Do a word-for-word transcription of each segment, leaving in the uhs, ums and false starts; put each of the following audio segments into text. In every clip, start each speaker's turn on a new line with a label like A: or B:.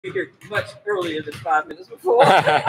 A: Here much earlier than five minutes before.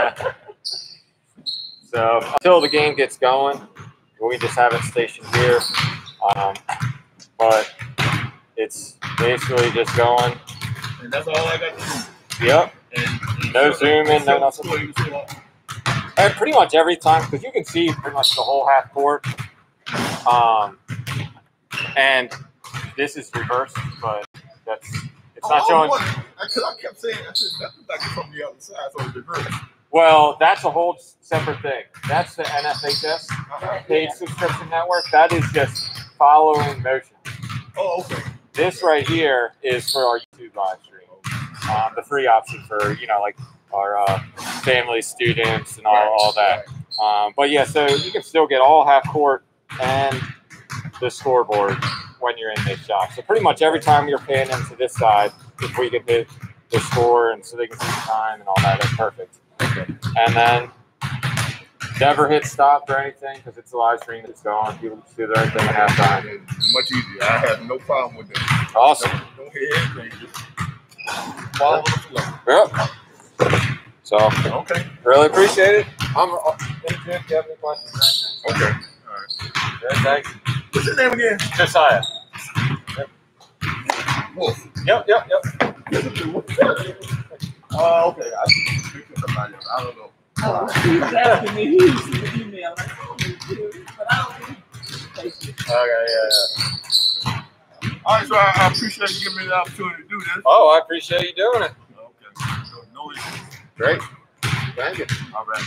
B: So until the game gets going, we just have it stationed here. Um, but it's basically just going.
C: And that's all I got to do.
B: Yep.
C: And, and
B: no
C: so,
B: zooming, no
C: so,
B: nothing.
C: So, so,
B: And pretty much every time, because you can see pretty much the whole half court. Um, and this is reversed, but that's it's not
C: oh,
B: showing.
C: Because I kept saying, I said, that's like from the other side, so it's reversed.
B: Well, that's a whole separate thing. That's the N F H S paid subscription network. That is just following motion.
C: Oh, okay.
B: This right here is for our YouTube live stream. Um, the free option for, you know, like our uh, family, students, and all,
C: Right,
B: all that.
C: Right.
B: Um, but yeah, so you can still get all half court and the scoreboard when you're in this shot. So pretty much every time you're paying into this side, if we can hit the score and so they can see the time and all that, that's perfect.
C: Okay.
B: And then never hit stop or anything because it's a live stream that's going. People can see their thing at halftime.
C: It's much easier. I have no problem with that.
B: Awesome.
C: Don't, don't hit anything. Just follow the flow.
B: Yep. So,
C: okay.
B: Really appreciate it. I'm uh, if you have any questions.
C: Okay. All right.
B: Good, thanks.
C: What's your name again?
B: Josiah.
C: Yep. Wolf.
B: Yep, yep, yep.
C: Oh, uh, okay. I think somebody else. I don't know.
A: Oh, he was asking me who used the email. I told him, but I don't think he's
B: Okay, yeah, yeah.
C: All right, so I, I appreciate you giving me the opportunity to do this.
B: Oh, I appreciate you doing it.
C: Okay. So, no issues.
B: Great. Thank you.
C: All right.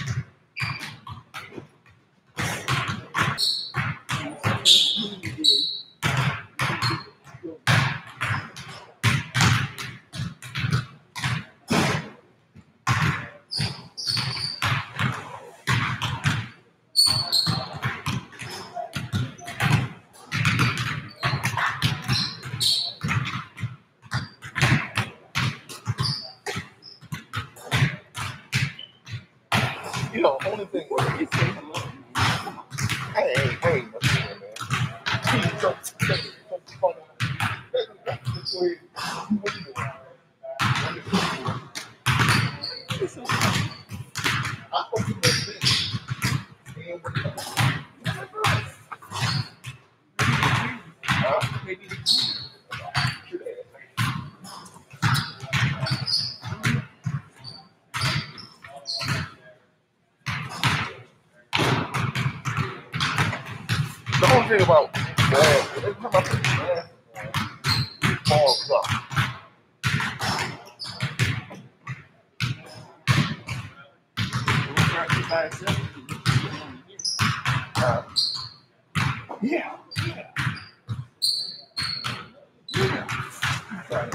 C: You know, only thing was he said hello. Hey, hey, hey, what's going on, man? He jokes. I hope you make sense. And what you Huh? Maybe the whole thing about that, every time I put that, it falls up. Uh, yeah, yeah. Yeah. Right.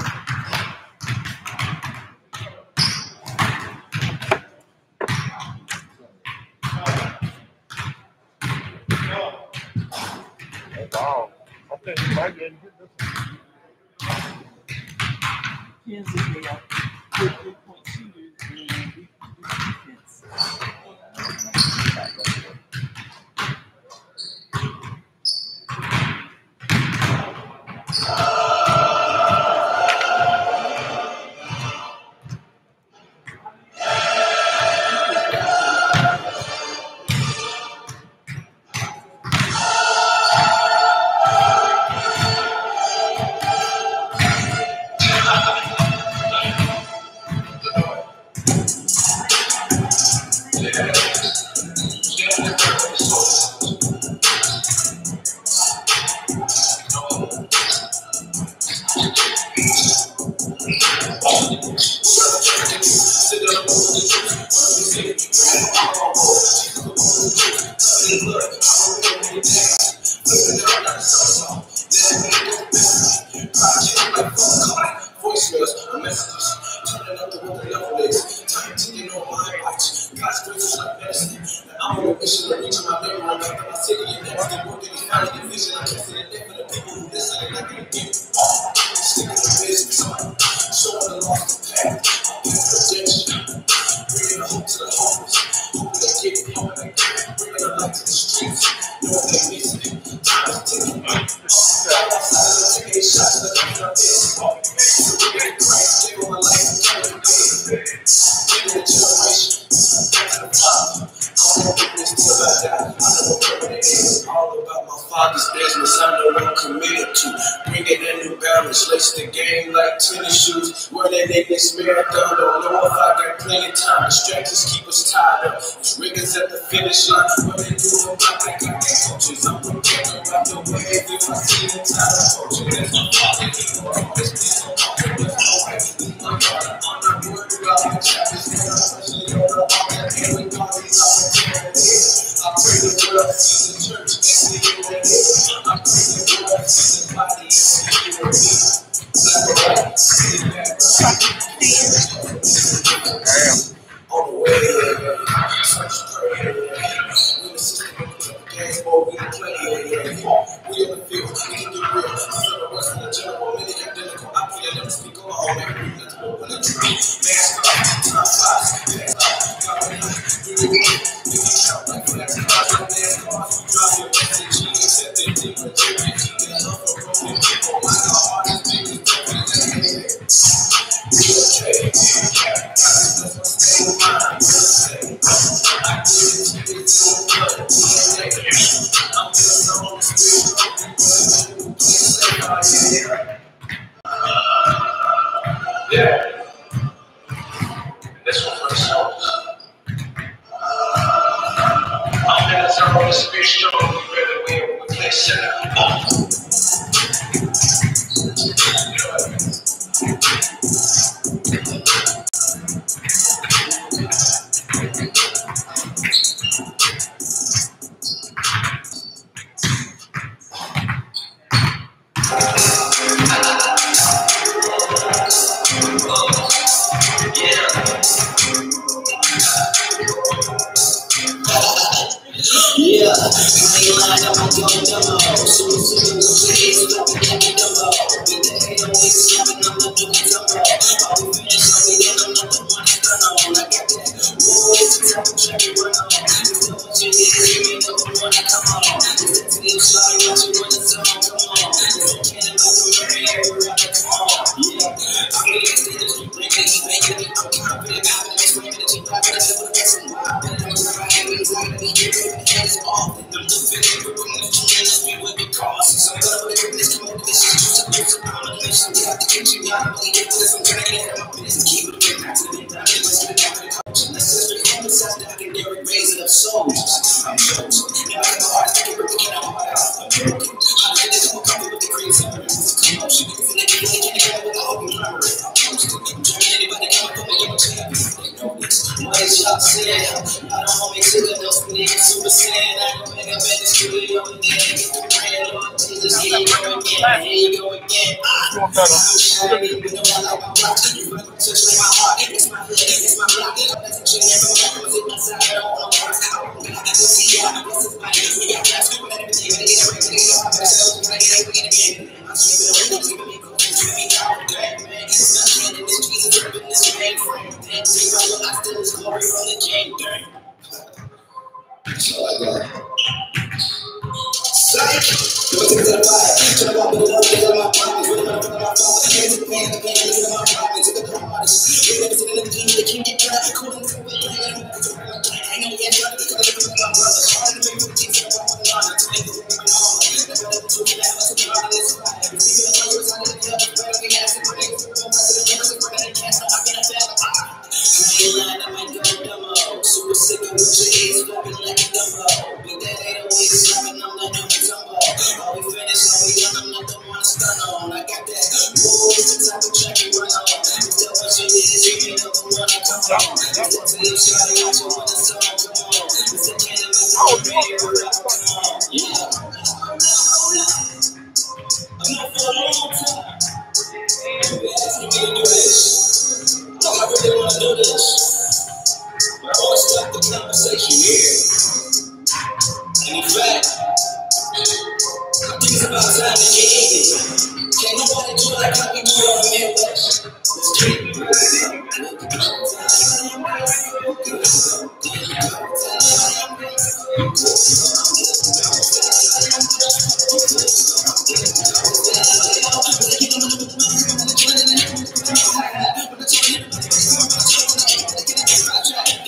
C: Wow. I think you might be able to get this one.
A: Kansas, they are fifty point shooters and we defense.
D: Shots All about my father's business, I know I'm committed to bringing a new balance, lace the game like tennis shoes. Running in this marathon, don't know if I got plenty of time. Distractions keep us tied up. It's riggers at the finish line, running through the block like I got coaches. I'm preparing about the way if I see the time approaching. That's my father, he will always be so confident. That's my wife, he's my daughter. I'm not worried about my chapters, and I'm especially on the all that every party's all the time. I pray the world see the church and see it right here. I pray the world see the body and see it right here. Black and white, see it back.
C: Damn.
D: On the way, such prayer. We the system of the game, boy, we the play. We on the field, we can do real. Some of the rest of the general, many identical. I pray that never speak on all that. Let's go, let's go. Mask up, top five, mask up. Got me like, do you want? If you shout like flex, cause your mask off, you drop your message, you accept it, you reject it, you get love for broken people. My God, this thing is broken, that's it. We okay, we okay. That's my state of mind, real estate. I did it, you did it, to the blood, D N A. I'm in the zone, spirit, broken, but please say, oh yeah. Yeah. This one for the souls. I'm in the zone, the spirit strong, we better win, we play center. Yeah, I ain't lying, I'm a young demo. So as soon as the kids stop me, I'm a demo. With the eight oh eight seven, I'm the dude demo. All we finish, so we get them, not the one that's done on. I got that. Whoa, it's the type of track we run on. It's the what you did, you may know the one that come on. It's that team slide, what you want to zone, come on. It's the cannon about the murder, every rapper, come on. Yeah, I'm really excited to bring it, you make it. I'm confident, I'm explaining that you got it. I'm going to get some wild, but I'm going to have anxiety, you're going to get it off. I'm the villain, we're going to do it, we will be cautious. I'm going to live in this community, this is just a piece of domination. We have to get you out of the game, I'm trying to get my business, keep it in, not to the down, let's get back to the culture. Let's just be homicides, that I can dare raising up soldiers. I'm chosen, now I have a heart, I can rip the get out, I'm broken. I'm ready to come up with the crazy words. Come on, she can feel it, you can't get it with the open murmur. I'm posted, I'm trying anybody come up with me, I'm a champion. They know this, what is y'all saying? I don't want me to go, no spinning, super saiyan. I can make up in the studio and then get the brand, Lord Jesus, here you go again, here you go again. I'm shining, you know I like my rock. You run to touch like my heart, it's my blood, it's my block. That's a chain, every time I sit inside, I don't want to work out. I can see ya, I guess it's my name. We got gas, we got everything, we get everything, we got ourselves, we got everything again. I'm sleeping away, I'm sleeping me, I'm sleeping me down, man. It's not trend in this Jesus, ripping this mainframe. Thanks, we run, I still is glory from the king, dang. So I got psych, go to the fire, try to walk with the love, get out of my pockets, with the love of my father, hands in pain, the pain, get out of my pockets, to the commodities, we never seen the king, the king get dry, cool and cool, hang on, yeah, try to get out of my brothers, hard to make the team, so I'm on the line, to make the room my home, that's what I'm doing, that's what I'm doing, this fire, we see the fire, it's on the club, it's better, we have to bring it, we're going to the cameras, we're going to cast, I'm going to fail, I ain't lying, I might go dumbo, super sick of what your ears, fucking like a dumbo, with that eight oh eight seven, I'm the number tumbo, all we finished, all we done, I'm not the one to stun on, I got that, whoa, it's the type of track we run on, it's the what you did, you may know the one that come on, it's that team shot, I you want the song, come on, it's the cannon, but the mirror, come on, yeah, hold up, hold up, I'm not for a long time, I'm gonna do this, I really wanna do this, but I wanna start the conversation here, and in fact, I think it's about time to get in it. Can't nobody do it like how we do it on the Midwest. Let's get it.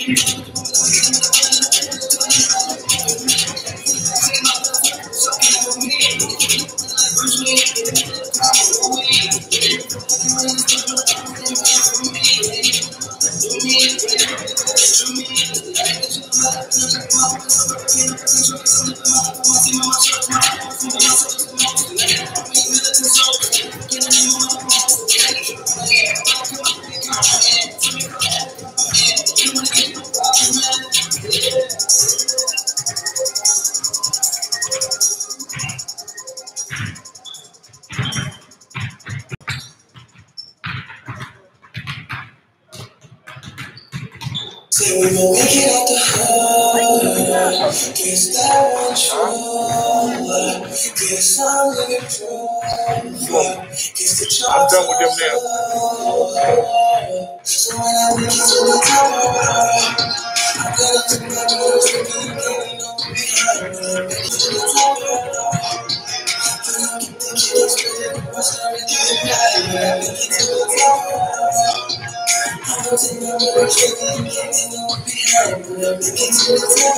D: Say we gon' make it out the hood. Guess that one true. Guess I'm living proof. Guess the
C: I'm done with them now.
D: So when I make it to the top, I'm gonna take my clothes and get it on behind. Make it to the top. I keep thinking it's good. What's not really good? Make it to the top. I'm gonna take my clothes and get it on behind. Make it to the top.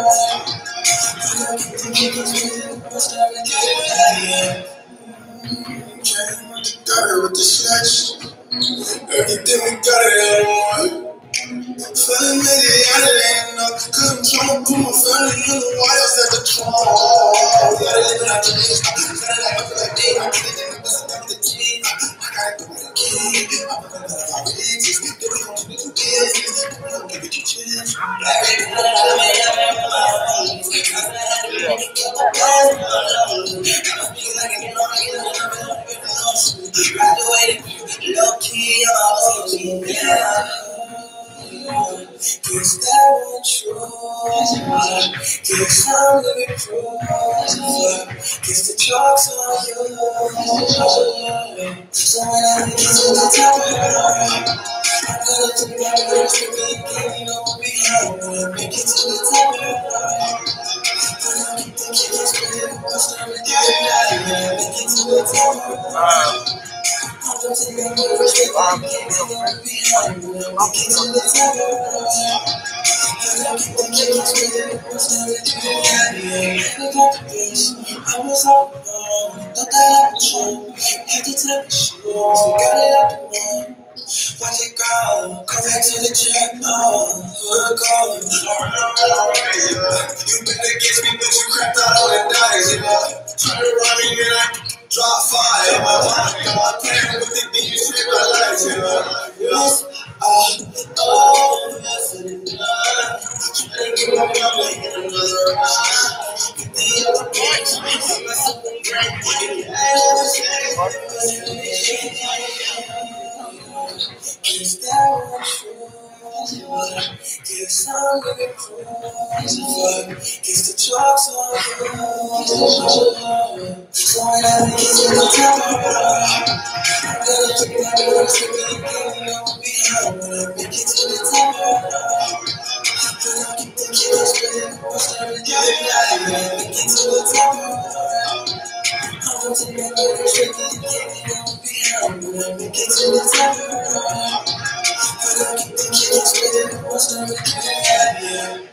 D: I keep thinking it's good. What's not really good? Came with the gutter with the slash. Everything we got it on. Feeling made it out of there enough. Cause I'm trying to put my family in the wires at the trunk. Gotta live like a bitch. Gotta like I feel like they don't get it. But I'm down with the G. I gotta do it again. I'm gonna go to my riches. They don't give me two kids. They don't give me two chance. Low key, I'm O G, yeah. Guess that one true. Guess I'm living proof. Guess the joke's on you. So when I get to the top, I'm gonna take my words to be getting on behind. Make it to the top. I keep thinking it's good. What's not really good? Make it to the top. I'm gonna take my words to be getting on behind. Make it to the top. I keep thinking it's good. What's not really good? I was all alone. Thought that I was wrong. Had to take my shoes. We got it out the way. Watch it go, come back to the check, oh, hood calling. You been against me, but you cracked out all the dice, you know. Turn around me and I drop fire. My mind, my plan with the D, you save my life, you know. Yes, ah, oh, yes, and done. Trying to get my mama in another ride. The other points, I'm not so great. Guess that one true. Guess I'm living proof. Guess the joke's on you. So when I make it to the top, I'm gonna take my words to be getting on behind. Make it to the top. I keep thinking it's good. What's not really good? Make it to the top. I'm gonna take my words to be getting on behind. Make it to the top. I keep thinking it's good. What's not really good?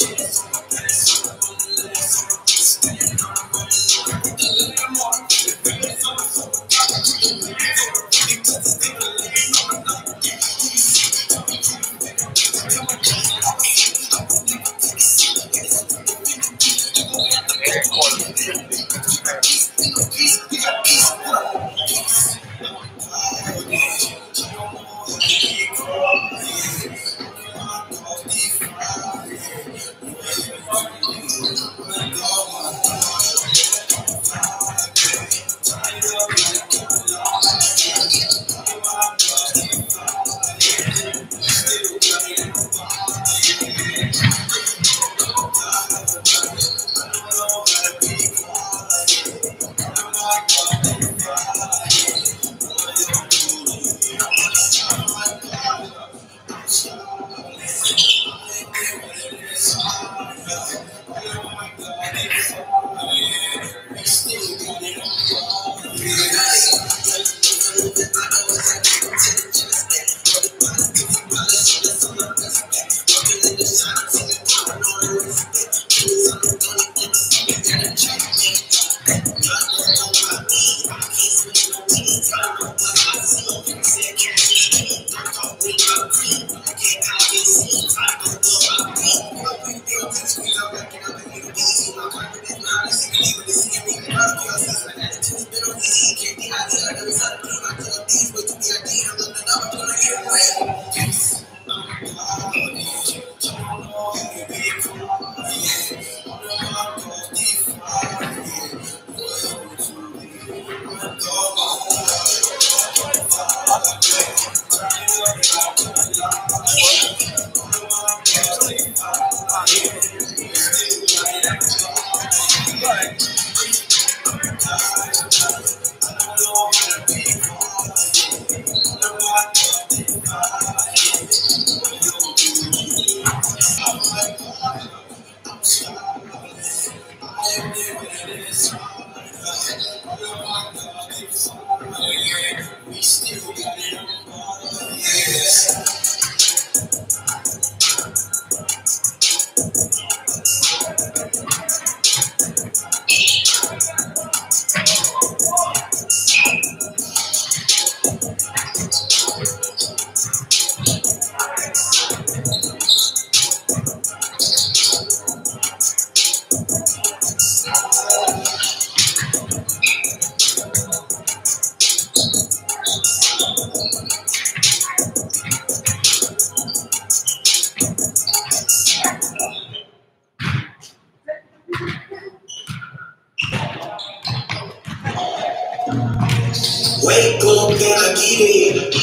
D: Wake up and I get it.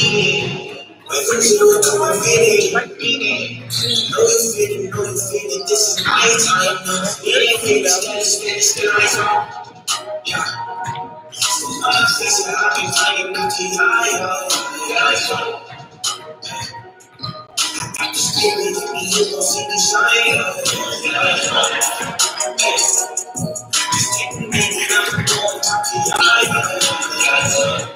D: Wait from zero to infinity. Know you feel it, know you feel it. This is my time now. It ain't finished, that is finished, still I know. Yeah. I'm facing, I've been flying up to higher. Yeah, I know. I got the spirit in me, you gon' see me shine. Yeah, I know. Just take me, baby, I'm going up to higher. Yeah, I know.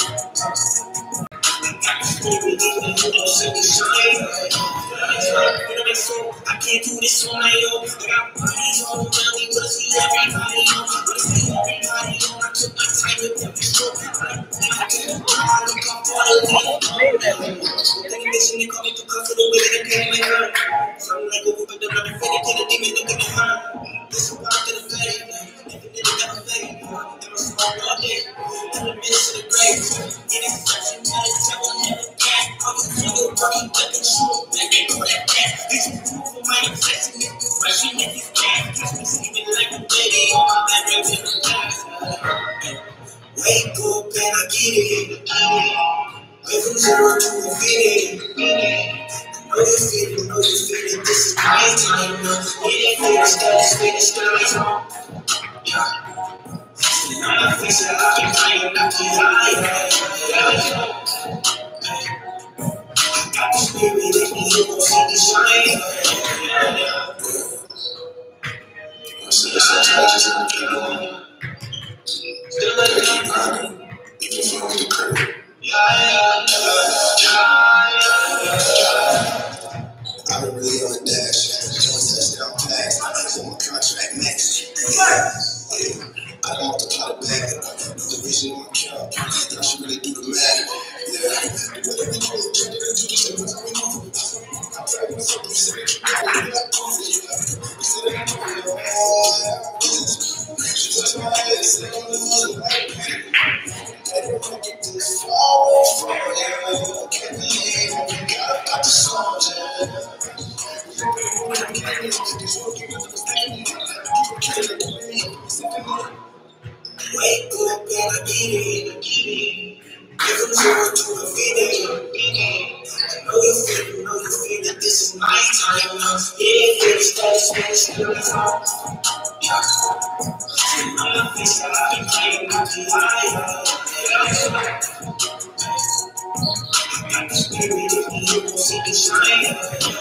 D: I can't do this on my own. I got bodies all around me, but I see everybody on. But I see everybody on. I took my time with every stroke. I can't look up for the lead. They mission to call me because of the way they came my heart. So I'm like, over the other fitted to the demon, look at the heart. This is why I did a fade. If it didn't have a fade, there was smoke all day. In the midst of the grave. Getting fresh and tell it, tell it, never cat. I was single, running, but the truth, man, they call that cat. This is proof of my obsession. If you rushing, if you can't, just be sleeping like a baby on my bed, right in the glass. Wake up and I get it. Wait from zero to infinity. Know you feel it, know you feel it. This is my time now. It ain't finished, that is finished, still I know. Yeah. I'm facing, I've been flying up to higher. Yeah, I know. I got the spirit in me, you gon' see me shine. Yeah, yeah. So that's how I just want to keep going. Still let it keep rocking. Even if I'm on the curb. Yeah, yeah, yeah, yeah, yeah. I've been really on a dash. Just touched down. I don't multiply the bag. The vision on count. I should really do the math. Wake up, gotta get it. Give a tour to a video. I know you feel it, know you feel it. This is my time now. Yeah, it's that space in the top. I'm a piece of I've been playing with the eye. I got the spirit in me, you won't see the shine.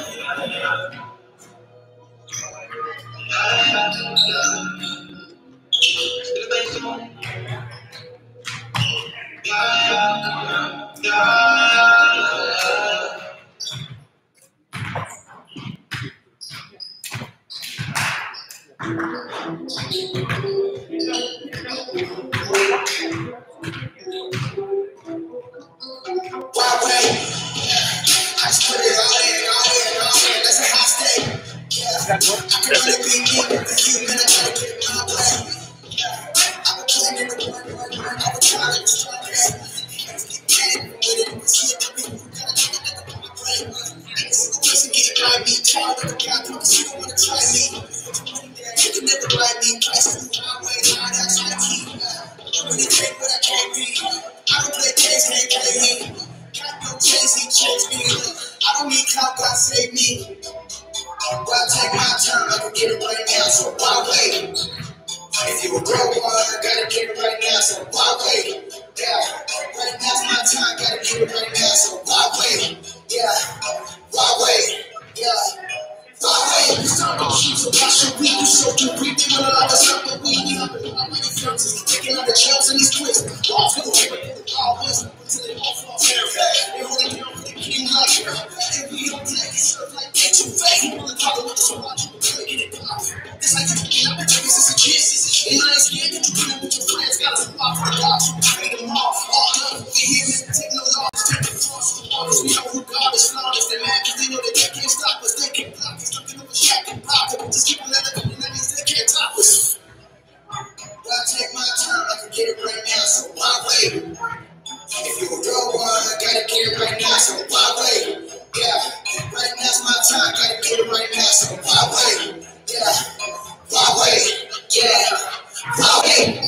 D: If you a broke one, gotta get it right now, so why wait? Yeah, right now's my time, gotta get it right now, so why wait? Yeah, why wait? Yeah, why wait? So why should we do so do we think we'll allow us up, but we need up and I'm ready for us, taking on the chance and these twists. All for the way, all wisdom, until they all fall down. They hold it down for the king like her. And we don't take it, serve like that, you fake. People are talking with us, so watch you, we're get it pop. It's like you're picking up the baby since a kid. And I ain't scared that you put it with your friends. Got us walk for the dogs, you trade them all. All up, we hear me, take no loss, take the cross. Cause we know who God is flawless. They mad cause they know that they can't stop us. They can't block us, looking over shack and pop. Just keep on letting them, and that means they can't top us. But I take my time, I can get it right now, so why wait? If you a real one, I gotta get it right now, so why wait? Yeah, right now's my time, gotta get it right now, so why wait? Yeah, why wait? Yeah, why wait?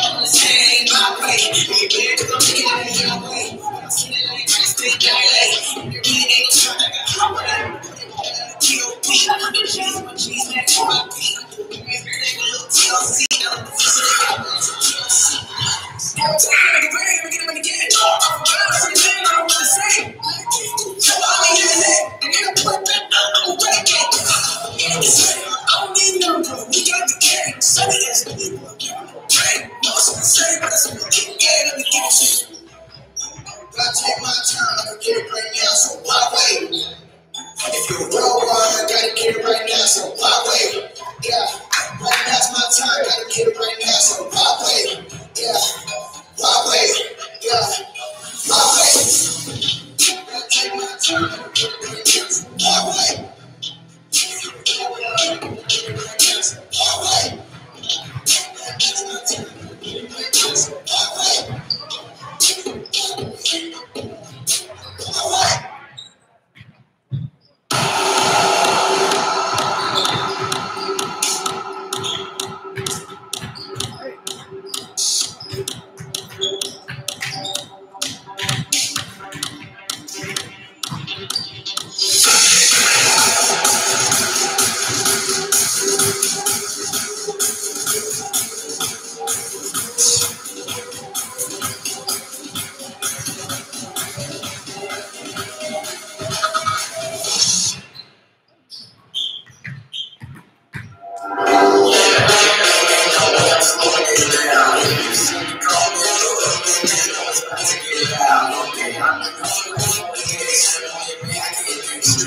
D: Say my way, you better go take it out of your way. I'm feeling like Chris Big Guy, you really ain't no shot, I got power. T O P, I'm the cheese, my cheese next to my feet. You make me like a little T L C, I'm the first of the album, T L C. Every time I get ready, I'm gonna get it again. I'm gonna say, I don't want to say. So I'll be in it, and then I put that out, I'm ready to get it. I don't need no bro, we got the game. So we got some people, right? No, it's the same, but it's what you get, let me give it to you. I take my time, I can get it right now, so why wait? If you're a real one, I gotta get it right now, so why wait? Yeah, right now's my time, gotta get it right now, so why wait? Yeah, why wait? Yeah, why wait? I take my time, I can get it right now, so why wait? If you're a real one, I gotta get it right now, so why wait? Right now's my time, I can get it right now, so why wait? Why wait?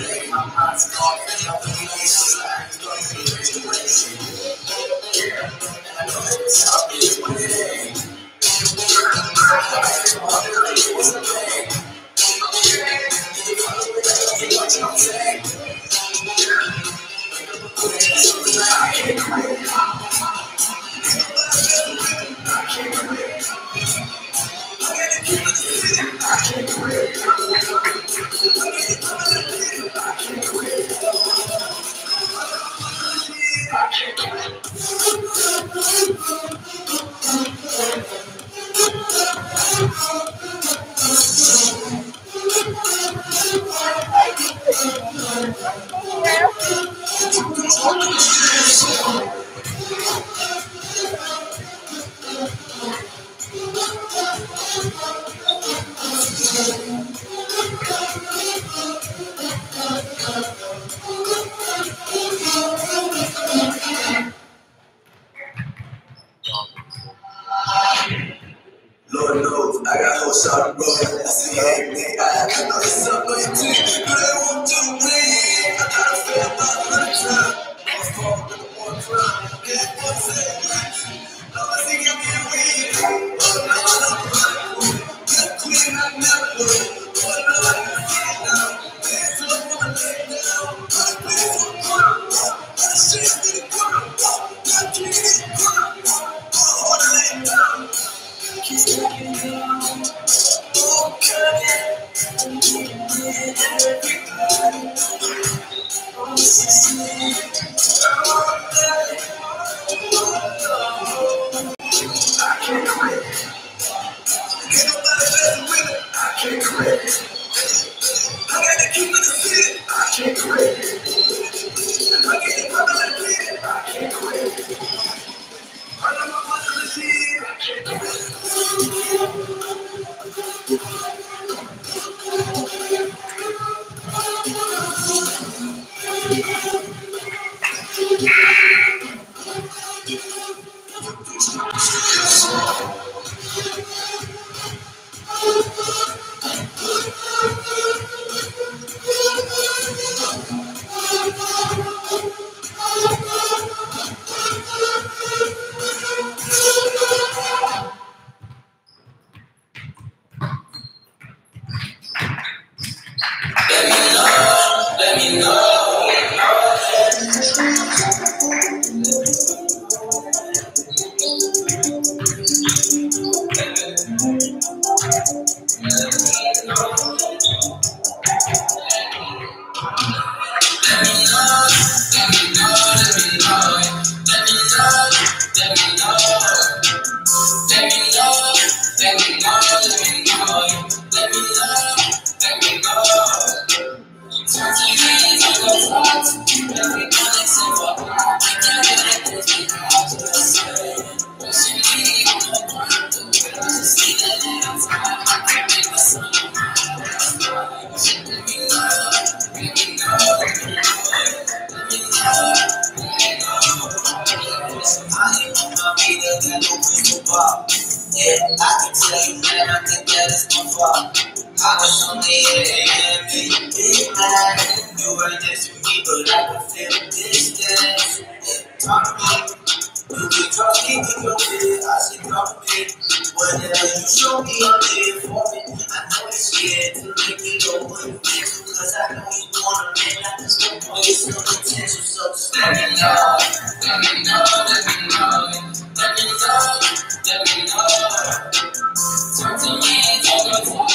D: Yeah. Lord knows, I got whole shot of road. I see everything. I got no stuff, no intent. But I won't do me. I gotta feel my life. I was born with the one crime. And one second. No one can give me a weed. Oh, no, I don't run. Good queen, I never look. Oh, no, I can get it now. Hands up, wanna lay down. I'm a bitch for a crime. I'm a shit with a crime. I'm a kid in a crime. I wanna lay down. Keep taking down. Oh, God. I'm taking it, everybody. Oh, this is me. Oh, God. I can't quit. Ain't nobody better with it. I can't quit. I gotta keep it a fit. I can't quit. I get it poppin' like it. I can't quit. I know my mother is here. I can't quit. Let me know. Yeah, I can tell you that I think that it's my fault. I was only in the end, big man. You were next to me, but I could feel the distance. Yeah, talk to me. You be talking with your kid, I say talk to me. Whatever you show me, I'm there for it. I know it's scared to make me go when you get to, cause I know you wanna man. I just don't know it's no potential, so just let me know. Let me know, let me know. Let me know, let me know. Talk to me, talk to me.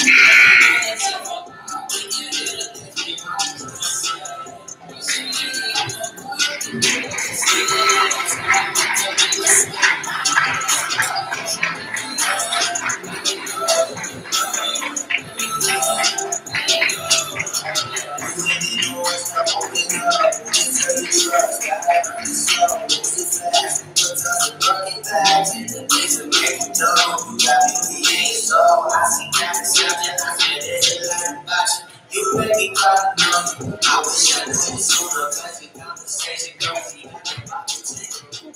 D: You make me cry, no. I wish I knew it sooner, cause your conversation goes even about to take.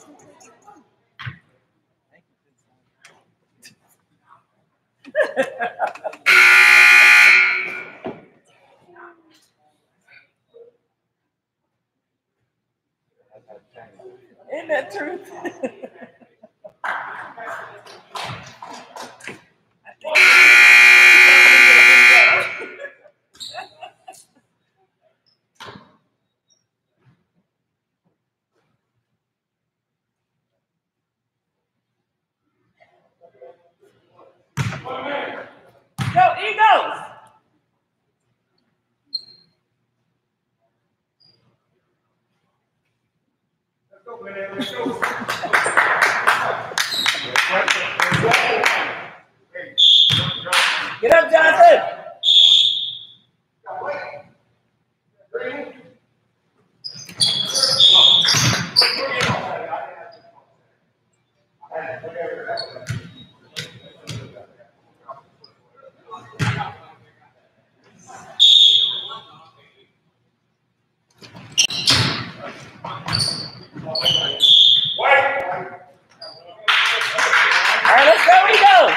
A: Isn't that truth? Go Eagles!
C: Let's go, man. Let's go.
A: Get up, Johnson! right, let's go, we go.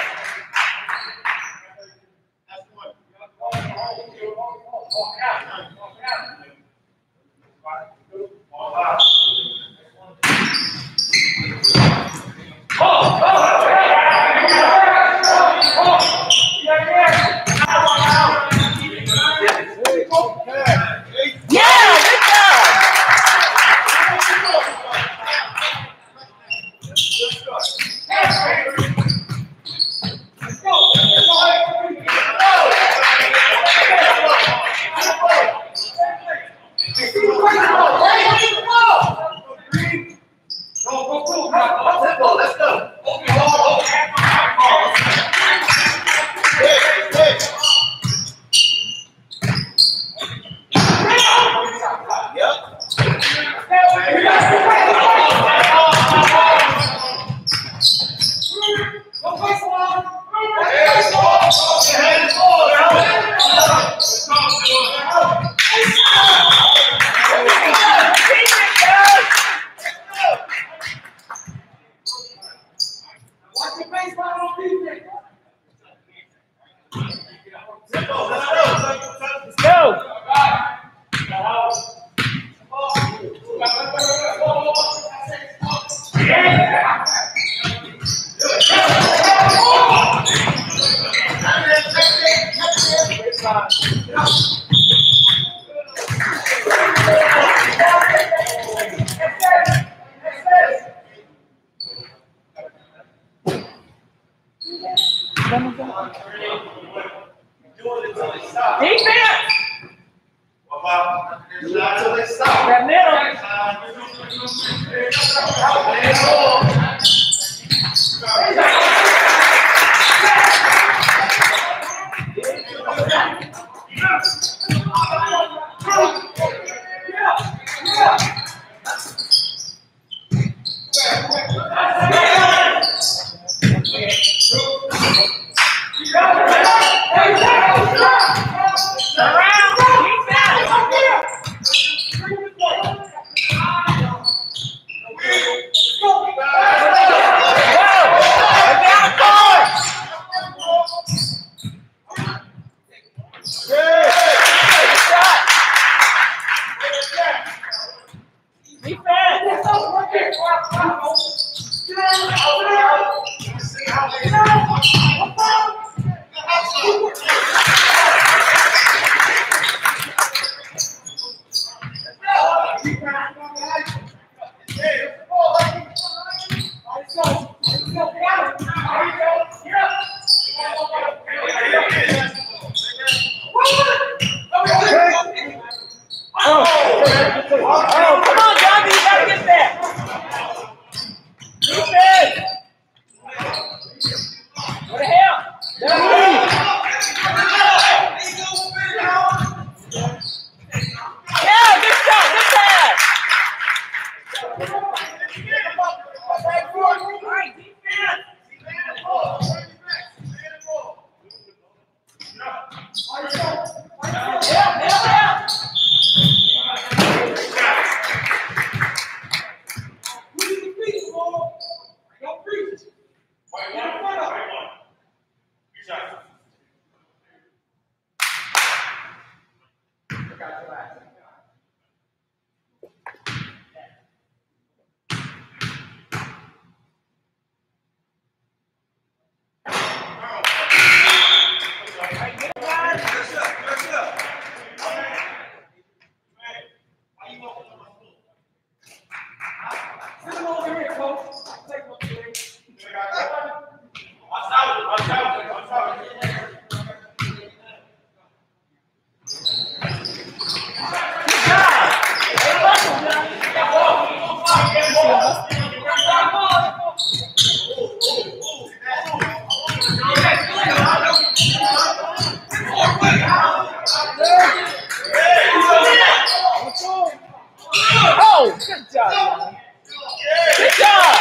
A: Oh, good job. Good job.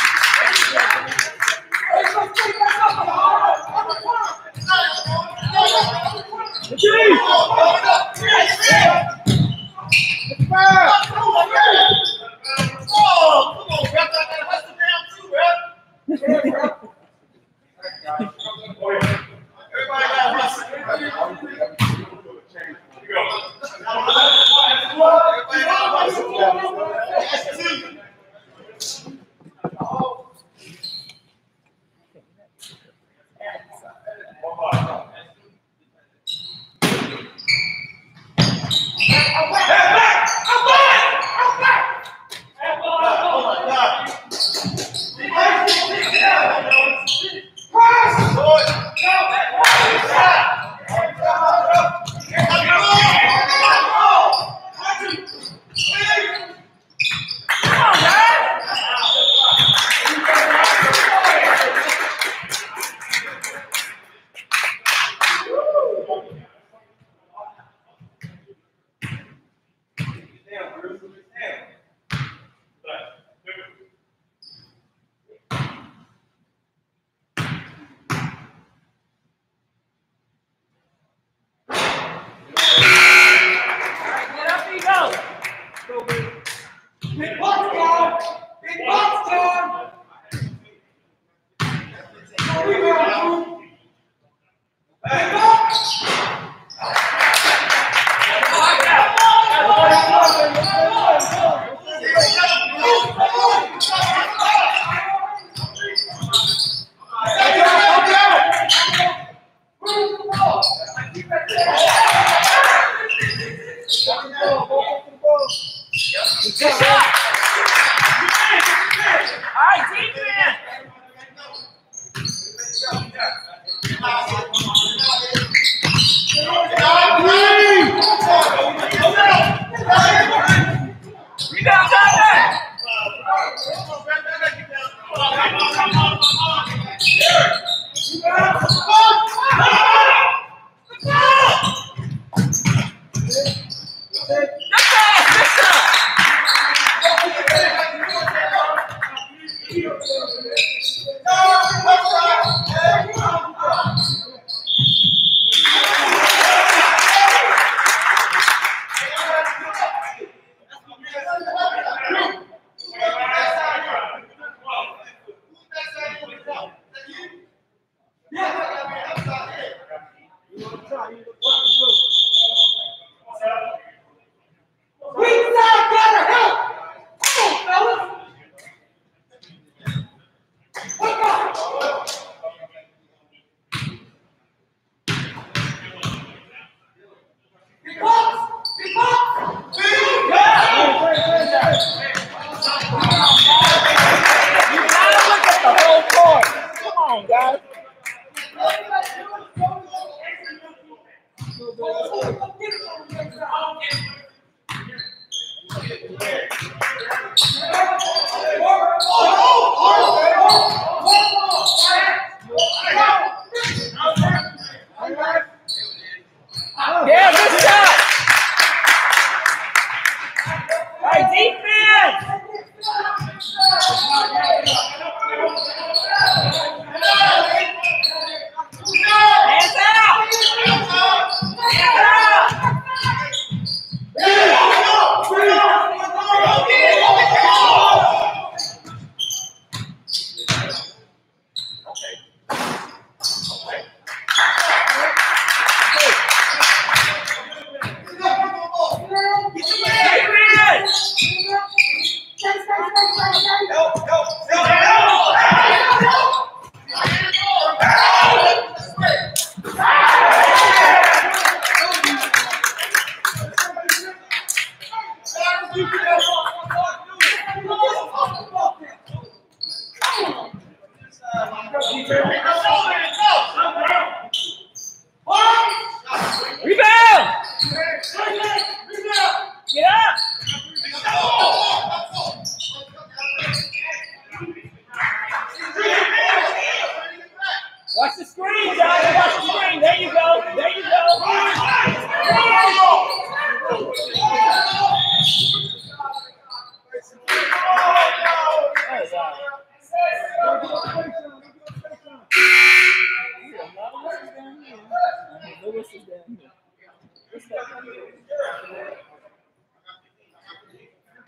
A: Yeah, good job. Hey, defense. Hands out. Hands out. Rebound! Get up! Watch the screen, guys. Watch the screen. There you go. There you go.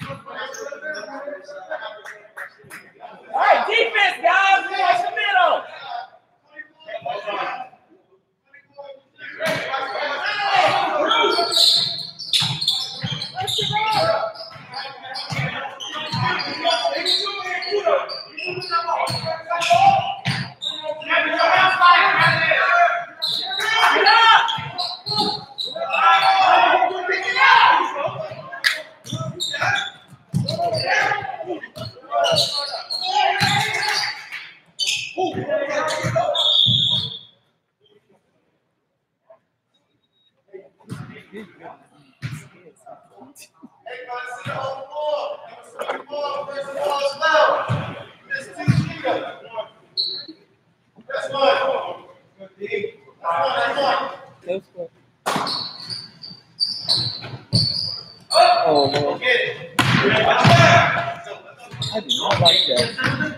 A: All right, defense, guys. Watch the middle. Oh, no. I do not like that.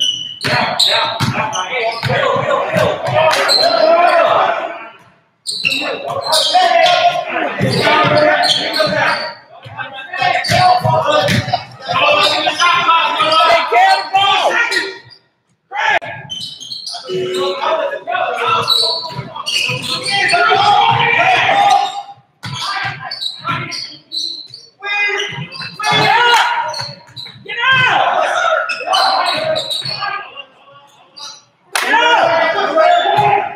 A: Take care of the ball. Get out! Get out!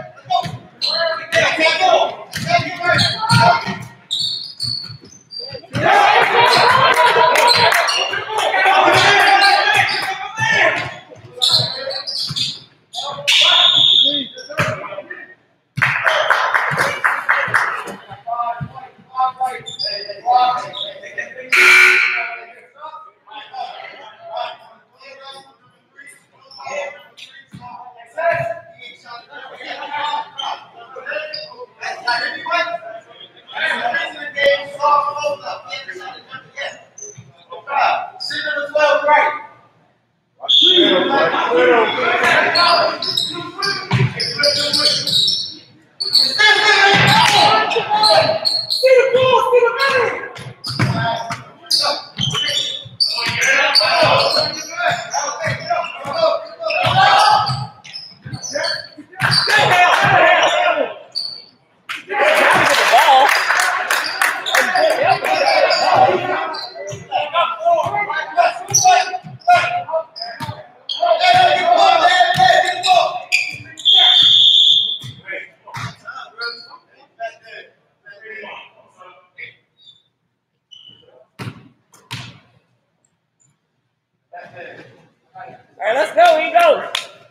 A: All right, let's go. He goes.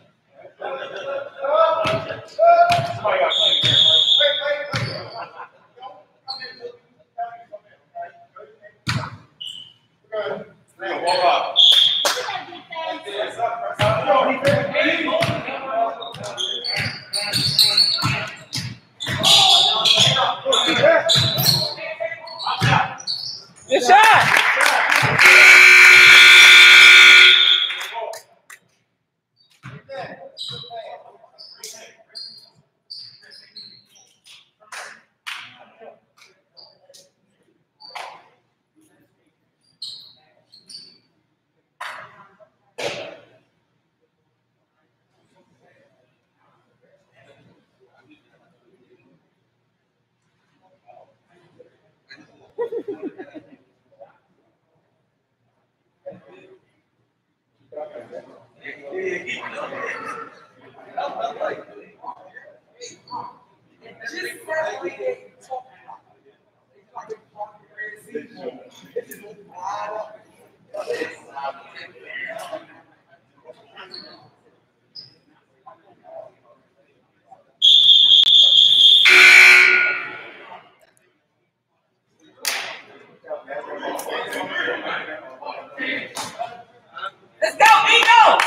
A: Good shot. Let's go, Eagles!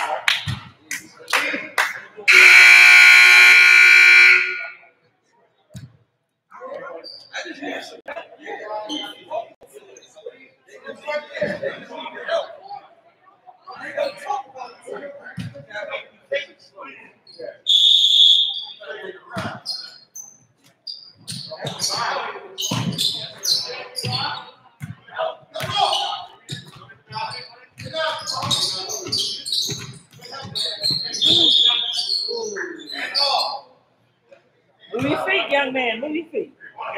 A: man, move your feet.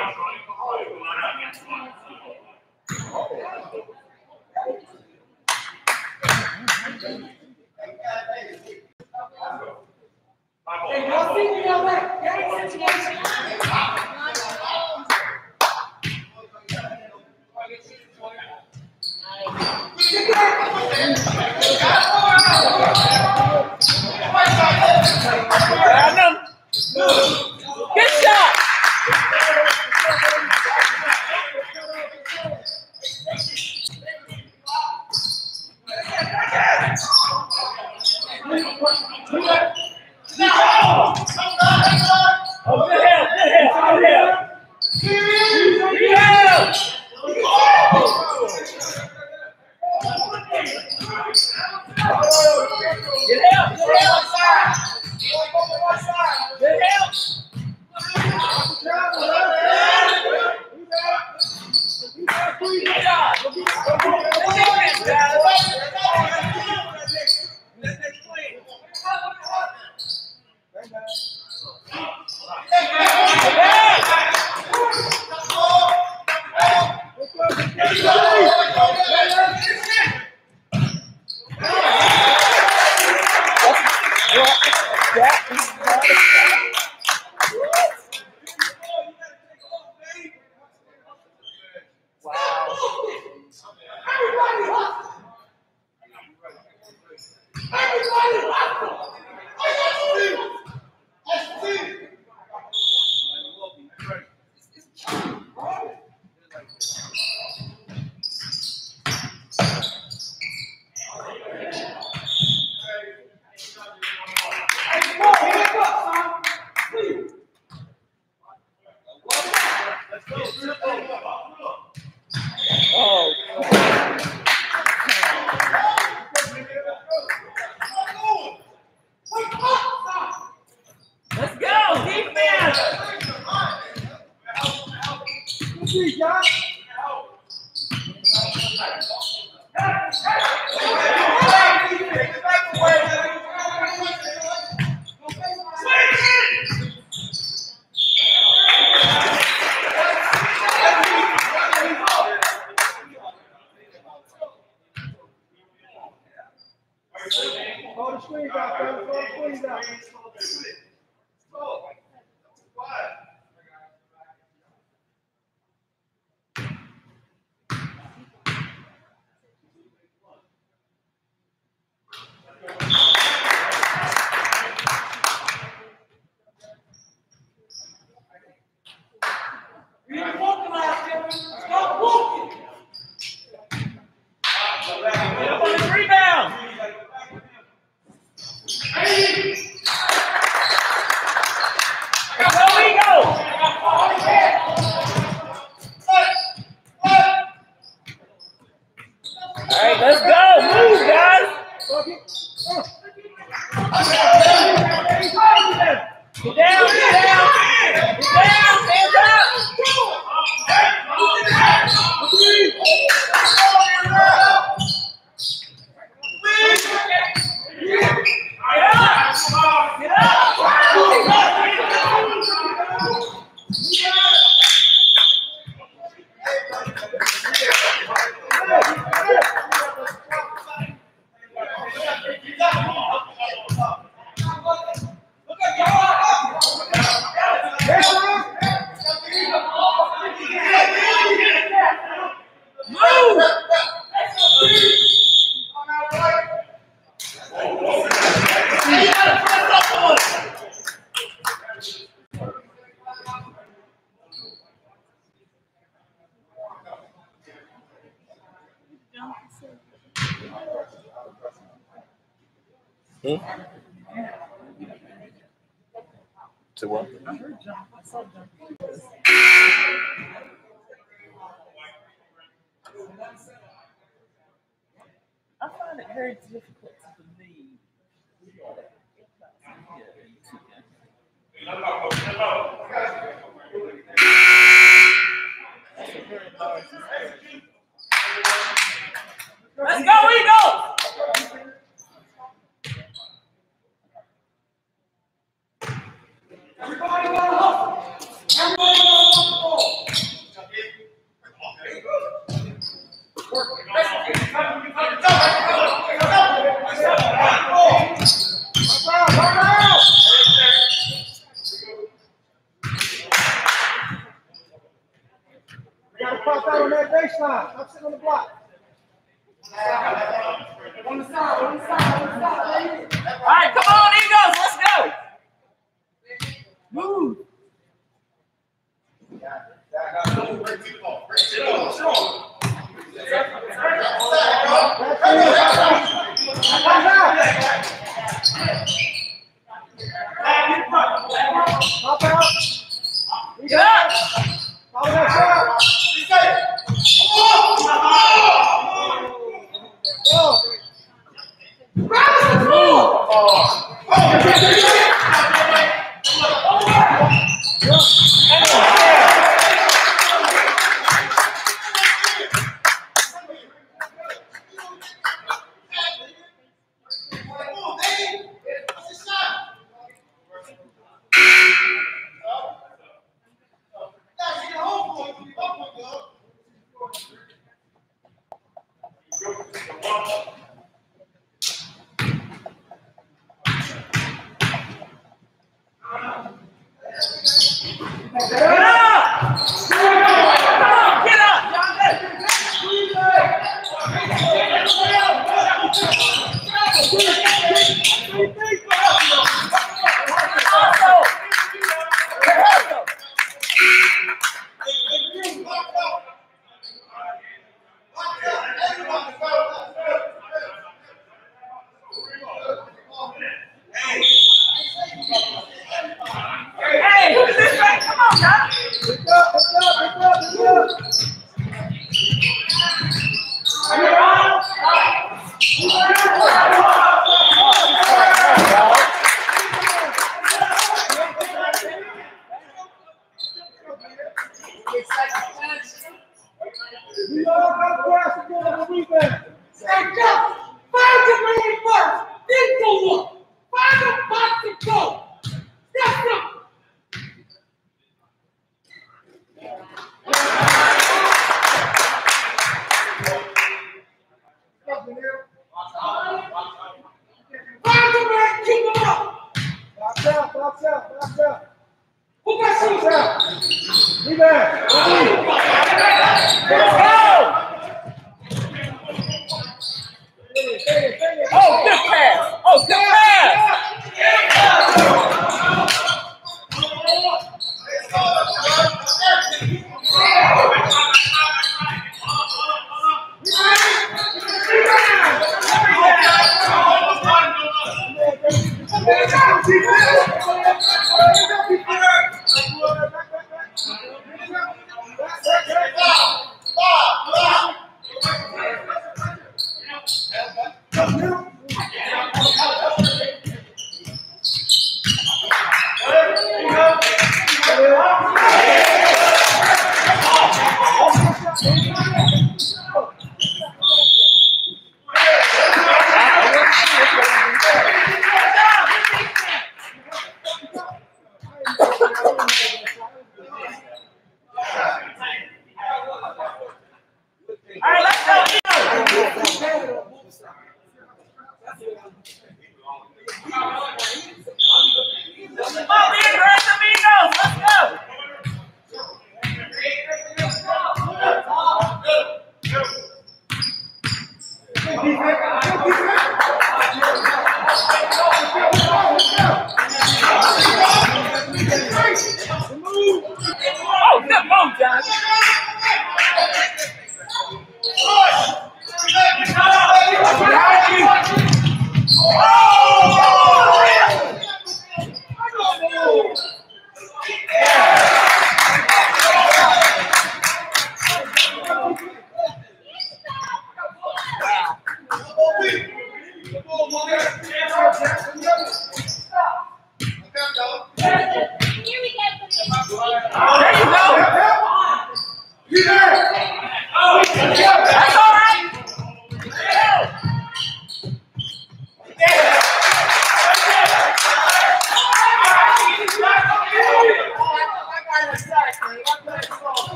D: Hey, y'all see me on that game situation?
A: Good shot. Oh, good help, good help, good help. Good help. Good help, good help. Good help. Good job. Let's go, defense!
D: Throw the screens out, throw the screens out. You ain't walking last year. Stop walking.
A: Get up on this rebound! Go, Eagle! All right, let's go. Move, guys. Get down, get down. Get down, hands up. Get up.
C: Hmm? To what?
A: I find it very difficult to believe. Let's go, Eagles!
D: Everybody go home.
C: Gotta pop out on that baseline. Stop sitting on the block. On the side, on the side, on the side.
A: All right, come on, Eagles, let's go. Move.
C: Pop out.
A: Get up.
C: Follow that shot.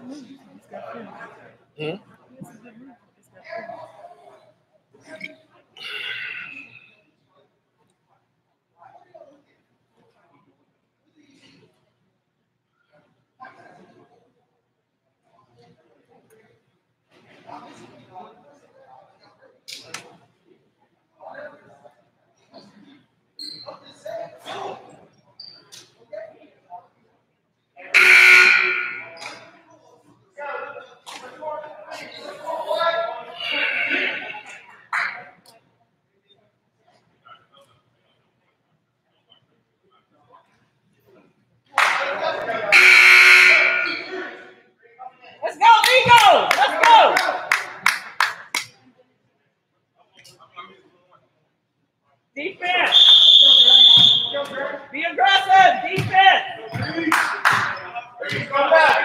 A: movie. It's got film.
C: Hmm?
A: It's a good movie. It's got film. Let's go, Eagles! Let's go! Defense! Be aggressive! Defense!
C: Come back.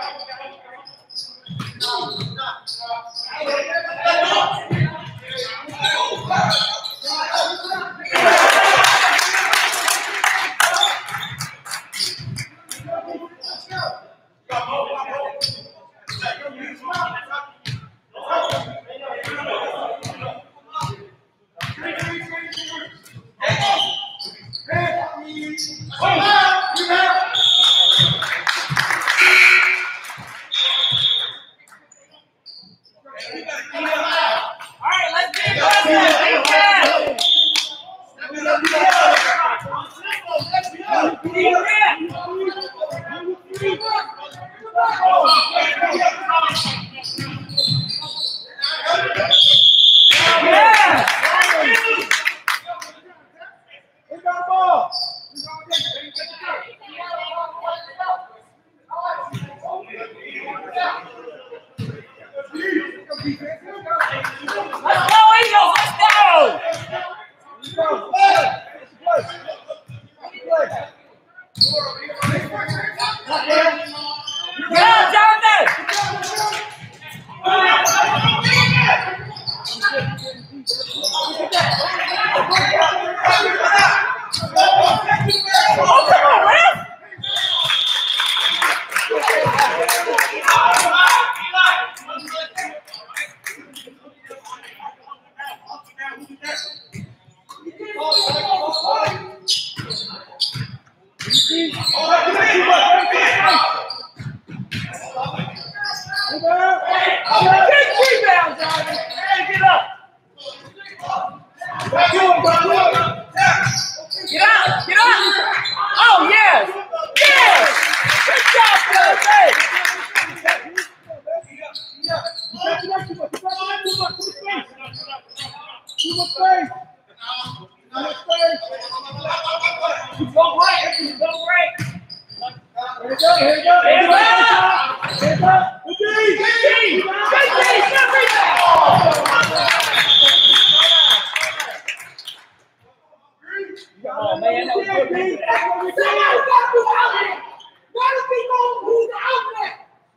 A: Alright, let's be aggressive! Let's go, Eagles! Let's go! Yeah, Jonathan! Oh, come on, man! Big rebound, Jonathan! Hey, get up! Get up! Get up! Oh, yes! Yes! Good job, Jonathan! Go break! Go break! Here we go! Here we go! Here we go! Hands up! Good D! Good D! Good D! Good rebound! Come on, man. That was good. Somebody got to move out there. Gotta be on who's out there.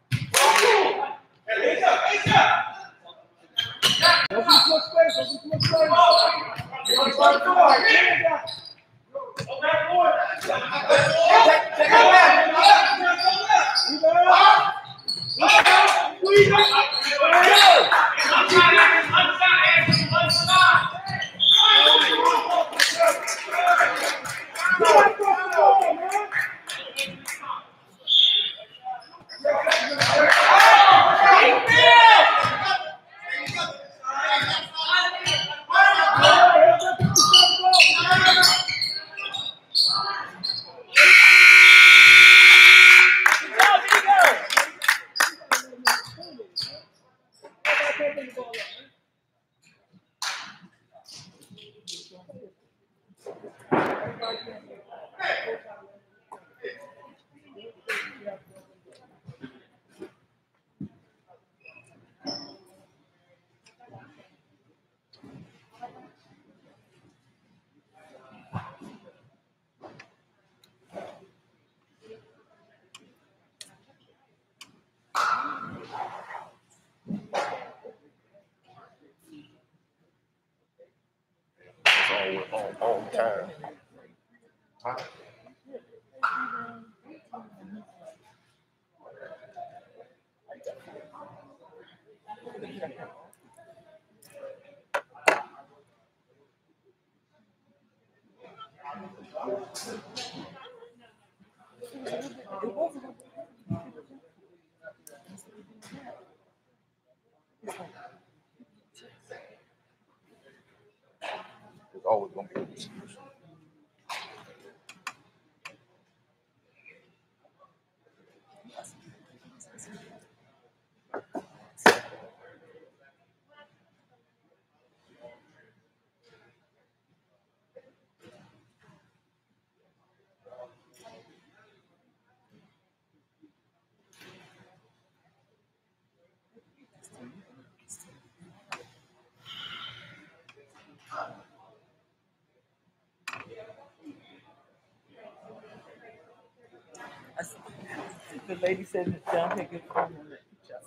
C: On, on time. Huh? There's always going to be a distribution.
E: The lady said that don't take it from her.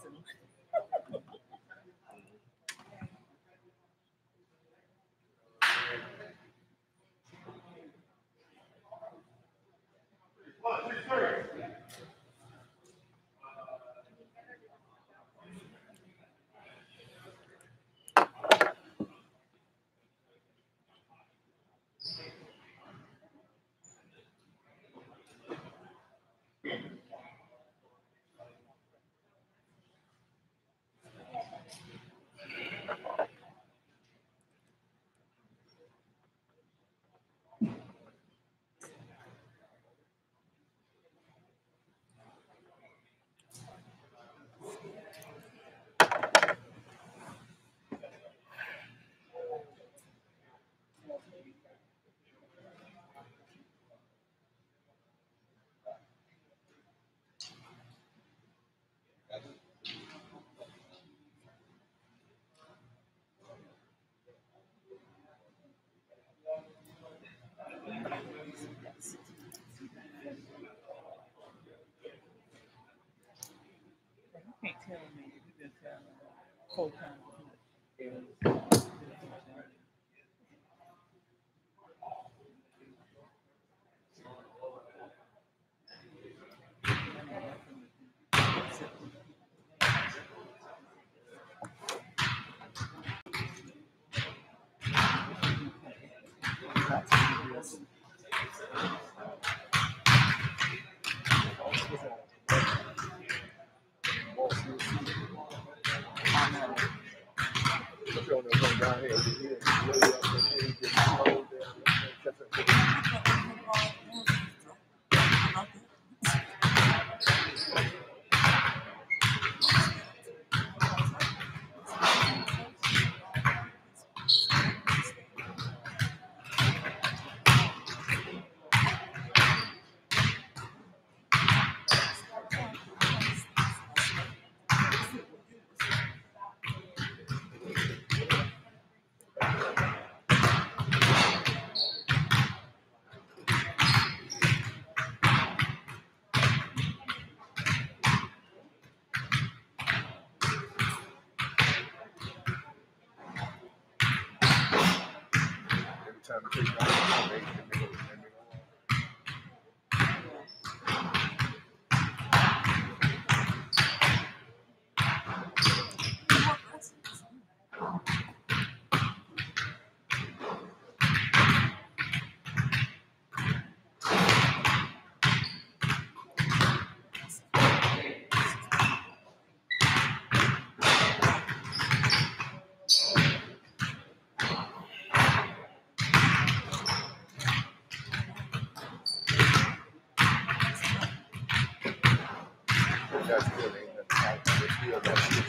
E: You can't tell me you been telling the whole time.
C: Down here, over here, way up in here, just slow time to take down the that's good. Ain't nothing out there.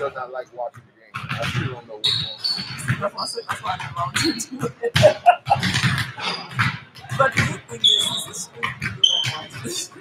C: does not like watching the game. I still don't know what's going on.
E: That's why I said, that's why I volunteered to do it. But the good thing is, it's stupid.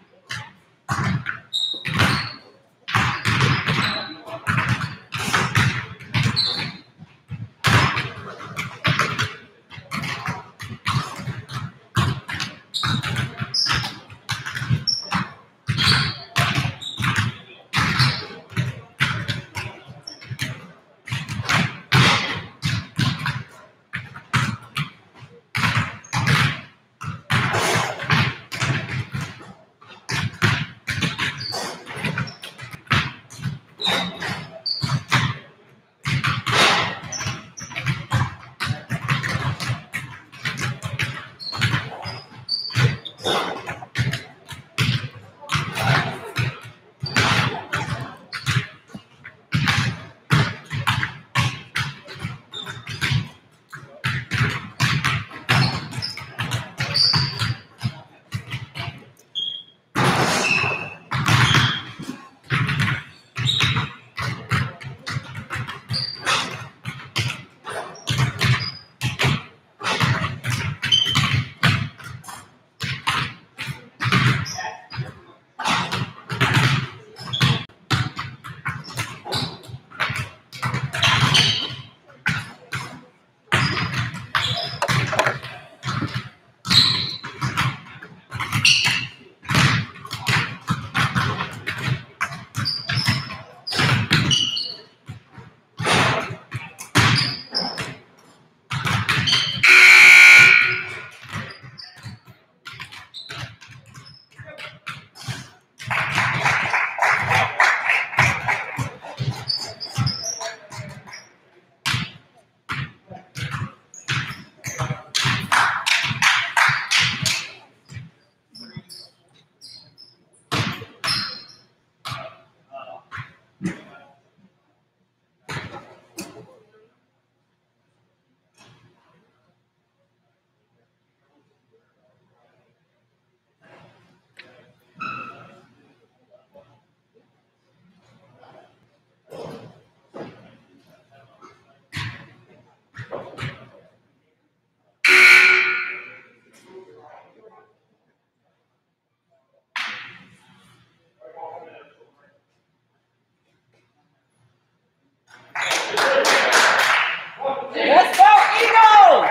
A: Let's go, Eagles!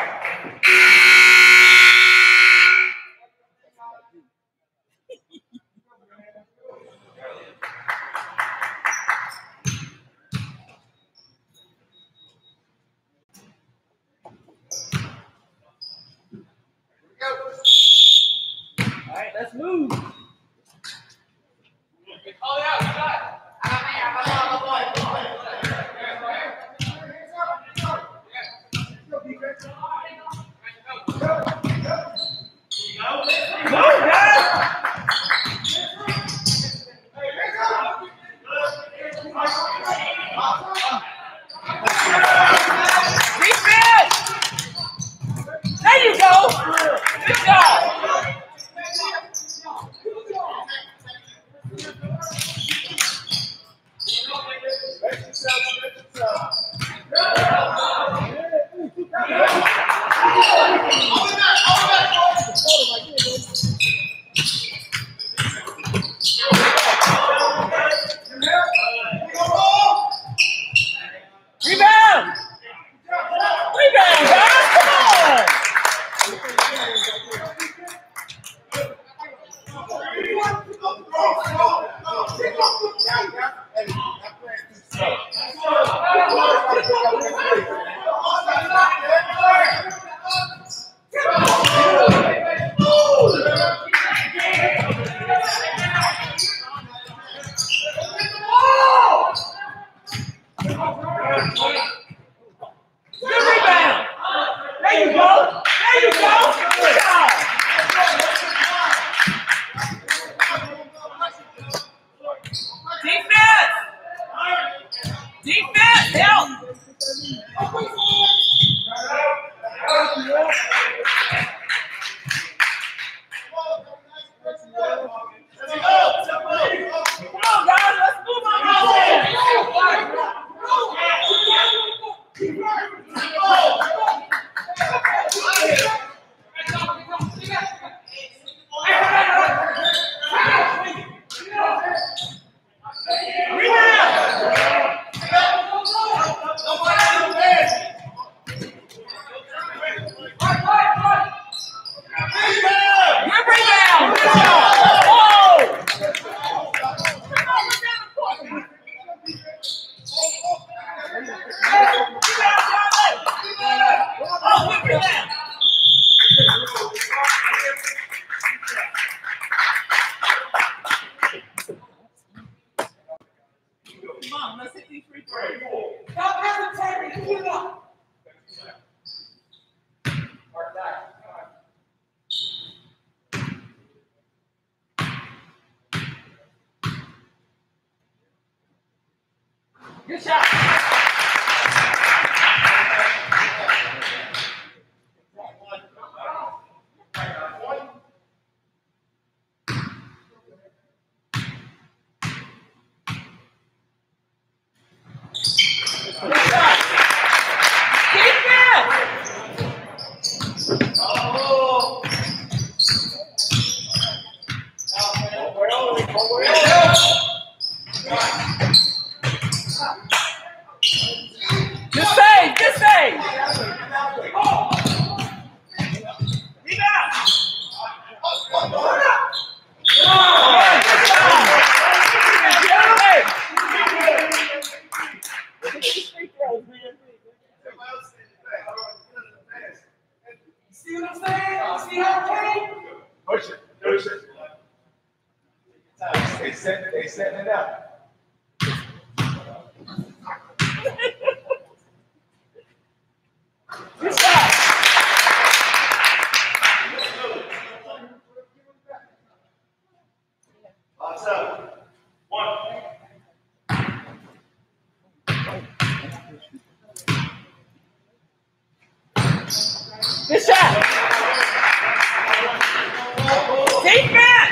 A: All right, let's move. Oh, yeah, we got it. Go, guys! Defense! There you go! Good job! Rebound! Rebound, guys! Come on! Good rebound! There you go! There you go! Good job! Defense! Defense! Help! Come on, guys! Let's move on!
E: Come on, let's hit these free throws.
A: Stop hesitating. Keep it up. Good shot. Good shot. Defense.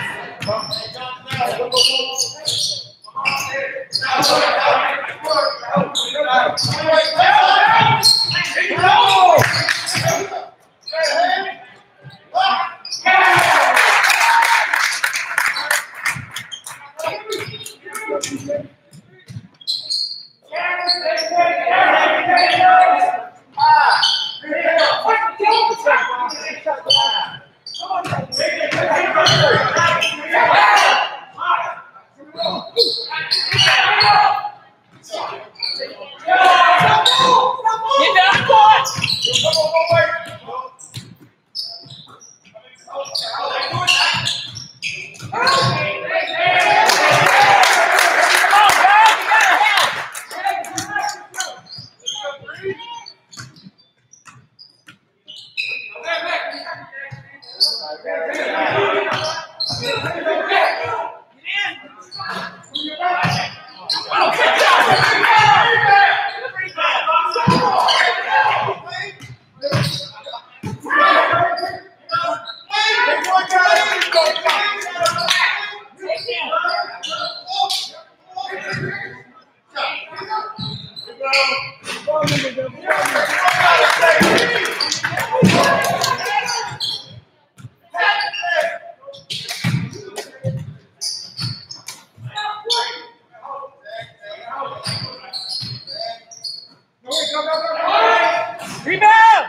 A: Rebound!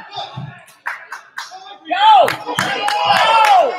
A: Go! Go!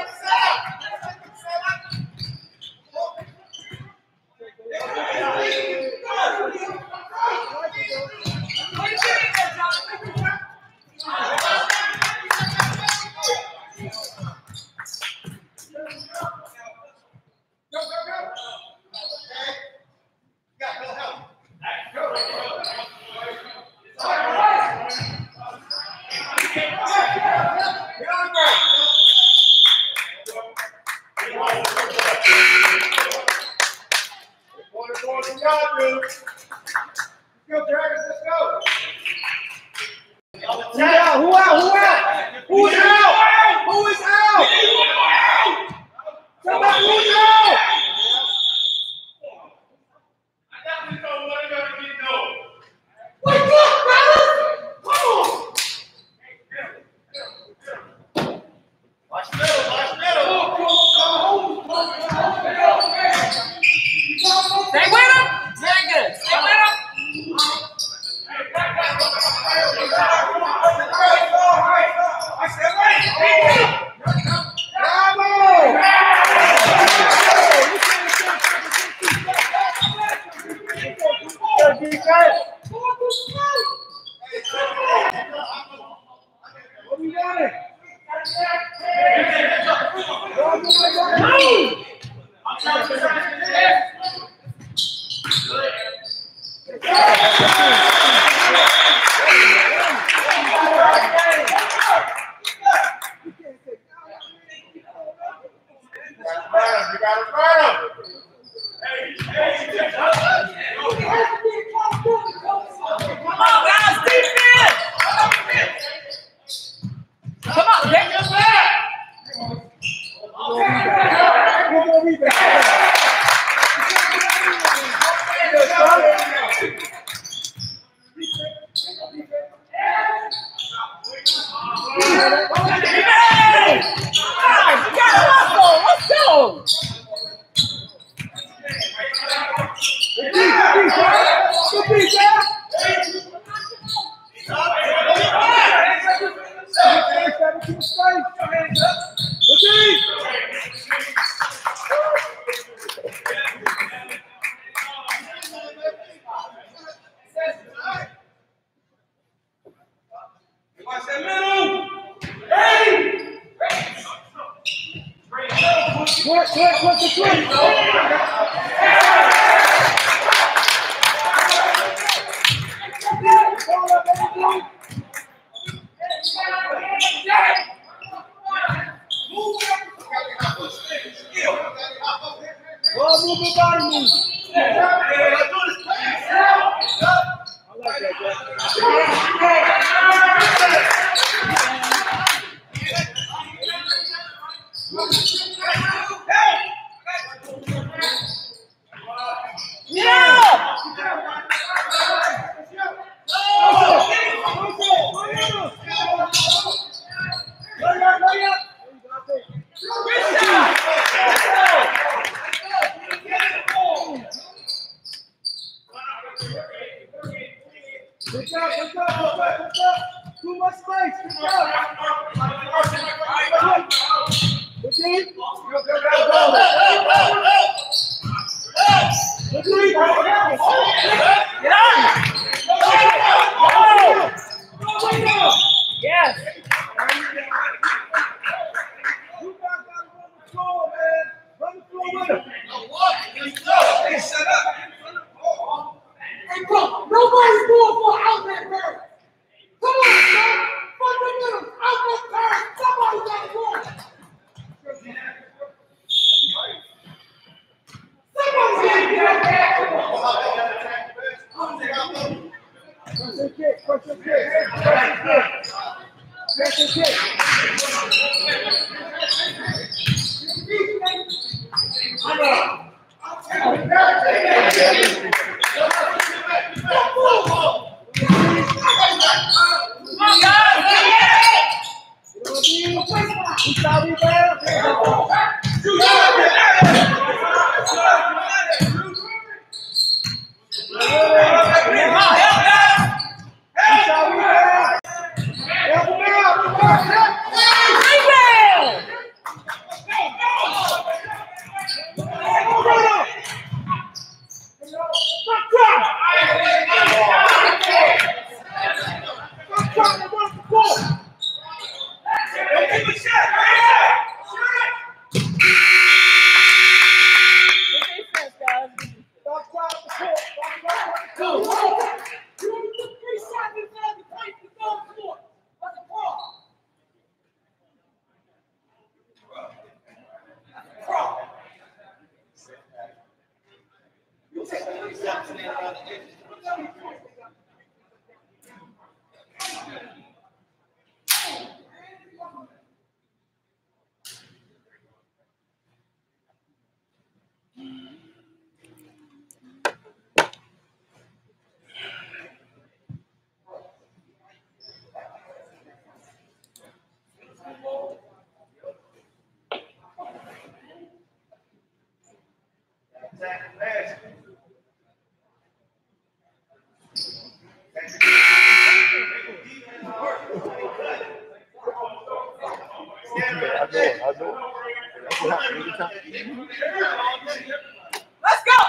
A: Let's go,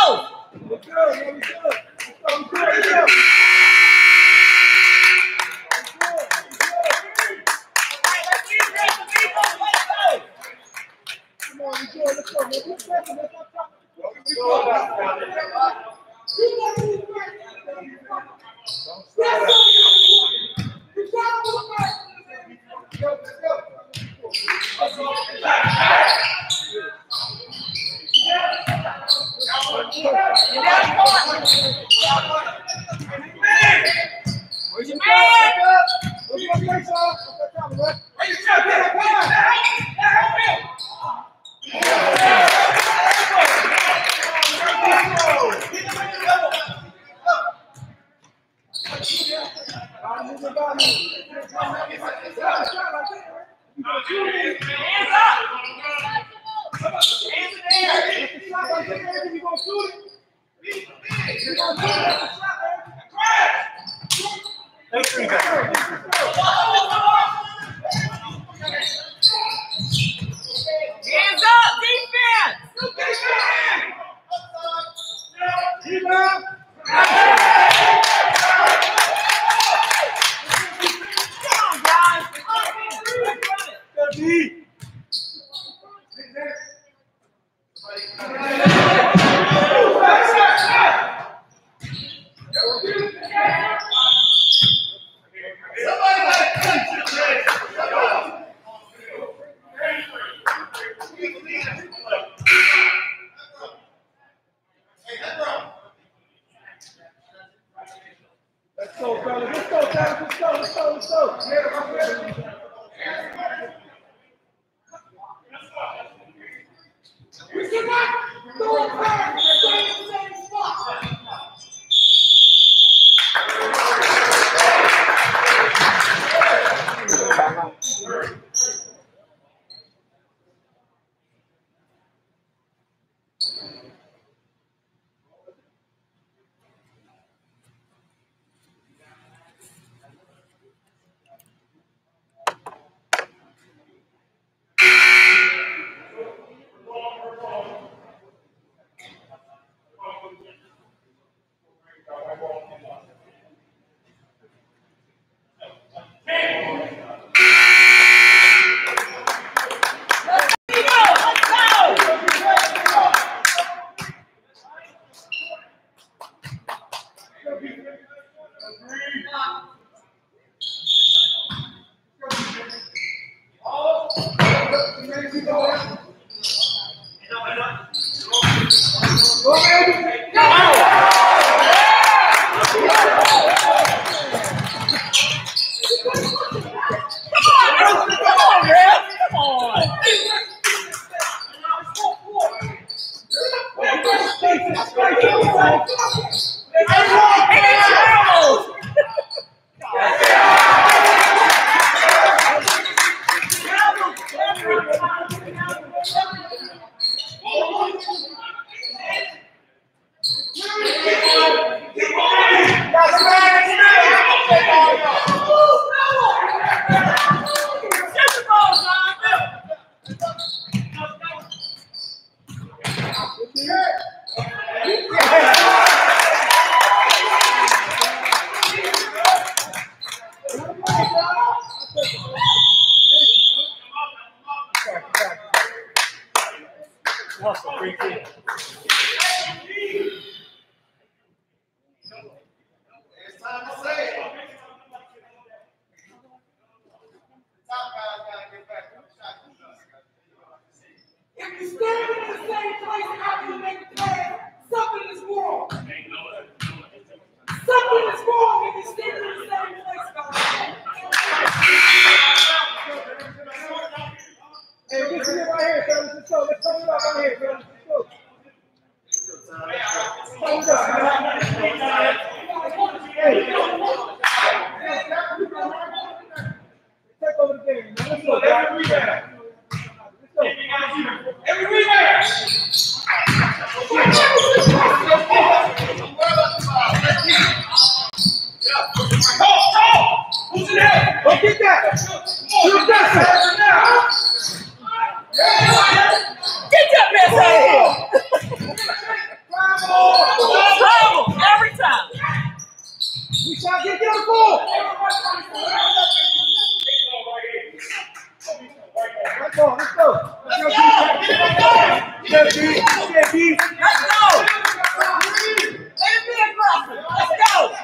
A: Eagles! Where's your man? Hands up, defense! Come on, guys.
F: Let's go, fellas. Let's go, fellas. Let's go, let's go, let's go. We cannot go back to the same spot.
A: Let's go! Let it be aggressive. Let's go!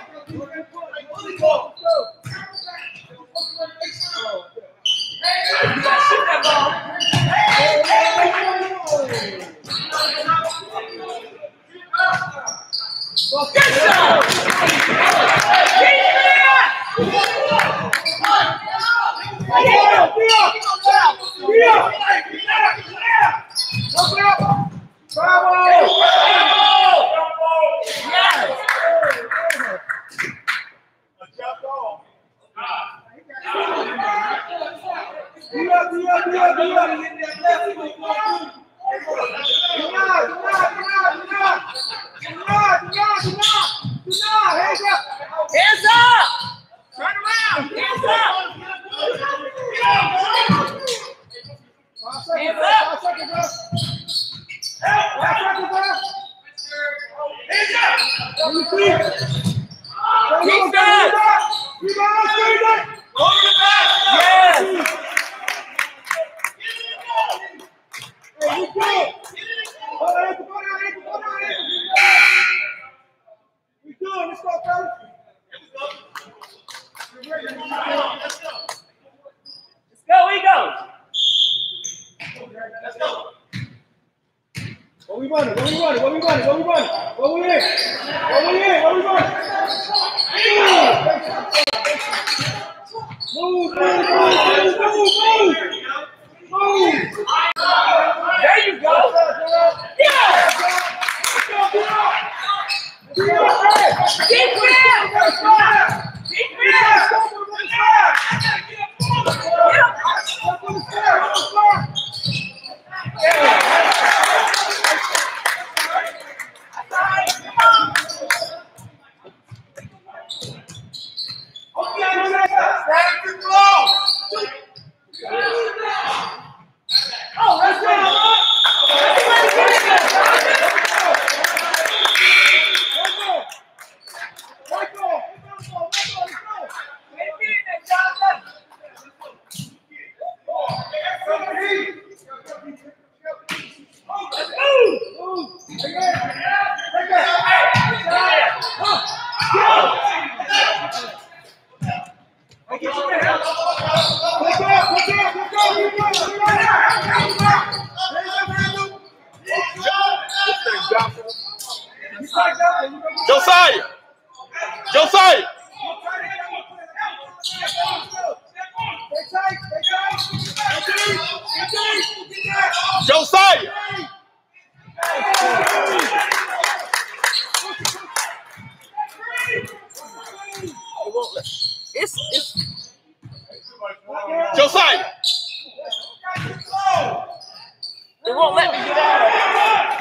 A: Hands up! Turn around! Hands up! Hands up! Defense! Go to the back! Yes! Let's go, Eagles! Let's go!
F: What we running? What we running? What we running? What we running? What we in? What we in? What we running? Move, move, move, move, move, move.
A: There you go! Yeah! Defense! Defense! Oh, let's go!
C: Josiah! Josiah! Josiah!
E: It's it's
C: Josiah!
E: they won't let me get out of it.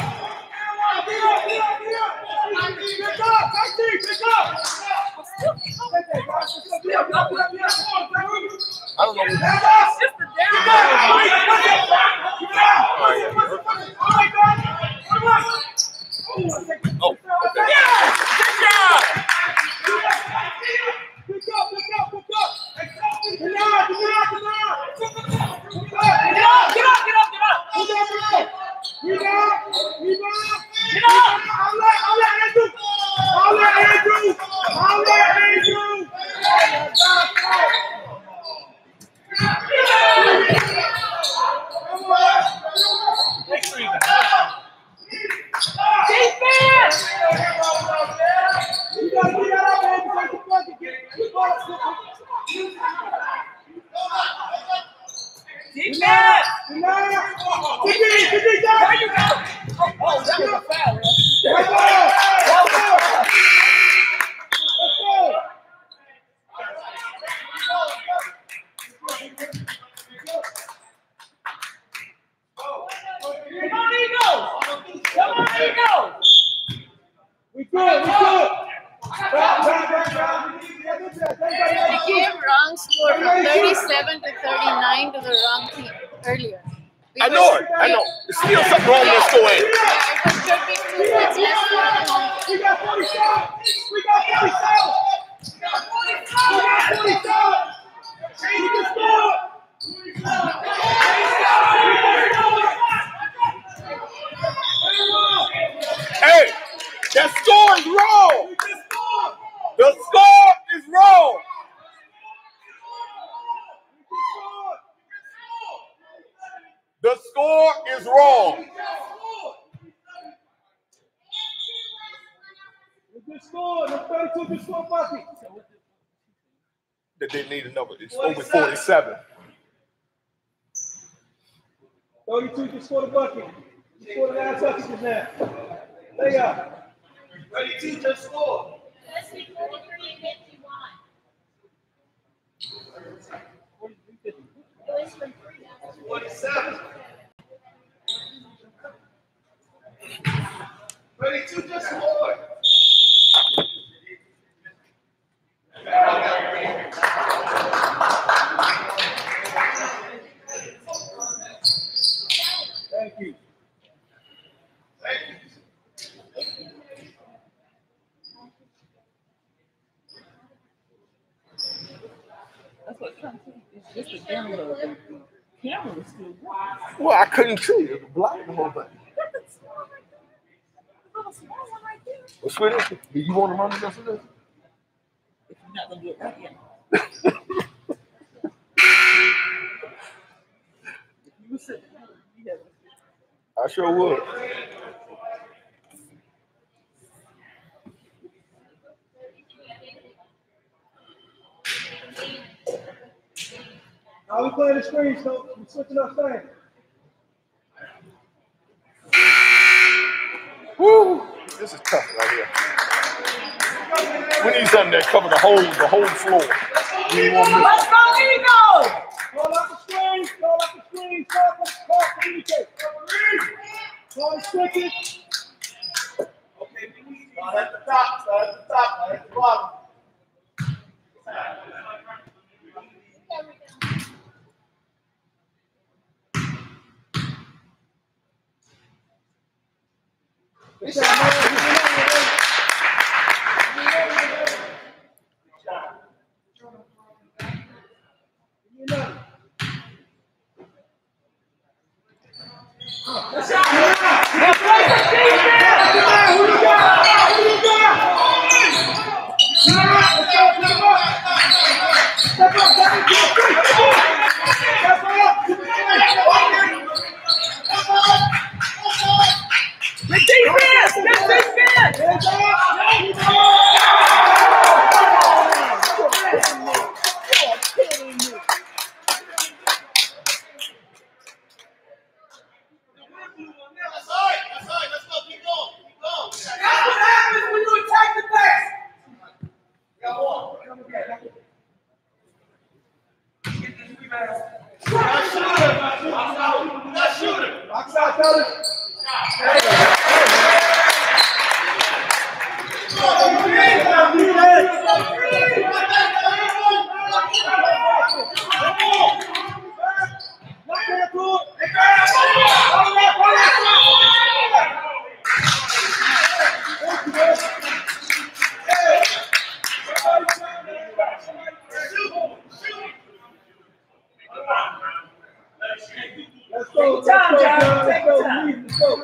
C: I don't know.
E: It's just the
C: Oh, okay.
E: Yes! Good job!
F: Pick up, pick up, pick up. Get up, get up, get up.
A: Get up, get up, get up, get up!
F: Get up, get up. Get up, get up.
A: Get up!
F: I'll let, I'll let Andrew. I'll let Andrew. I'll let Andrew.
A: Defense!
F: You gotta get out there and take the bucket. Get the ball.
A: Defense!
F: Get in, get in, down.
A: There you go! Oh, oh, that was a foul.
F: Let's go. Let's go. Let's go.
A: Come on, Eagles! Come on, Eagles!
F: We good, we good. Back, back, back, back.
G: We gave wrong score from thirty-seven to thirty-nine to the wrong team earlier. We
C: I
G: were-
C: know it. I know. There's still something wrong with this going.
G: Yeah, it was thirty-two points less than
F: We got forty-seven. We got forty-seven. We got forty-seven. We can score.
C: Hey, that score is wrong. The score is wrong. The score is wrong.
F: We can score. thirty-two just scored a bucket.
C: That they need another. It's over forty-seven.
F: thirty-two just scored a bucket. Just scored nine touches just now. Lay up. thirty-two just scored.
G: Let's see, forty-three and fifty-one. It was from three.
F: forty-seven. thirty-two just scored. Thank you. Thank you.
E: That's what I'm trying to say. It's just a download. The camera was still working.
C: Well, I couldn't see it. It was black the whole thing.
E: Little small one right there.
C: Well, sweetie, do you want to run against this?
E: If you're not gonna do it right yet. If you were sitting down, you have
C: I sure would.
F: Now we playing the screen, so we're switching up things.
C: Woo! This is tough right here. We need something that cover the whole the whole floor. We want to
E: Let's go, Eagles!
F: Call out the screen, call out the screen, call, call, communicate. Call the switches. Okay, start at the top, start at the top, start at the bottom. Good job, man. You know. Let's go. Let's play some defense. Who you got? Who you got? Step up, step up. Step up, step
E: Good defense! Good defense!
F: Box out, fellas. Let's go. Let's go, John. Let's go. Let's go.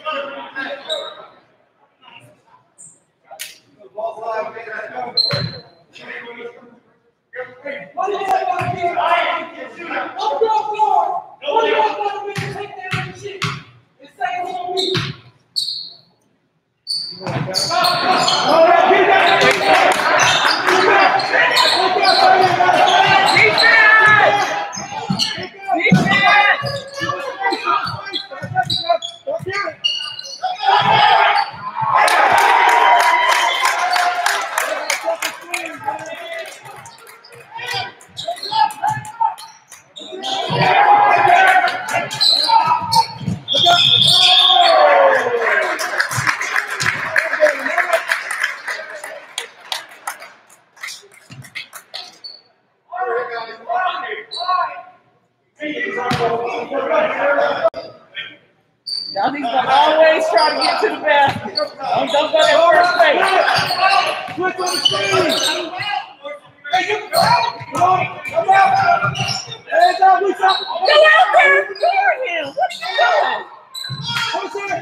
E: Y'all need to always try to get to the basket. Don't, don't go that first place.
F: Switch on the screen. Hey, you go. Come on. Come out. Hands out. We talk.
E: Go out there and score him. What you doing?
F: What's it?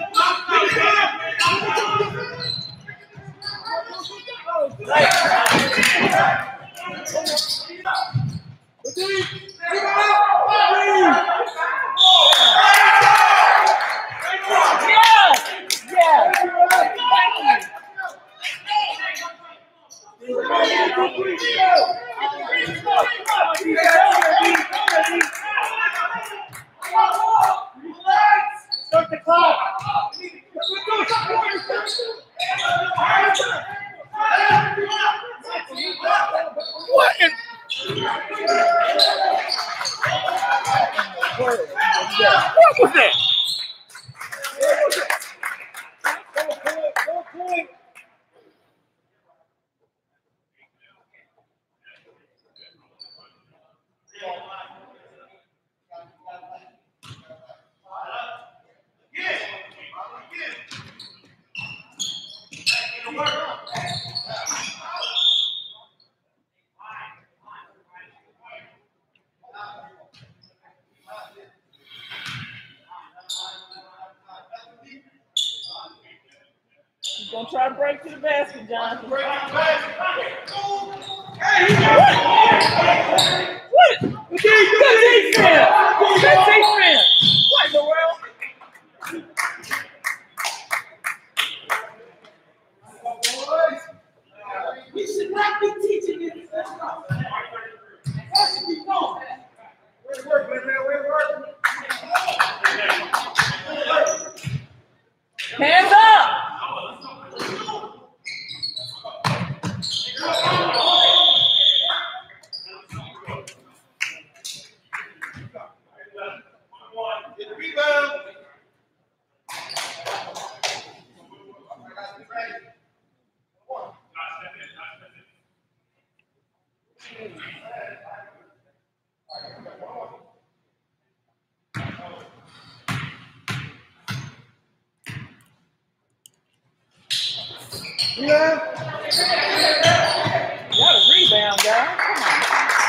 F: Start the clock.
C: What? In what was that?
E: He's gonna try to break to the basket, Jonathan. What? Good defense. Good defense. What in the world?
F: We should not be teaching this. That should be gone. Where's work, man? Where's work?
E: Hands up.
F: Get the rebound.
E: Yeah. Got a rebound, guys. Come on.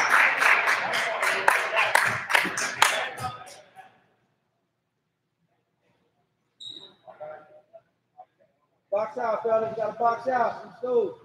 F: Box out, fellas. Got to box out. Let's go.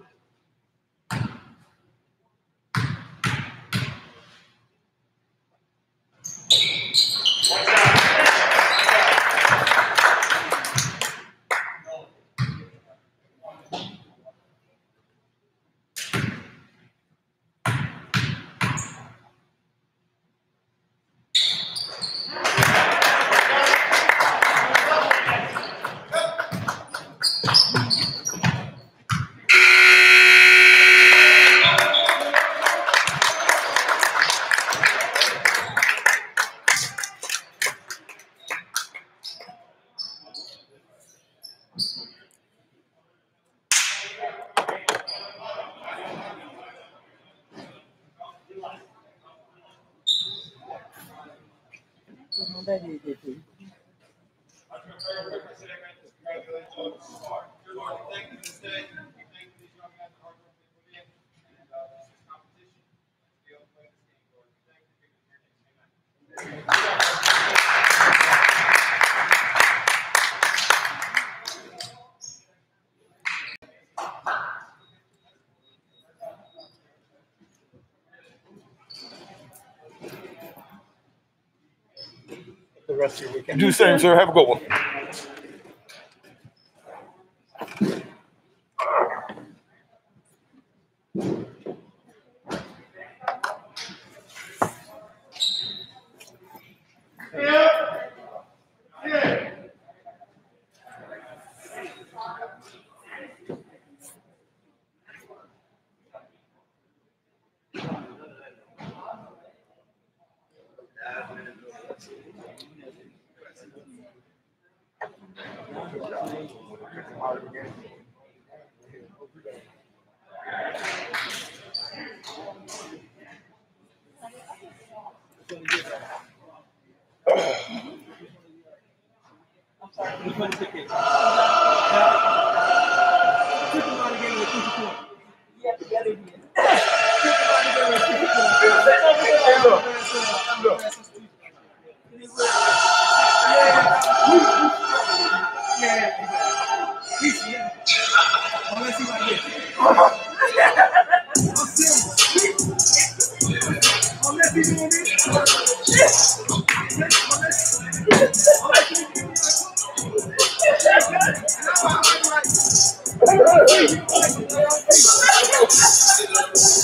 C: The rest of your weekend. Do the same, sir. Have a good one.
F: Hey,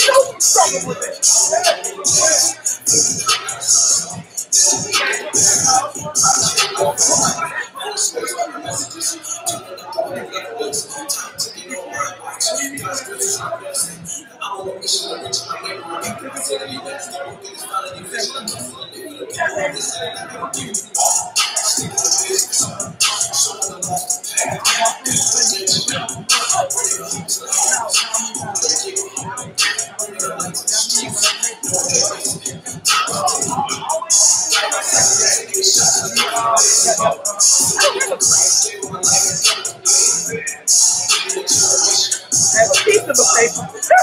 E: Have a piece of a paper.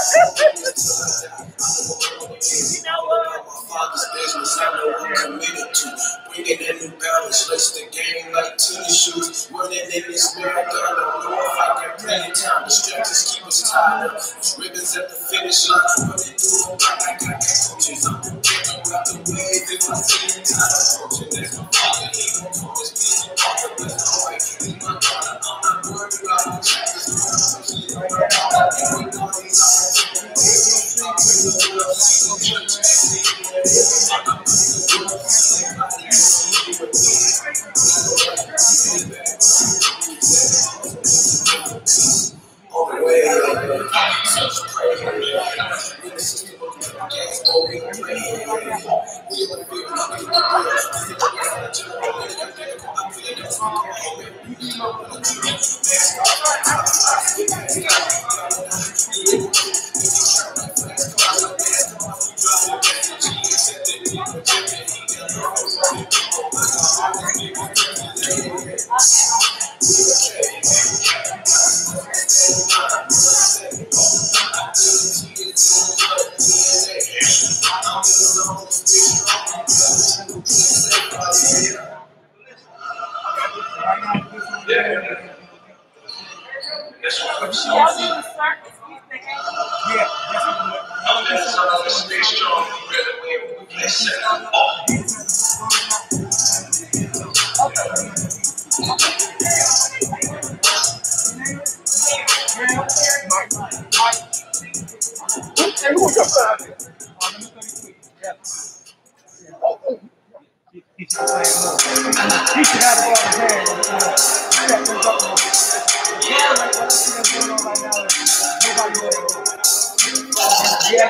E: You know what?
D: Bringing that new balance, lace the game like tennis shoes. Running in this marathon, I don't know if I got plenty time. The strap just keep us tied up. Ribbons at the finish line, running through the block. I got that coaches. I'm getting about the wave. If I see the time approaching, that's my father. He gon' call this piece of water. That's my wife. He's my daughter. I'm not worried about the chapters.
F: He should play more. He should have the ball in his hand. Yeah, like what I see that's going on right now is nobody knows. Yeah.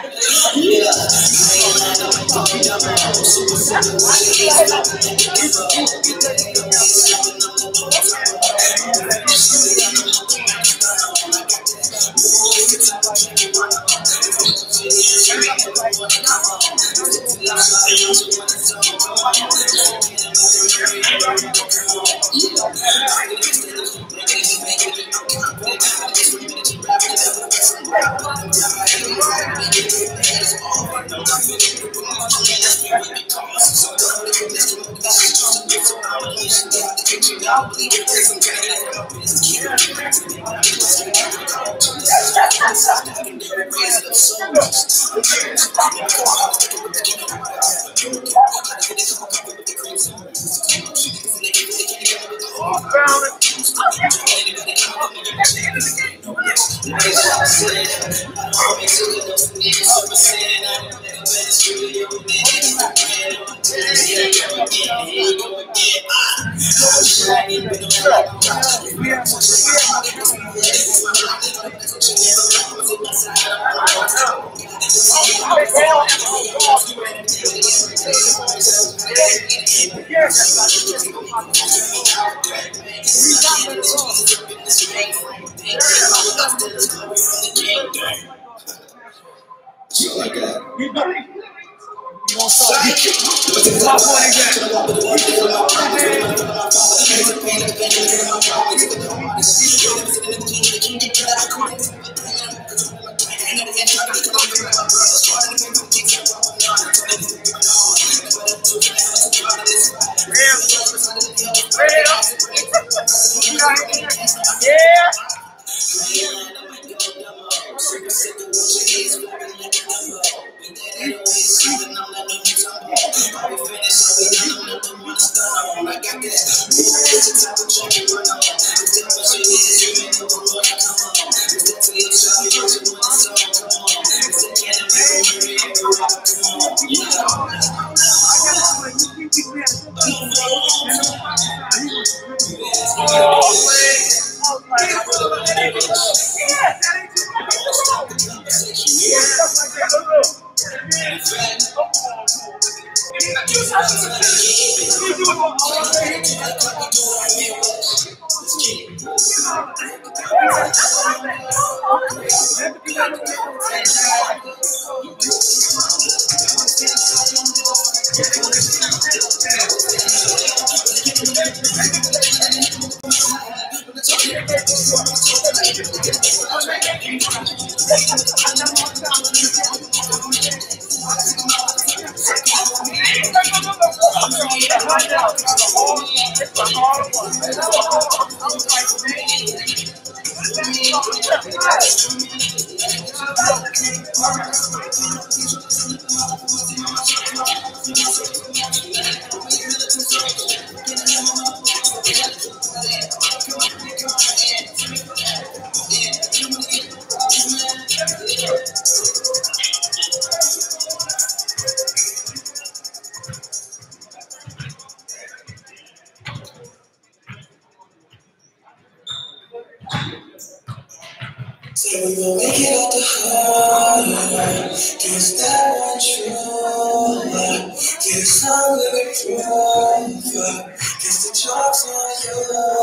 D: So we gon' make it out the hard. Guess that one true. Guess I'm living proof. Guess the chalk's on you.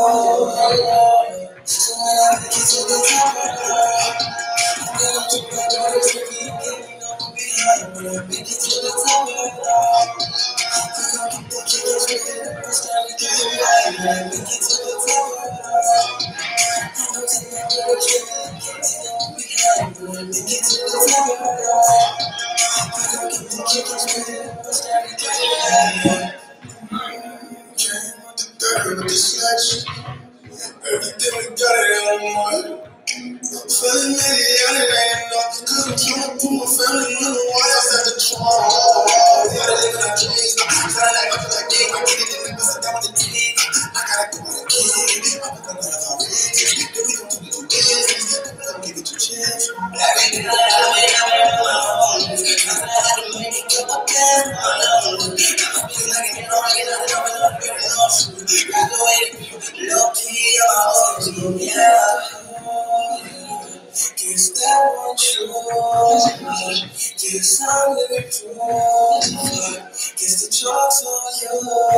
D: So when I make it to the top, I'm gonna keep my daughters to keep getting on behind. When I make it to the top, I'm gonna keep the kids with it. First time we do it right. When I make it to the top, I'm gonna take my daughters with it. When I make it to the top, I'm gonna keep the kids with it. First time we do it right. Came with the dirt with the sledge. Everything we got it on one. Feeling mediated, ain't enough. Couldn't keep up with my family on the wires at the trunk. Gotta live in a cage. Gotta like up like game. I get it in the bus, I got with the team. I gotta go with a kid. I'm gonna have a rich. Then we gon' do it together. Then we gon' give it a chance. Every day I love it, I love it. I had to make it up again. I love it. I'm feeling like it's wrong, and I know it's not very awesome. Graduated, low key, I'm yeah. Guess that one true. Guess I'm living proof. Guess the chalk's on you.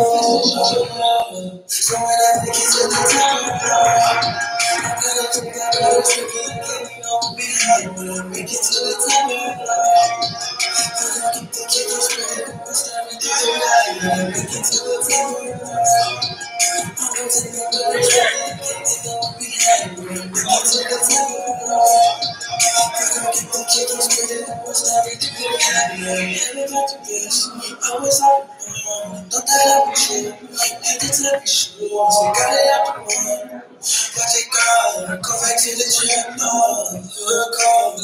D: So when I make it to the top, I'm gonna keep that road to keep getting on behind. When I make it to the top, I'm gonna keep the kids with it. First time we do it right. When I make it to the top, I'm gonna take my road to keep getting on behind. When I make it to the top, keep the kids with it. First time we do it right. Never got the best. I was out of home. Thought that I was true. Had to tell me shoes. They got it out the one. Watch it go. Go back to the gym. No, you're cold.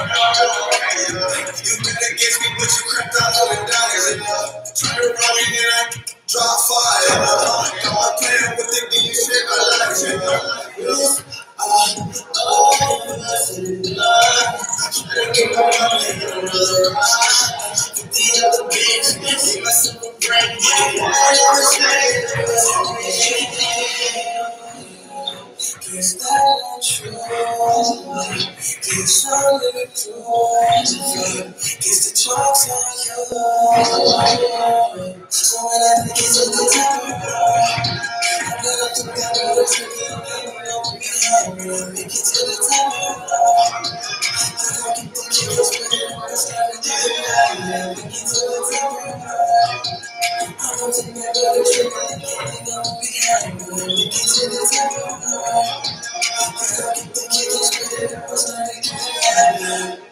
D: You been against me, but you crept all over down. Try to run me and I drop fire. I'm playing with the game shit. I like it. Oh, listen, love. I try to get my money in another ride. The other bitch, see myself a brain. I always say, guess that I'm true. Guess I'm living proof. Guess the chalk's on you. So when I make it to the top, I'm gonna keep that road to keep getting on behind. When I make it to the top, I'm gonna keep the kids with it. First time we do it right. When I make it to the top, I'm gonna take my road to keep getting on behind. When I make it to the top, I'm gonna keep the kids with it. First time we do it right.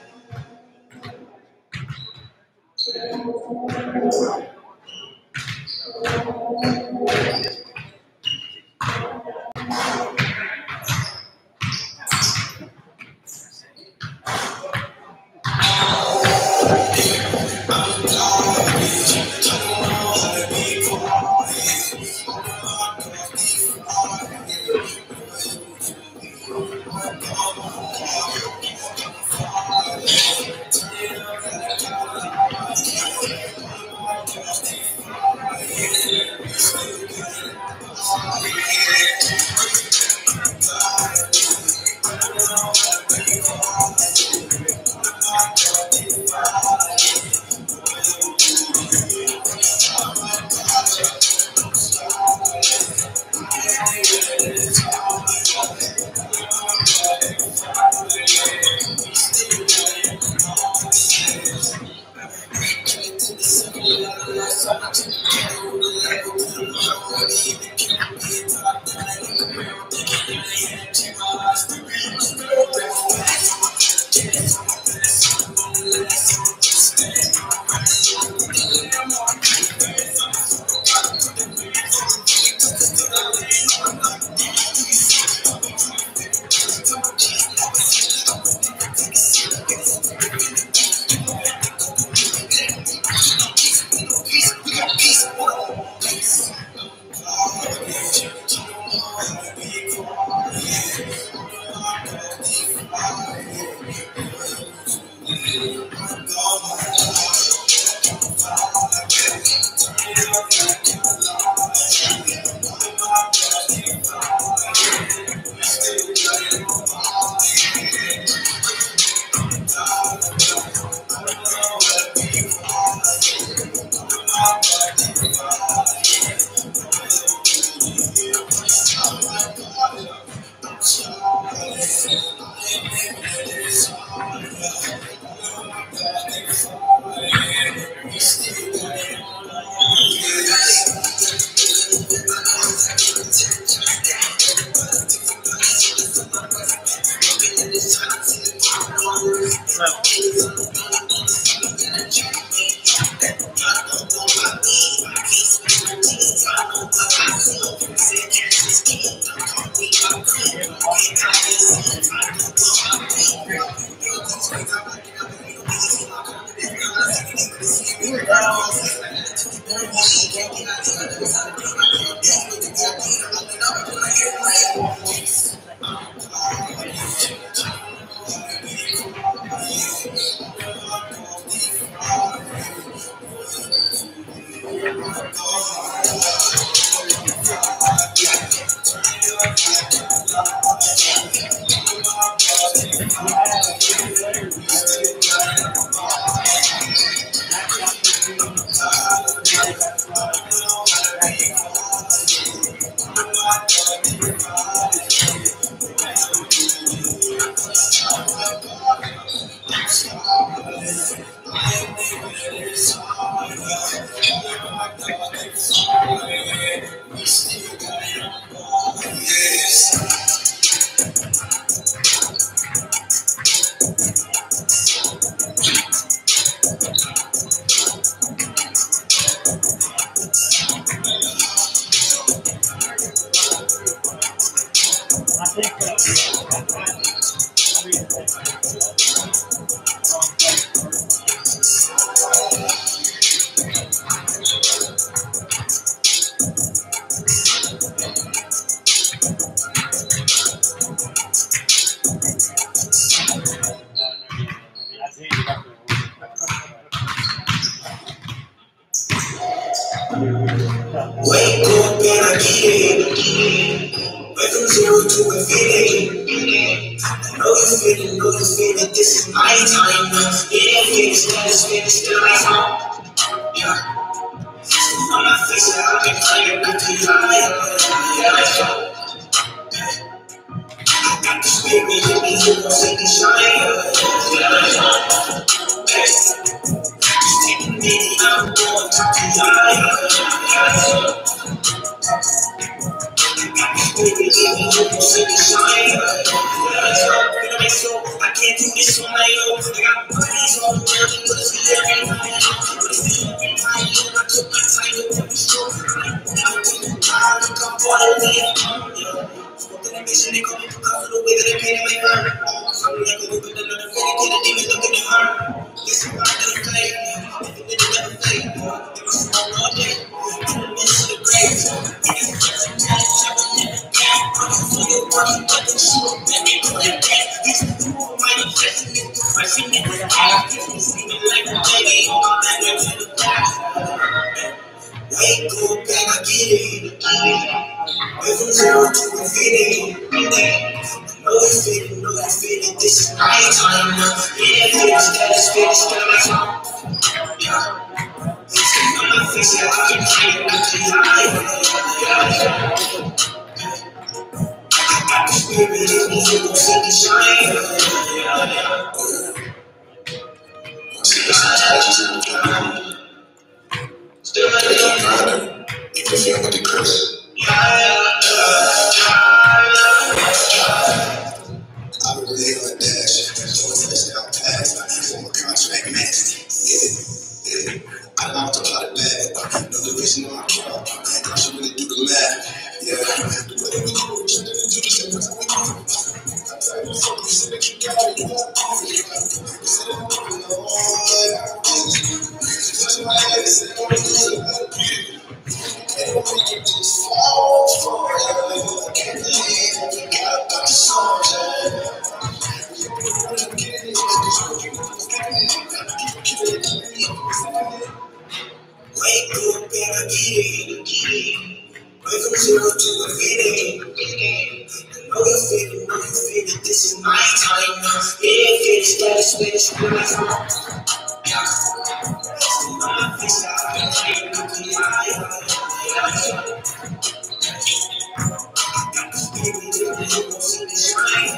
D: Wake up and I get it. Went from zero to infinity. I know you feeling, know you feeling. This is my time now. It ain't finished, that is finished, still I home. Yeah. I'm not facing, I've been playing with the higher. Yeah, I know. I got the spirit in me, you gon' see me shine. Yeah, I know. Hey. Just take a minute, I'm going to the higher. Yeah, I know. Baby, baby, you gon' see me shine. I can't do this on my own. I got bodies all around me, but it's every night. But it's every night. I took my time with every stroke. I took time to come for the way. Spoken ambition, they call me because of the way that they painted my burn. Something like a little bit of another feeling, get a demon looking at her. Listen, I didn't play. If it didn't never play, it was small all day. In the midst of the grave. Wake up and I get it. Went from zero to infinity. Know you feel it, know you feel it. This is my time now. Yeah, finish, gotta finish, gotta my face, I can keep it high. I got the spirit in me, you gon' see the shine. Still like it, you can feel with the curse. I would really like that shit. What's this now past? I want my contract nasty. Yeah, yeah. I locked a lot of bad. No division on my account. I should really do the math. Yeah, do whatever you do. Do the shit that's what we do. I tell you, fuck you, say that you got it. Say that you know, touch my head, say that I'm good. And we can just fall for it. I can't believe we got the soldier. Wake up and get it. Wake from zero to infinity. Know you feel it, know you feel it. This is my time now. Yeah, finish, gotta finish, finish. My face, I can't look in my eyes. Got the spirit in me, you gon' see the shine.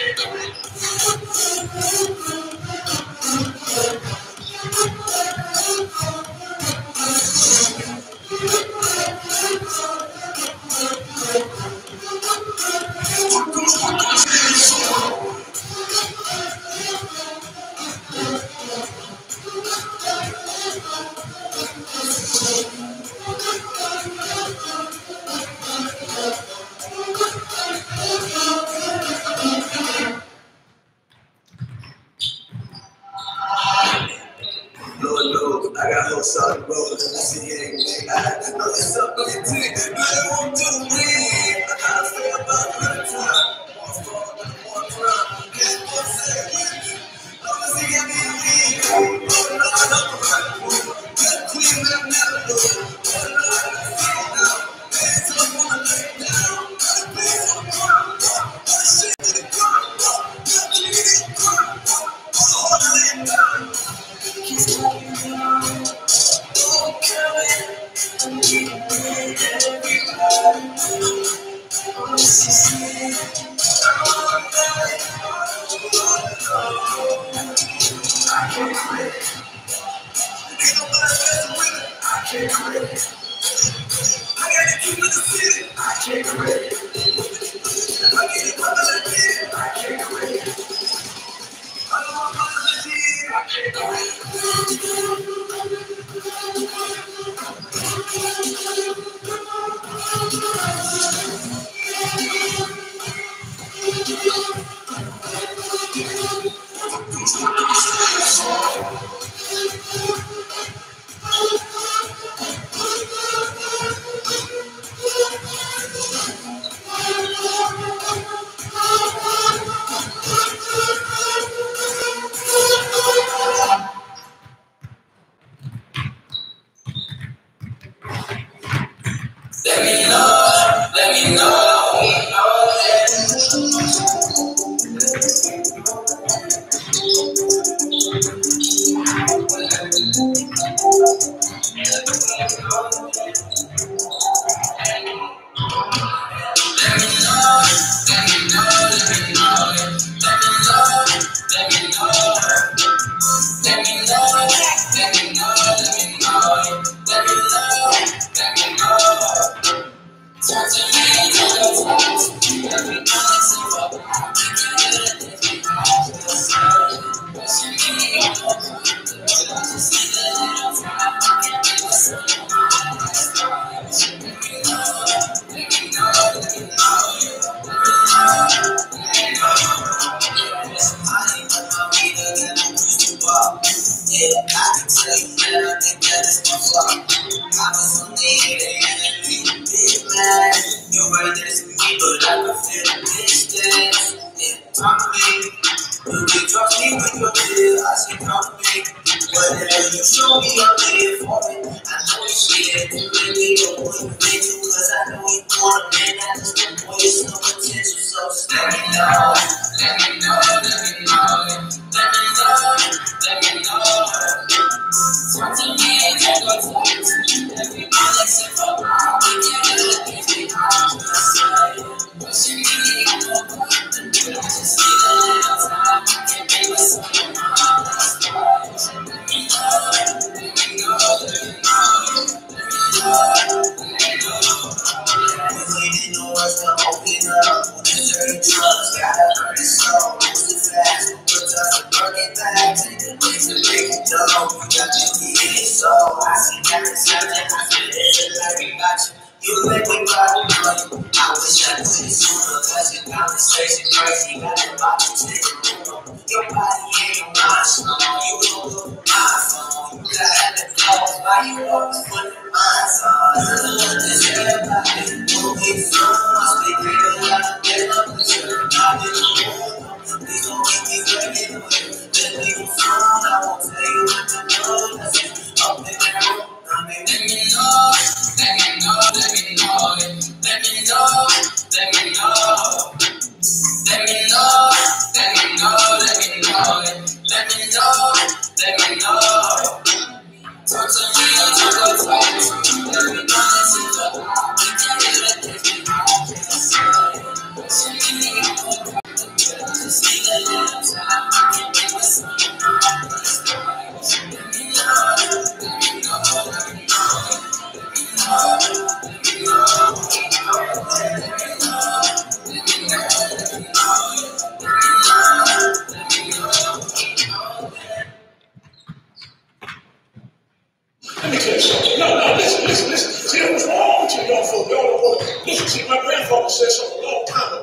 D: Lord knows, I got no solid road. I see it ain't big. I know it's up with it. But it won't do me. I gotta feel about the time. One fall, one crime. This one said with me. Long as he got me a lead. Oh, no, I don't run. Good queen, but I'm never good. Oh, no, I don't feel now. Hands up on the lay down. Gotta be on the ground. Gotta shit to the ground. Gotta keep it ground. Hold the lay down. Kiss my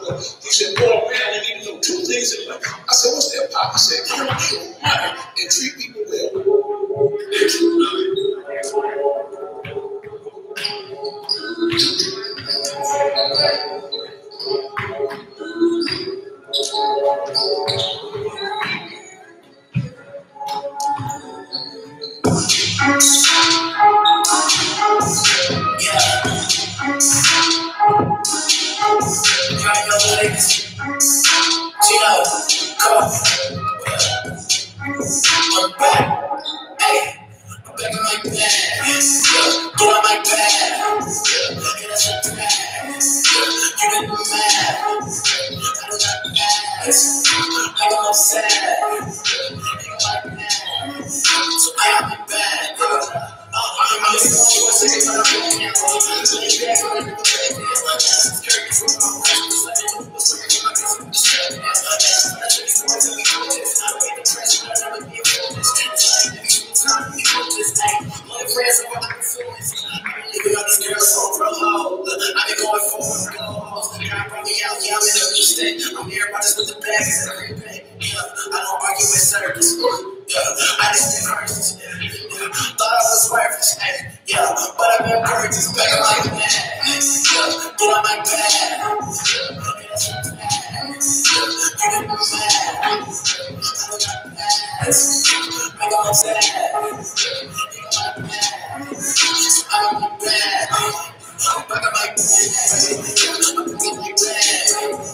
D: He said, boy, man, I only need to know two things in life. I said, what's that, Pop? He said, carry your money and treat people well. I'm back. Hey, I'm back in my bag. Yeah, get on my bag. Yeah, get us a bag. Yeah, get in the bag. I don't got bags. I don't know sad. I got my bag. So I got my bag. Yeah. I'm a little one second, but I'm really down. I'm laying back on the bed. I'm carrying from my friends. I'm looking at my girls with the strap. I'm looking for it till we do this. I'm waiting for it, but I'm never be a bonus. I'm never be time to be with this thing. My friends are all like influence. I'm leaving all these girls home for a hoe. I've been going for it. God brought me out, yeah, I'm in a beach thing. I'm here, I just put the bags in every bag. Yeah, I don't argue with circus. Yeah, I just did artists. Yeah, thought I was worthless. Yeah, but I've been gorgeous. Back on my bag. Yeah, get on my bag. Yeah, get us some bags. Yeah, get in my bag. I don't got bags. I got my bag. Yeah, get on my bag. I'm on my bag. I'm back on my bag. I'm back on my bag.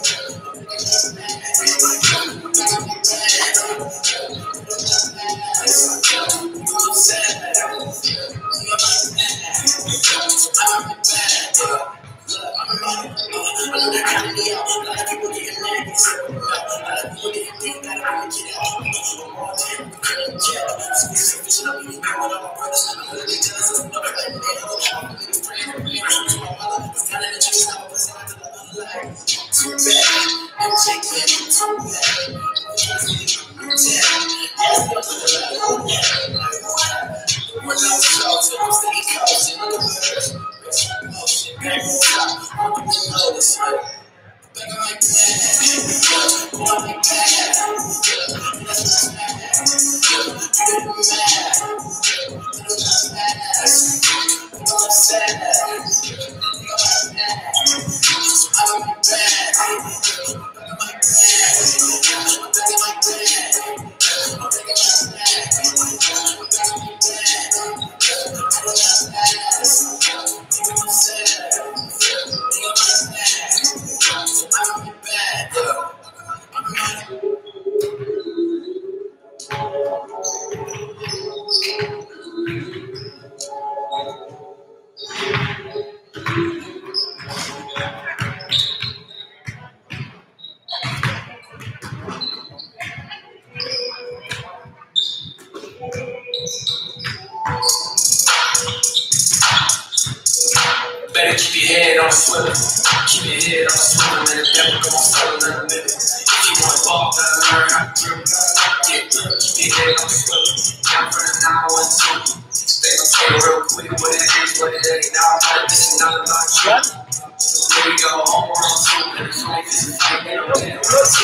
D: Better keep your head on the swivel. Keep your head on the swivel, and the devil come on swivel in the middle. If you want to ball, better learn how to dribble. Yeah, keep your head on the swivel. Down for the nine one two. Stay on scale real quick. What it is, what it ain't. Now I'm like, this is not about you. So here we go, home run two. And it's like this is like that. Money,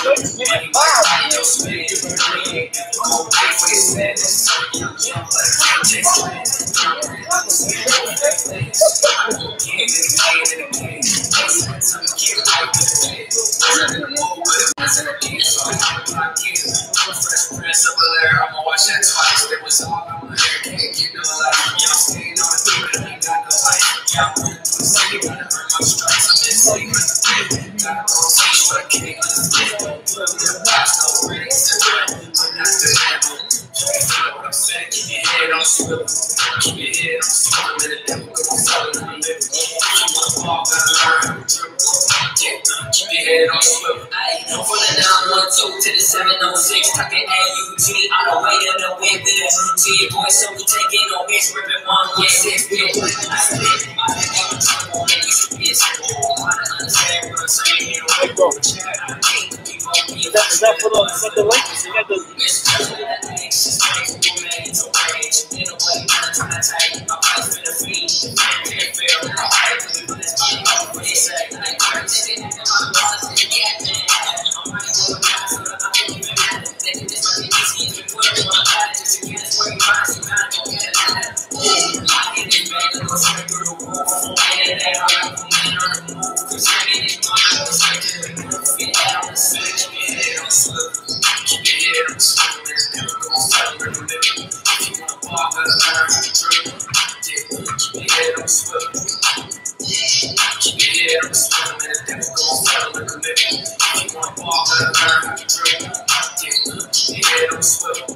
D: money, no spin. Money, go pay for your sadness. Young, young, but I can't take I'ma watch that twice. There was all on my hair, can't get no life. Y'all staying on the beat, but I ain't got no life. Y'all went to the city, gotta earn my stripes. I'm just sleeping on the bed. Gotta go see, but I can't understand. Put me a box, no rings. I'm not the devil. What I'm saying, keep your head on swivel. Keep your head on swivel, and the devil go follow the living. If you wanna ball, gotta learn how to dribble. Yeah, keep your head on swivel.
H: Ayy, from the nine one two to the seven oh six, talking A U G on the way to the wind to the to your boy, so we taking no bitch, ripping one one six, we don't put it like this. I ain't never trouble, and you should be a simple. I don't understand what I'm saying, you know, we go with chat. I can't be wrong, be a
F: Is that for the, is that the link? So you got the.
H: it's just crazy, man, it's a rage. In a way, I'm trying to take my life in the feed. Can't feel, I'm like, but it's my life, what they say. I ain't hurt, shit, and I'm not, yeah. One ball, better learn how to dribble. Your head on swivel.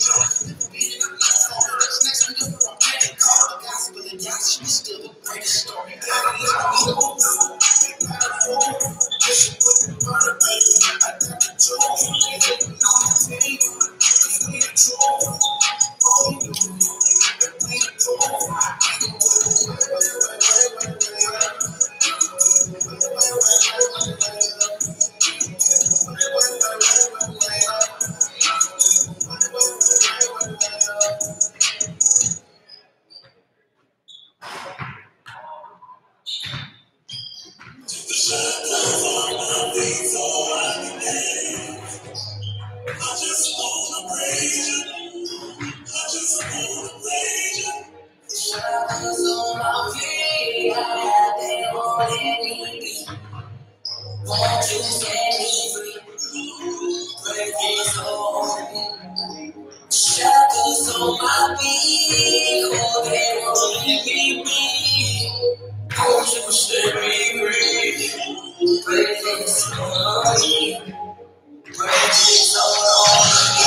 D: Shackles on my feet, oh, they won't let me be. Won't you set me free? Praises on me, praises on me.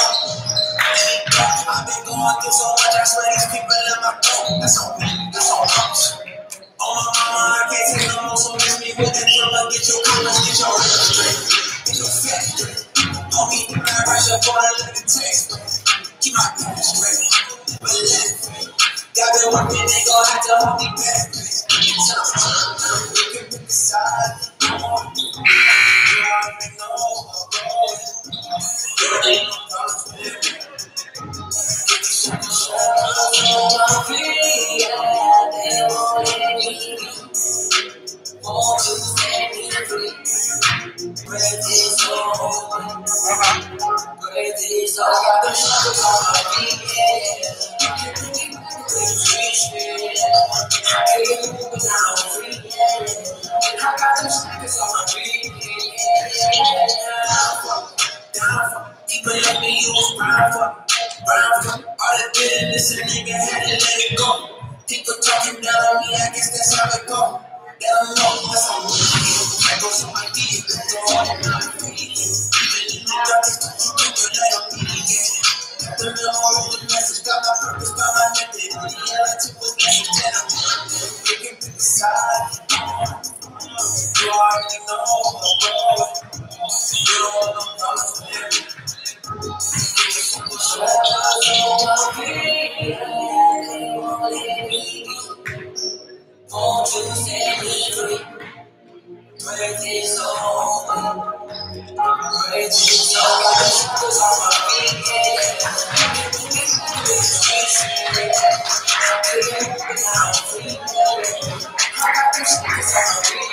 D: I've been going through so much, I swear these people in my throat. That's on me, that's on us. On my mama, I can't take no more, so miss me with that drama. Get your comments, get your rhythm straight, get your facts straight. Homie, I rush up on a little text. Keep my cash straight, but left. Got been working, they gon' have to hold me back. Time, time, time, we can pick a side. You already know, you ain't no problems with me. Won't you set me free? Praises on, praises on, got the shackles on my feet, yeah. I can't move without free, yeah. I got the shackles on my feet, yeah. Down for, people let me use brown for, brown for. All the business a nigga had to let it go. People talking down on me, I guess that's how it go. They don't know what's on me. I go so my D, go on and I'm free. Even in the darkest, you can let on me, yeah. Got the memo with the message, got my purpose, got my method. On the other two was message, and I'm we can pick a side. You already know, bro. You don't want no problems with me. Won't you set me free? Praises on, praises on, got the shackles on my feet, yeah. I got the shackles on my feet,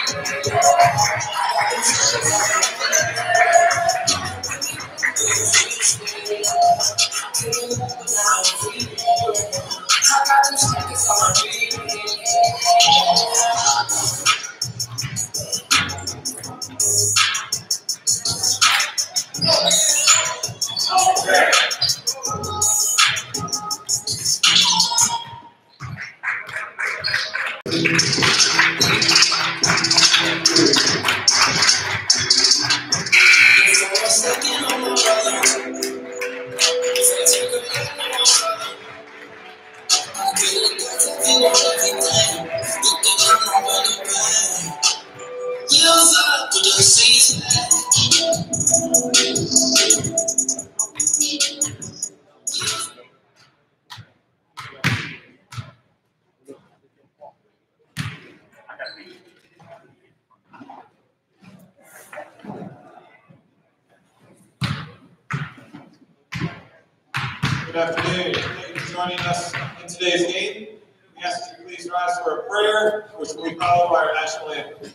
B: Good afternoon. Thank you for joining us in today's game. We ask you to please rise for a prayer, which will be followed by our national anthem.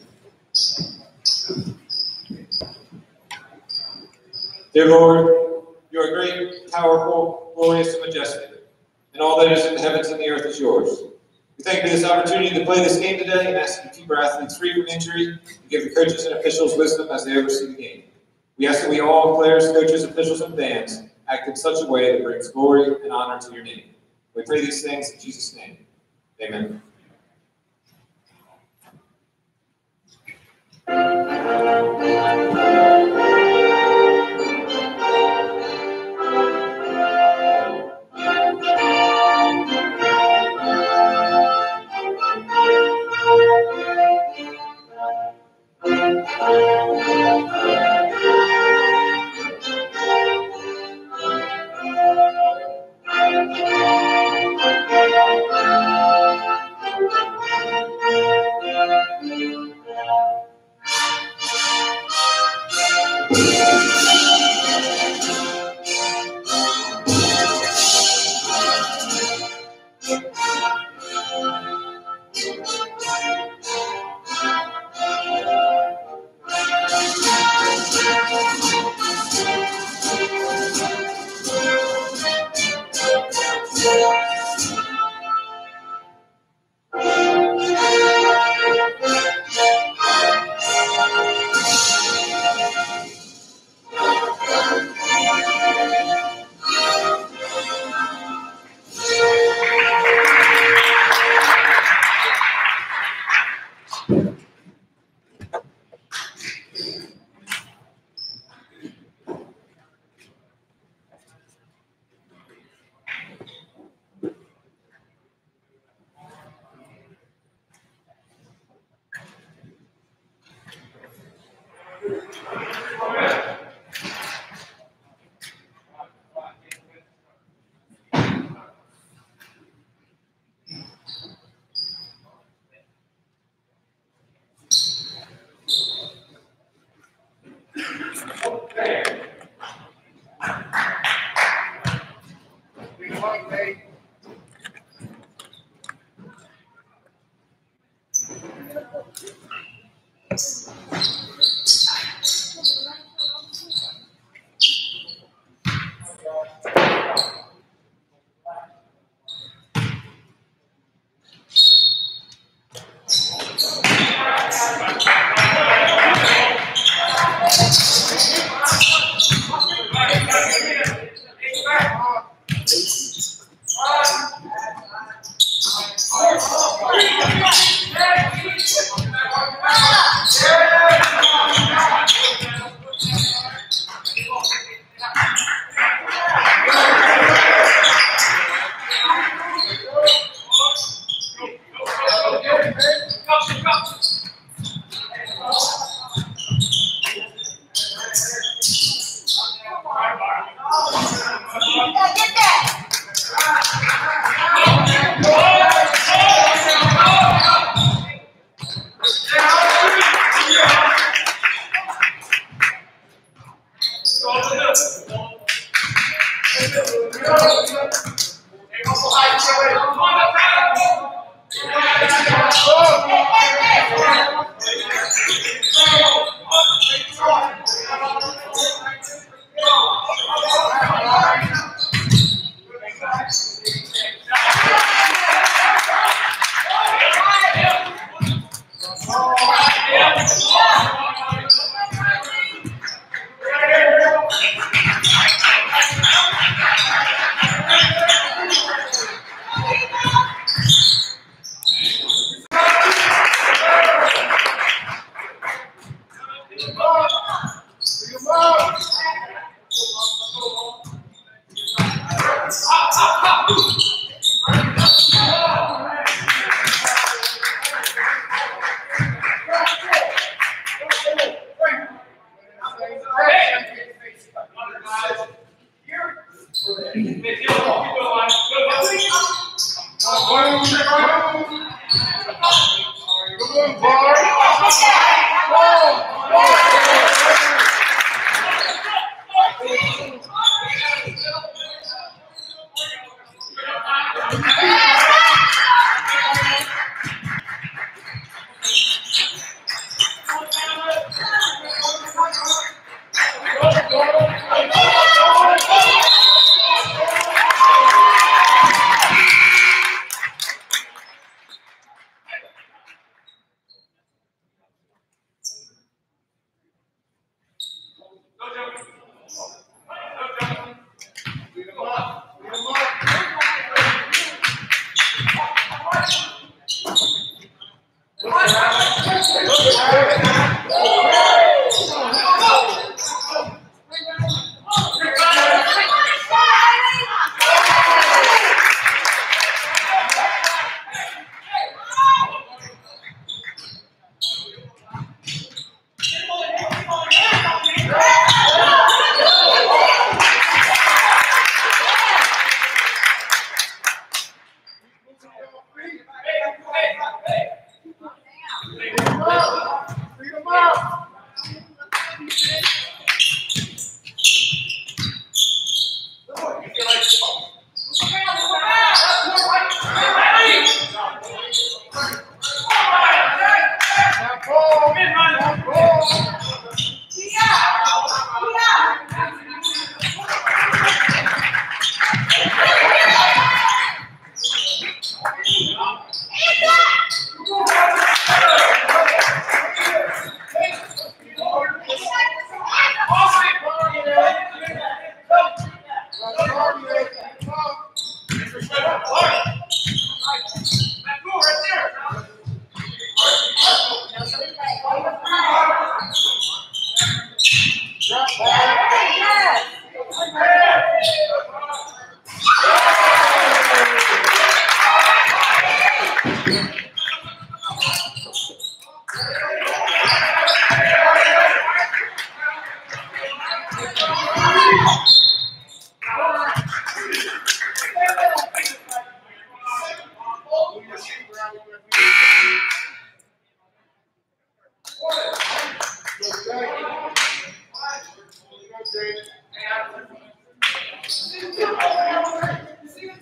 B: Dear Lord, you are great, powerful, glorious, and majestic, and all that is in the heavens and the earth is yours. We thank you for this opportunity to play this game today and ask you to keep our athletes free from injury and give the coaches and officials wisdom as they oversee the game. We ask that we all, players, coaches, officials, and fans, act in such a way that brings glory and honor to your name. We pray these things in Jesus' name. Amen.
F: Thank you.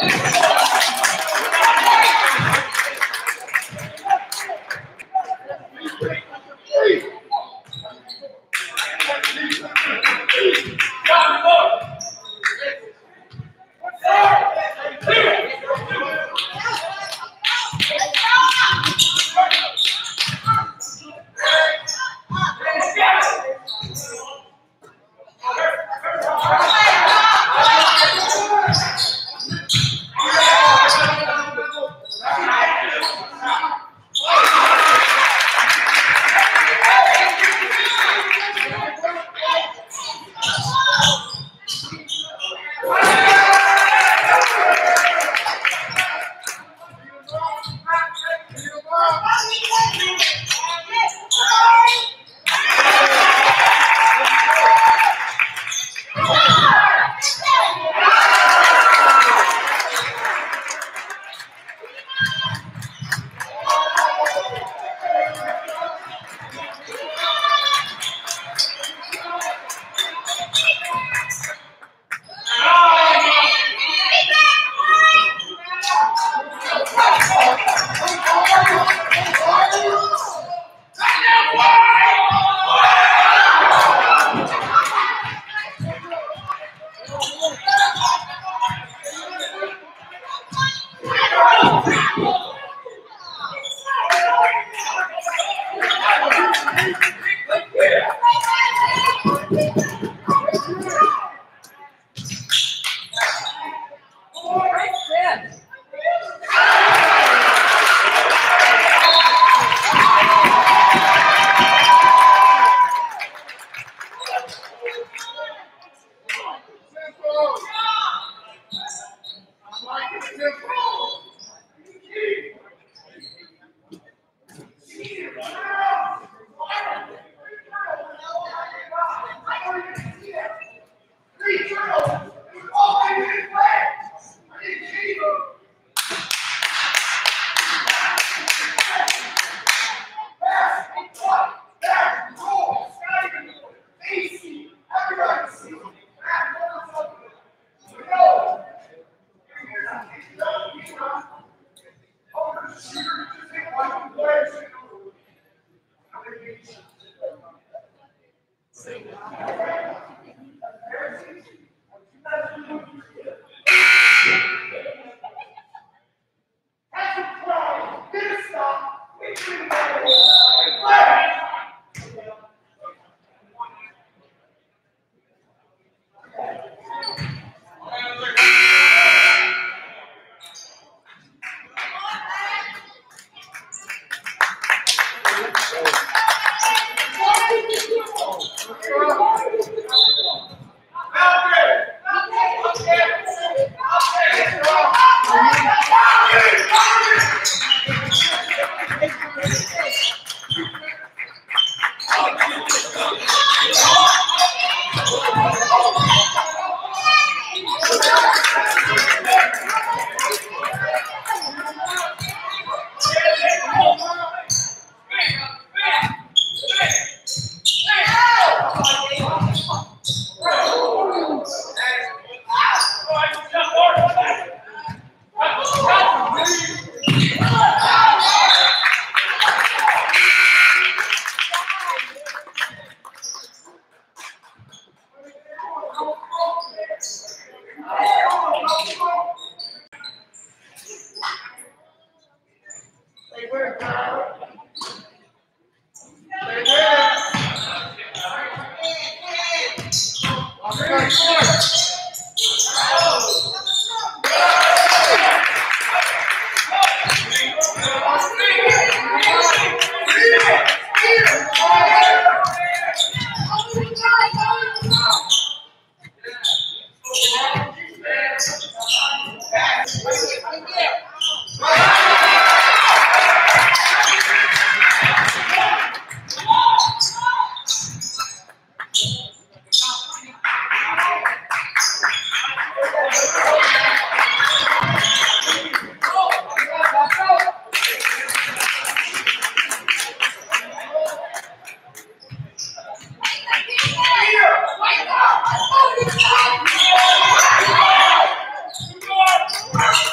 A: Come on.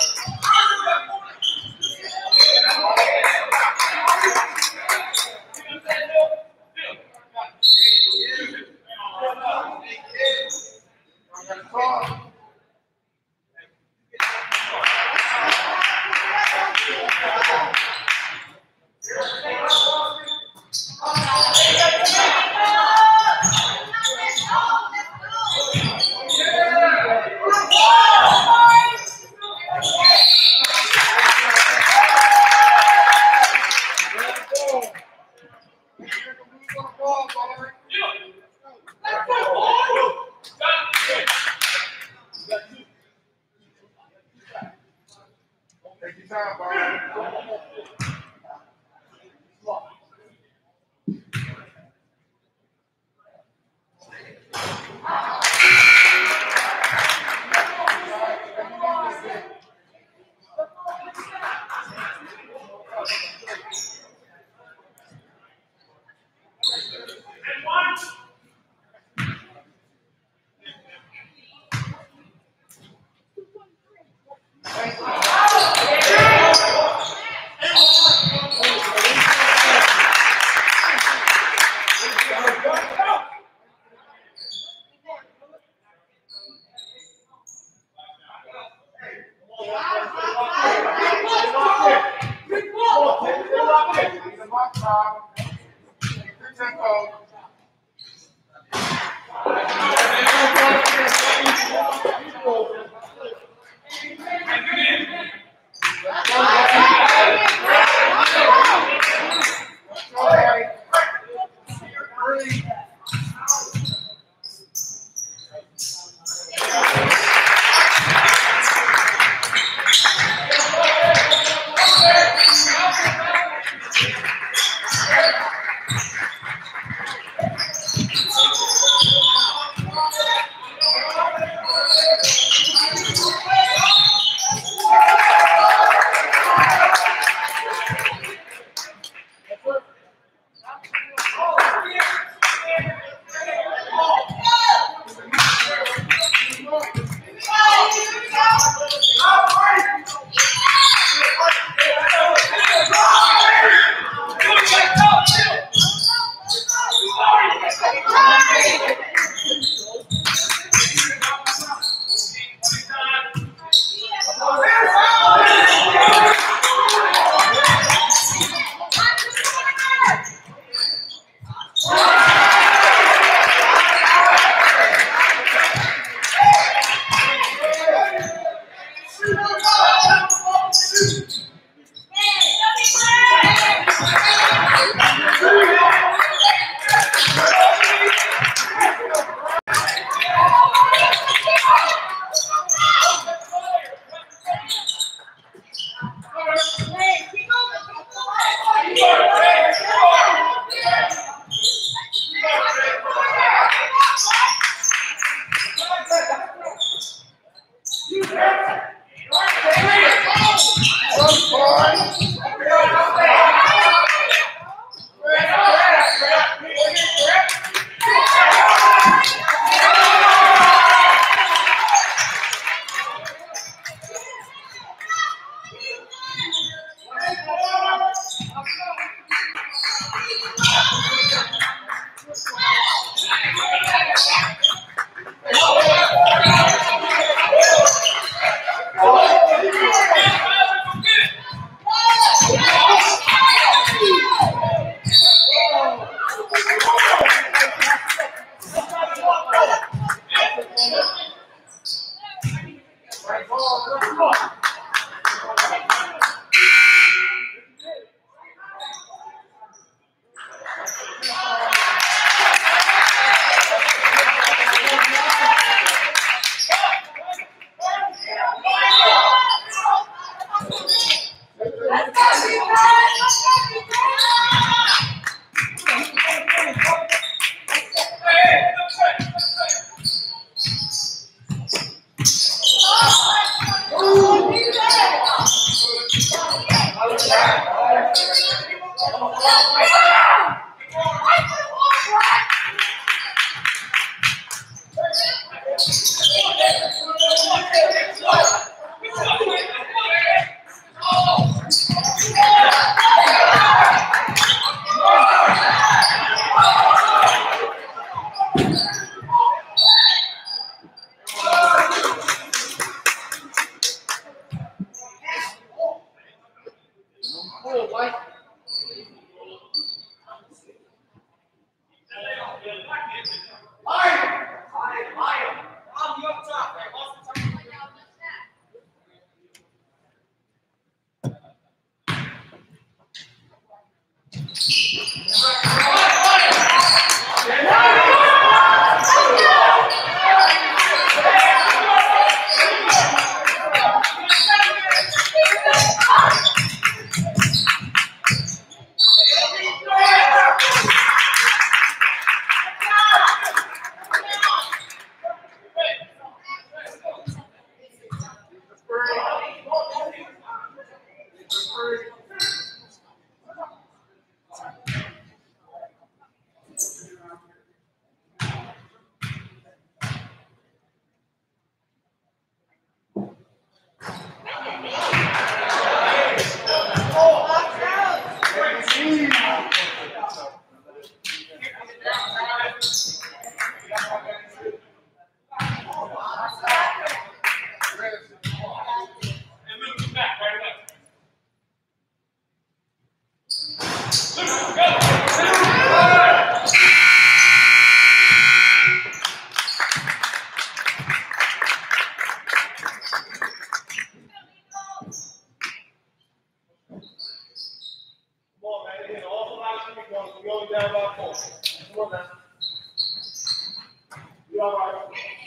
C: Take your time, Brian.
F: down by four. Come on now. You all right?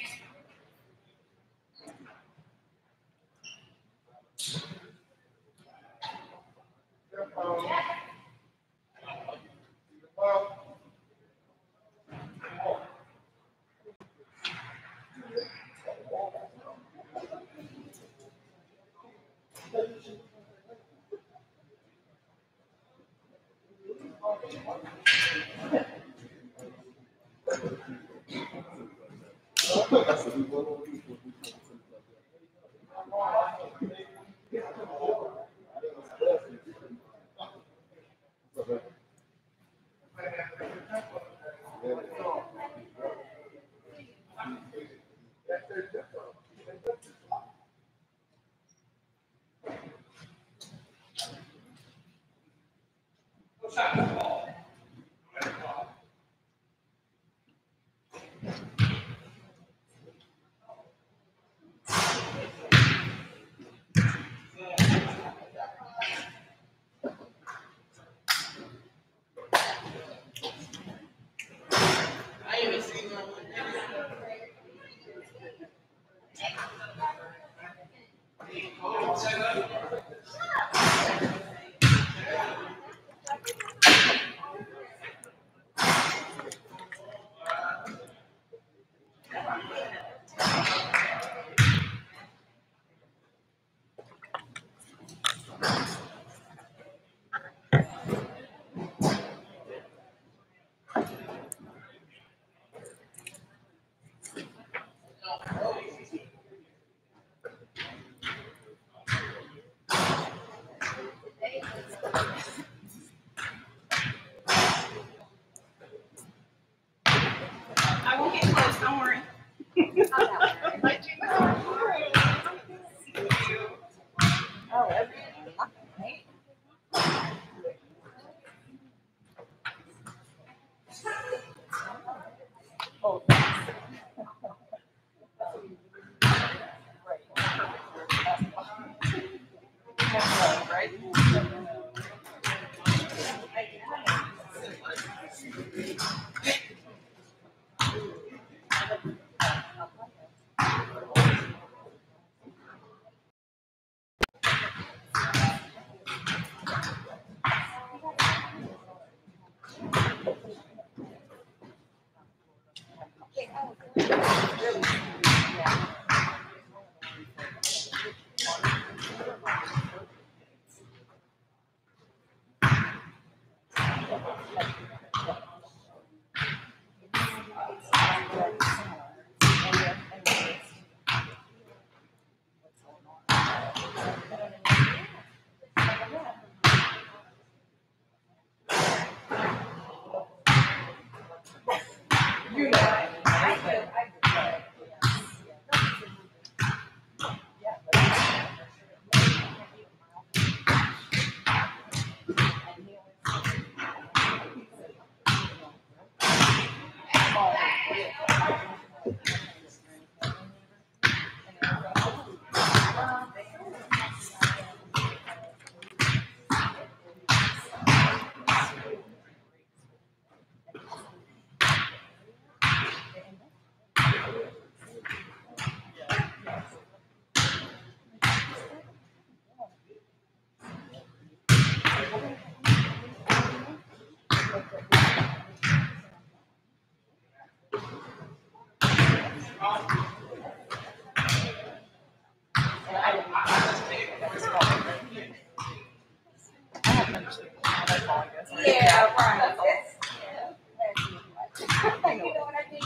E: I won't get close, don't worry. Let you know. Oh, everything. Oh, right. You know, I could, I could. Yeah, right. You know what I mean?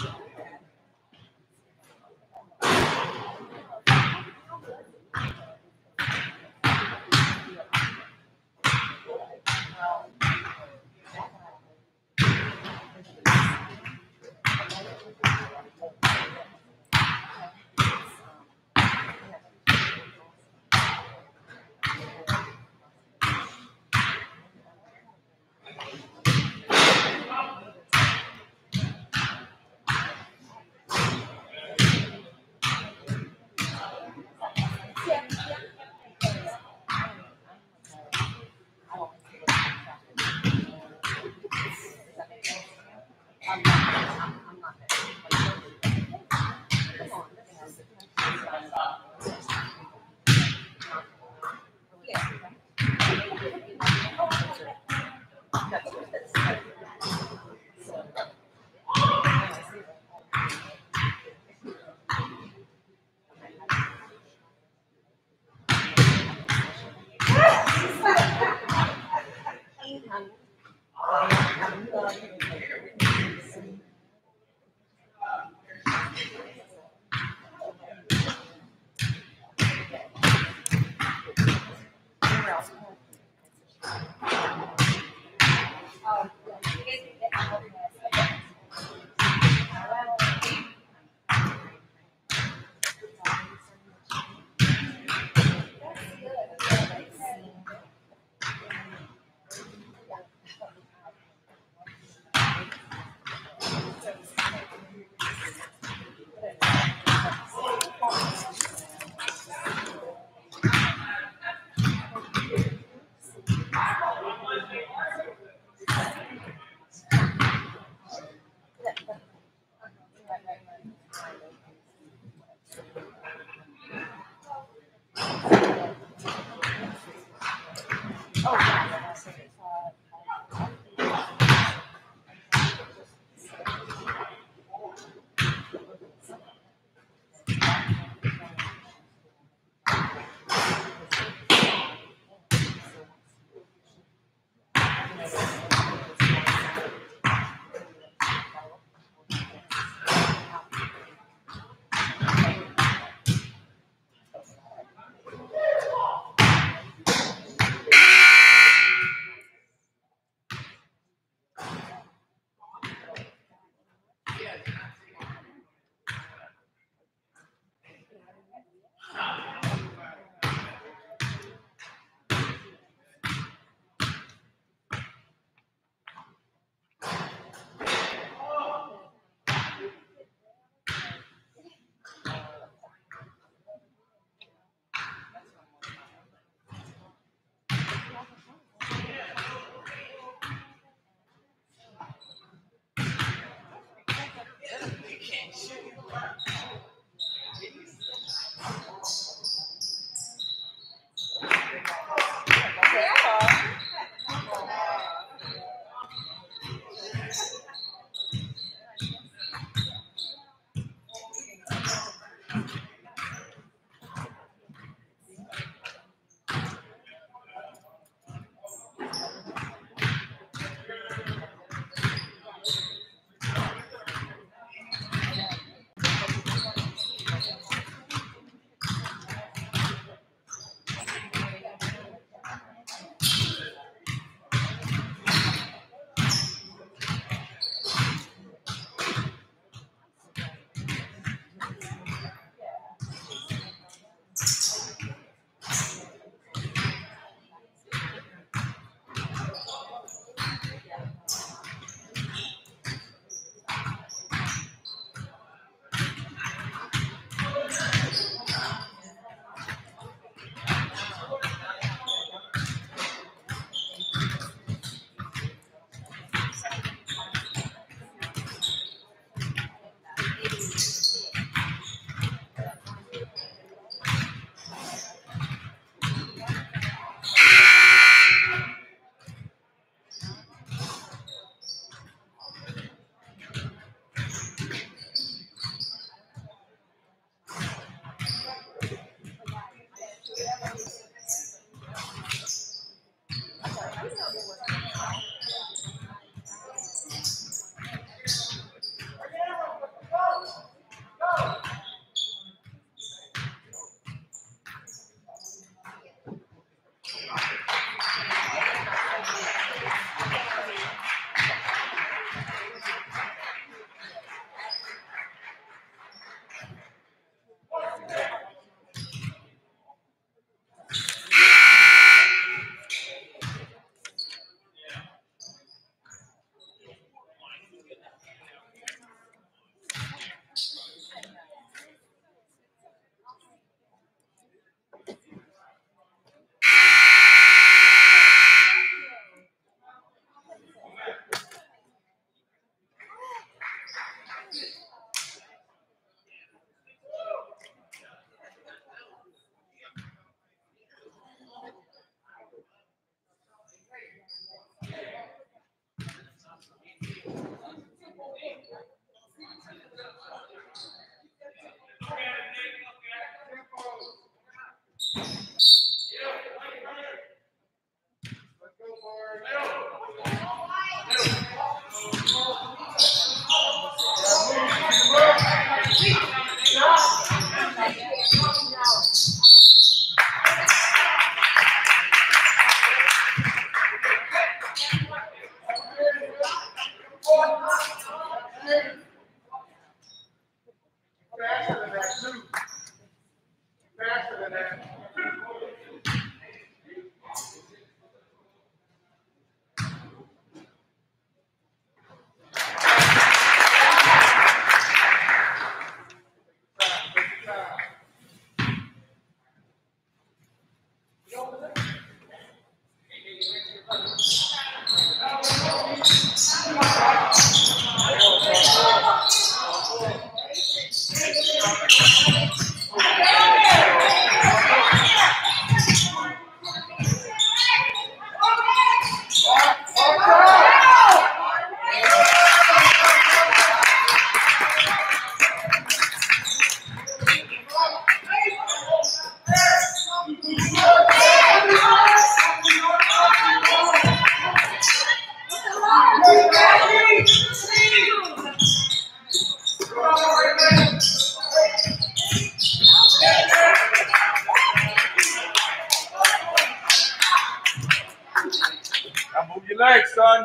F: Move your legs, son.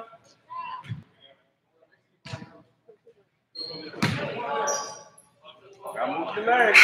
F: Now move your legs.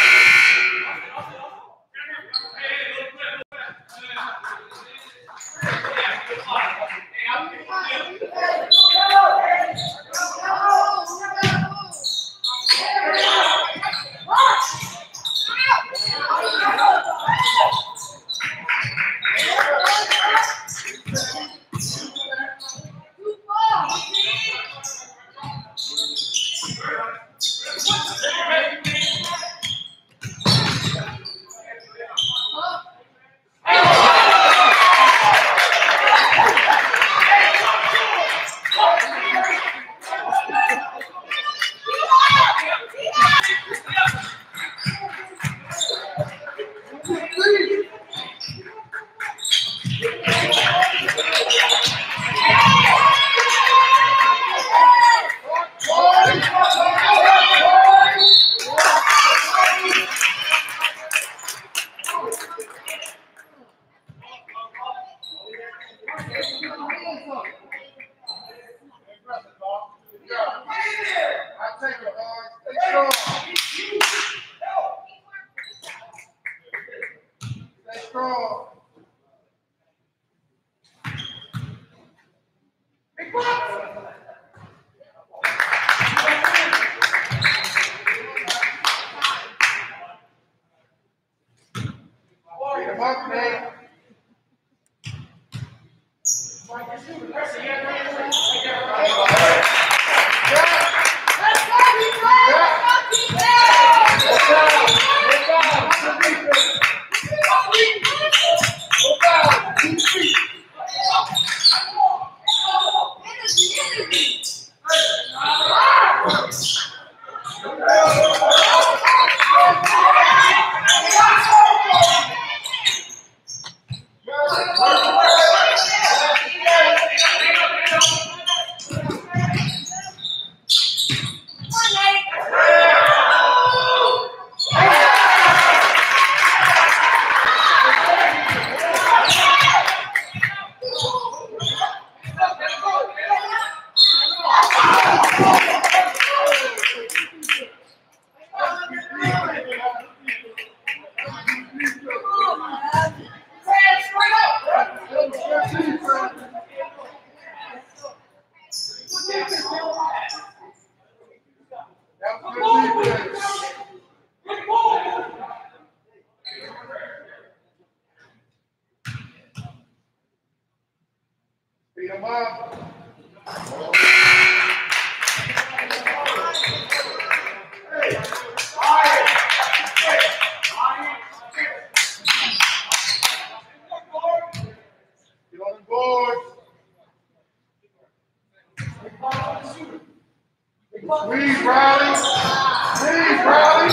C: Beat him up. Get on the board. Squeeze, Riley. Squeeze, Riley.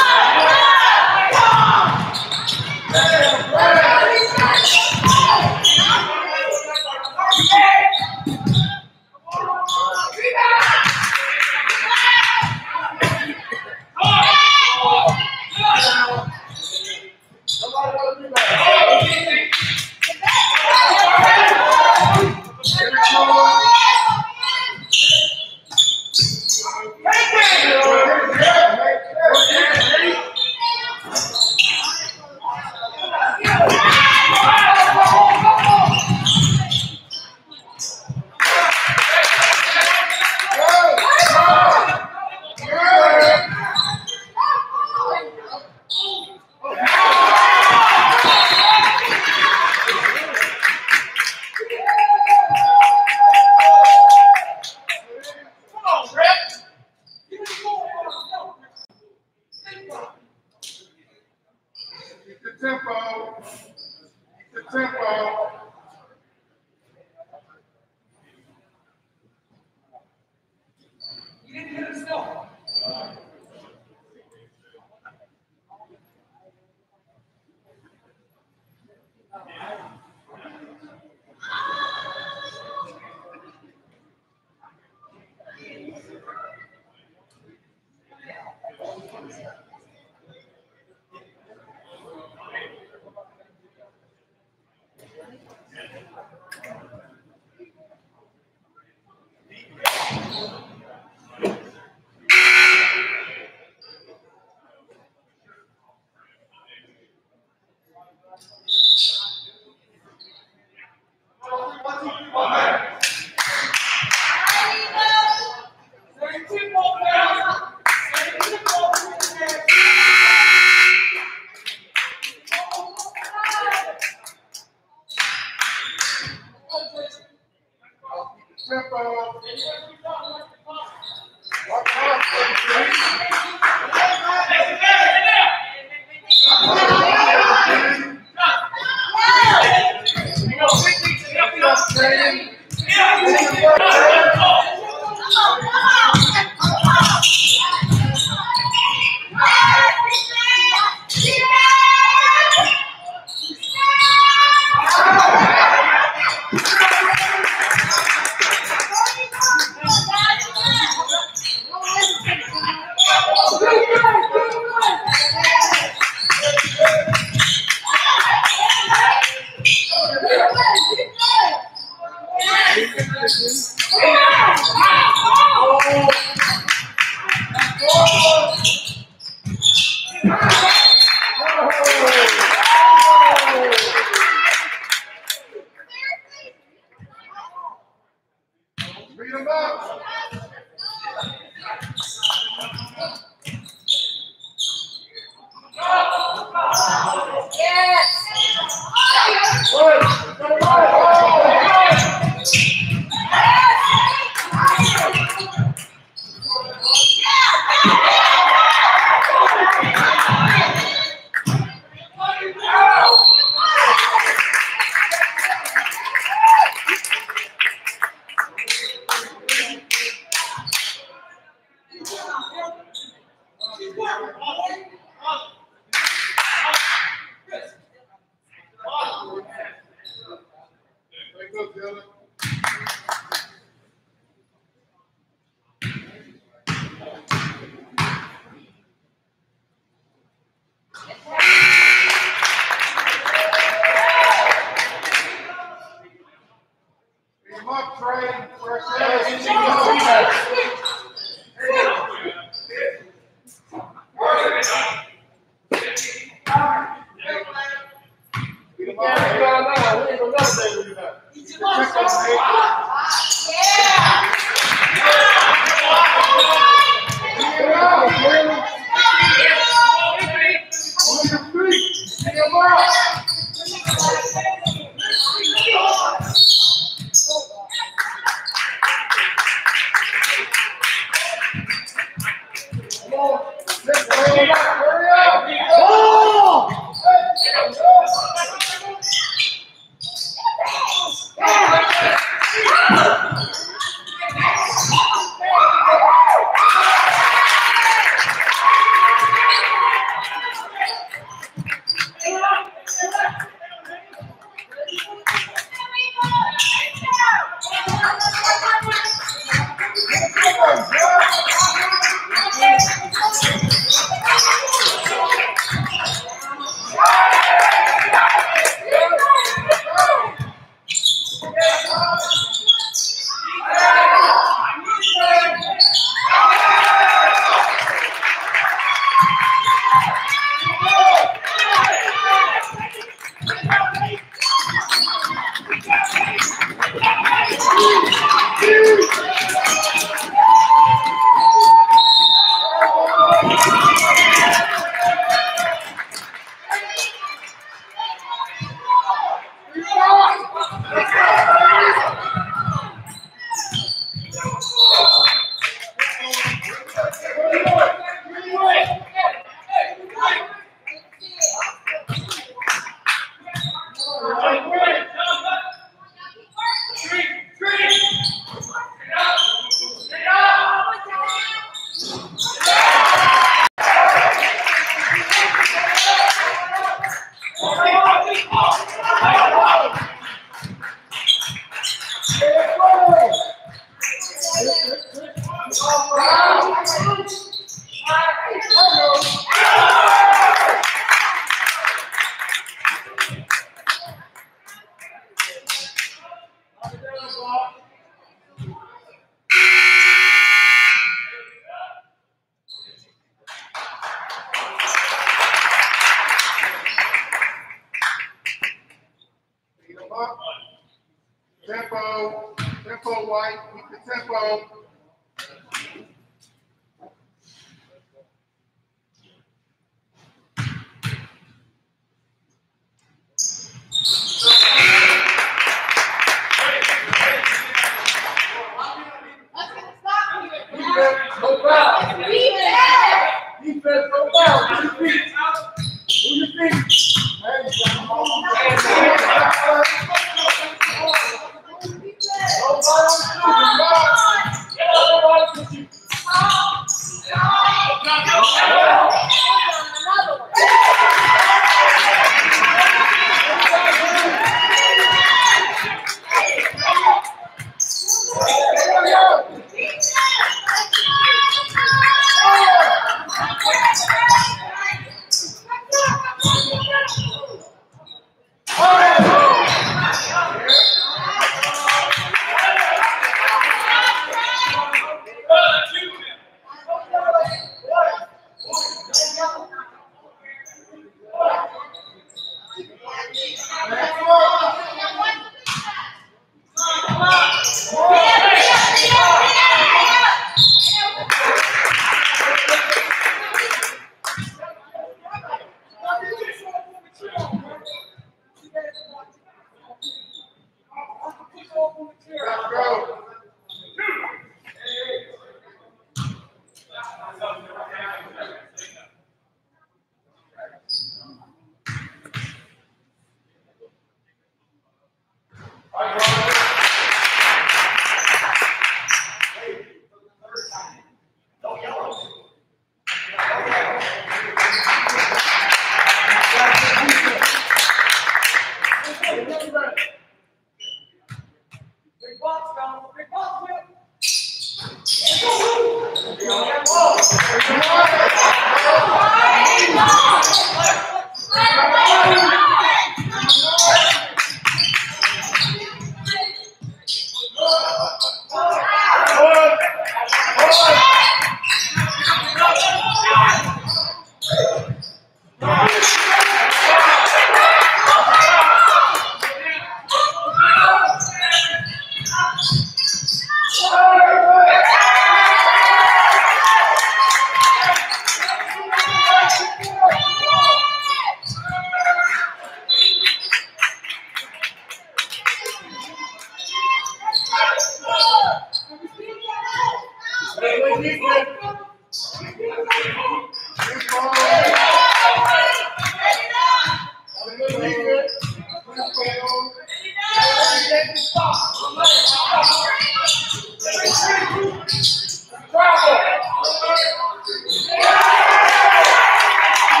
C: Tempo. The tempo. You didn't hit us still. tempo. Watch out, beat him up. Tempo, tempo, White, keep the tempo.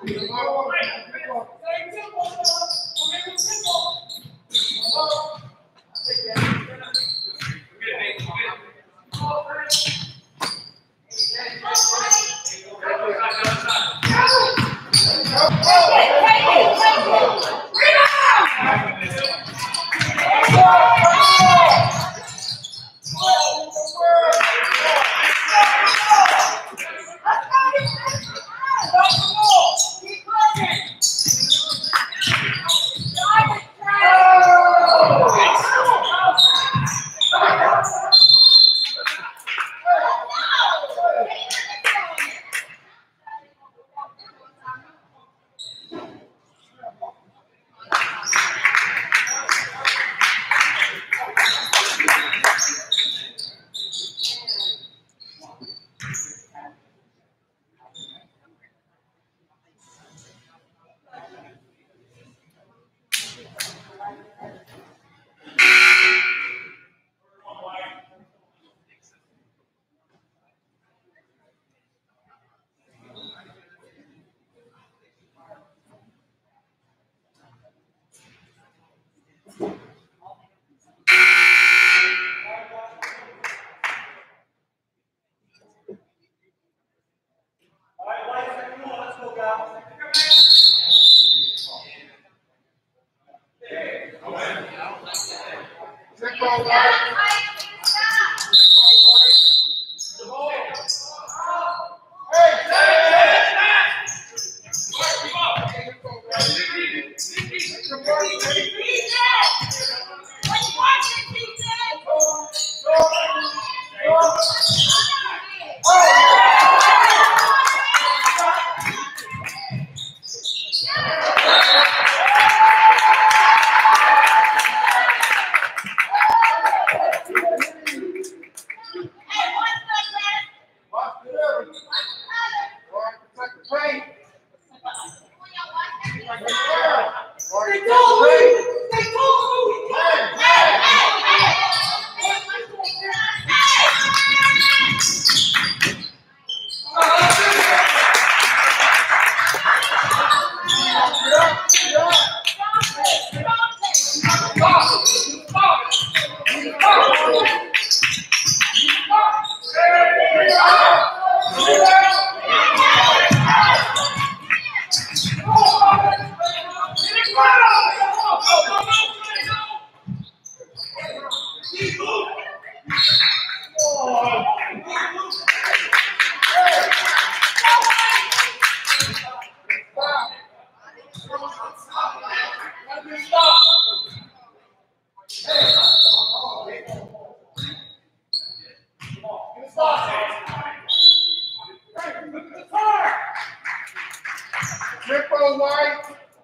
F: Tempo white,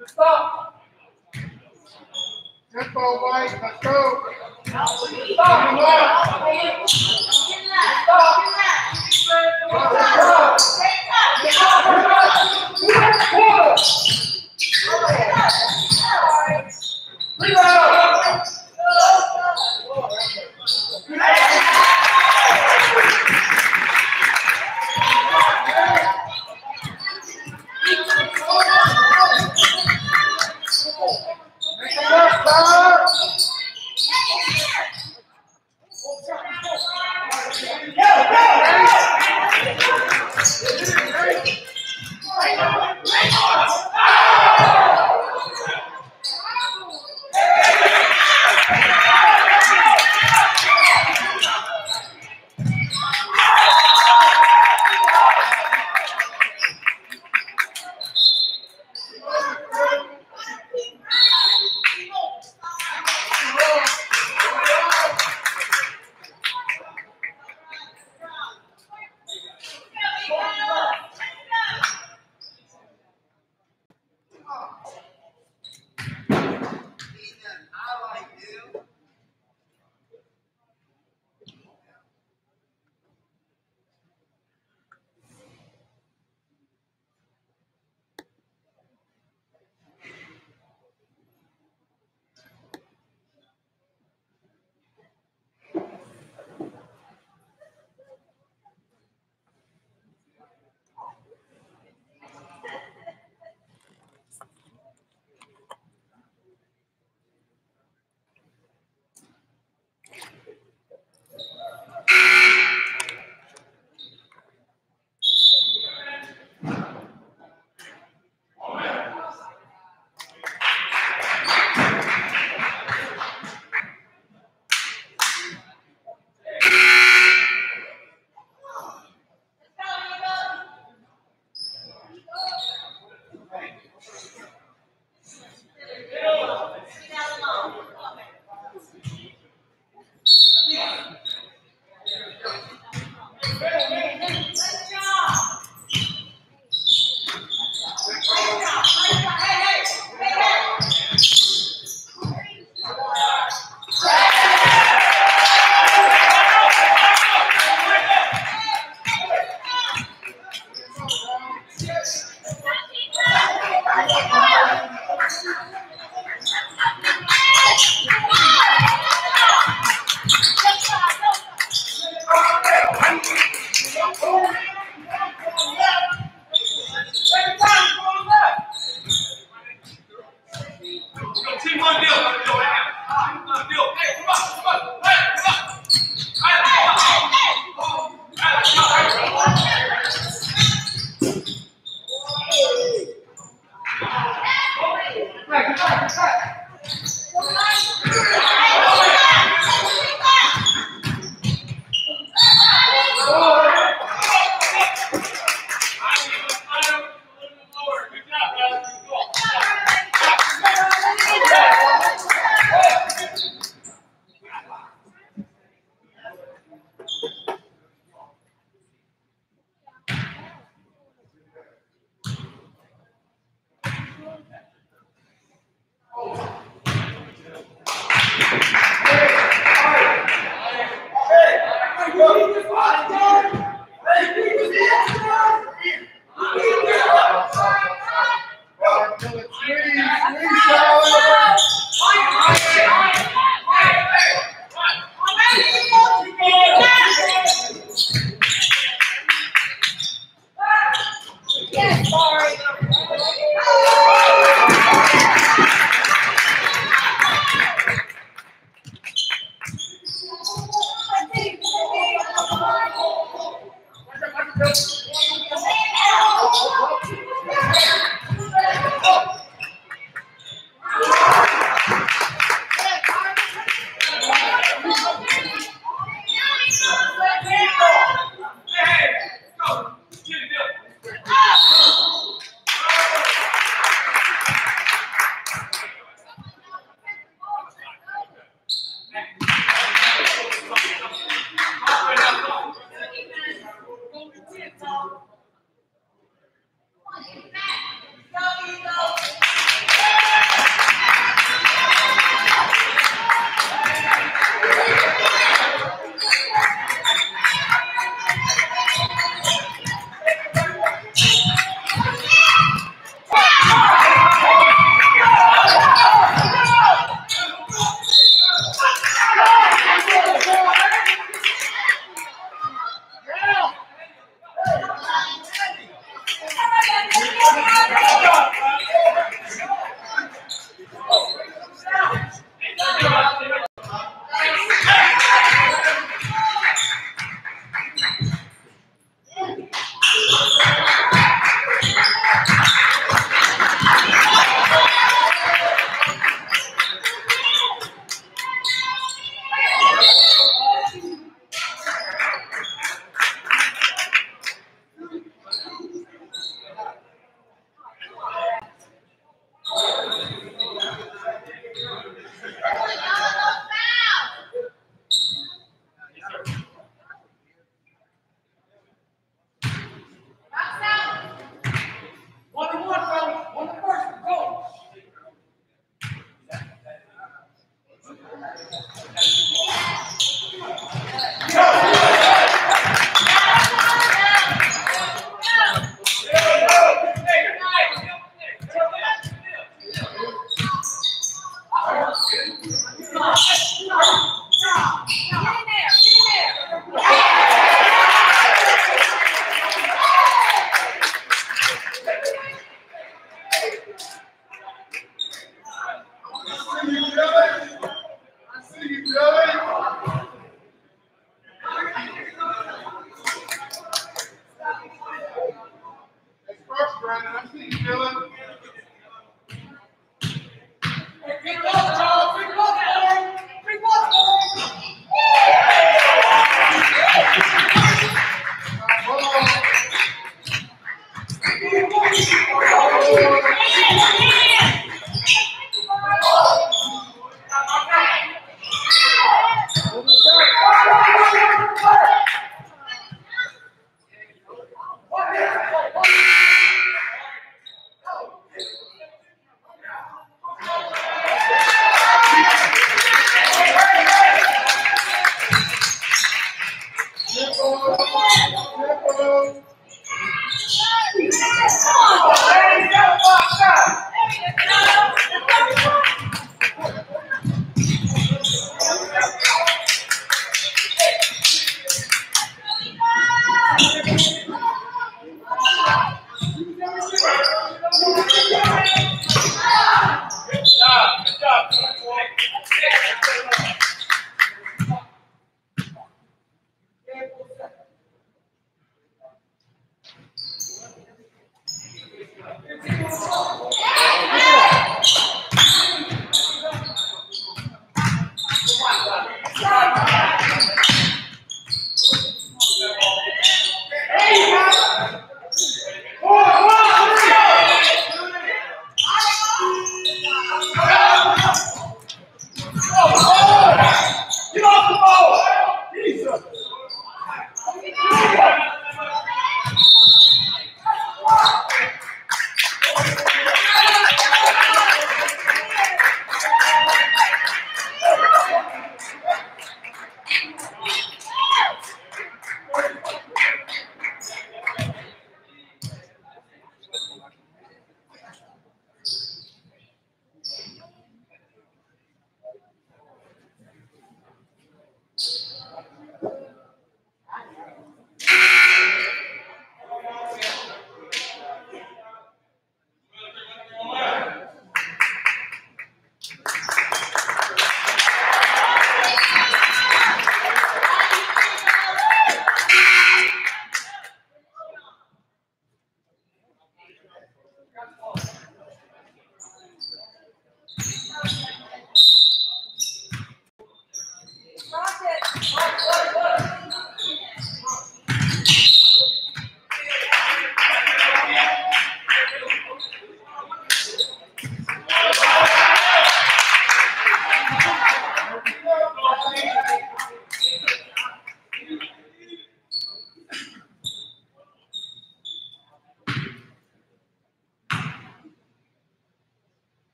F: stop. Tempo white, let's go. Stop.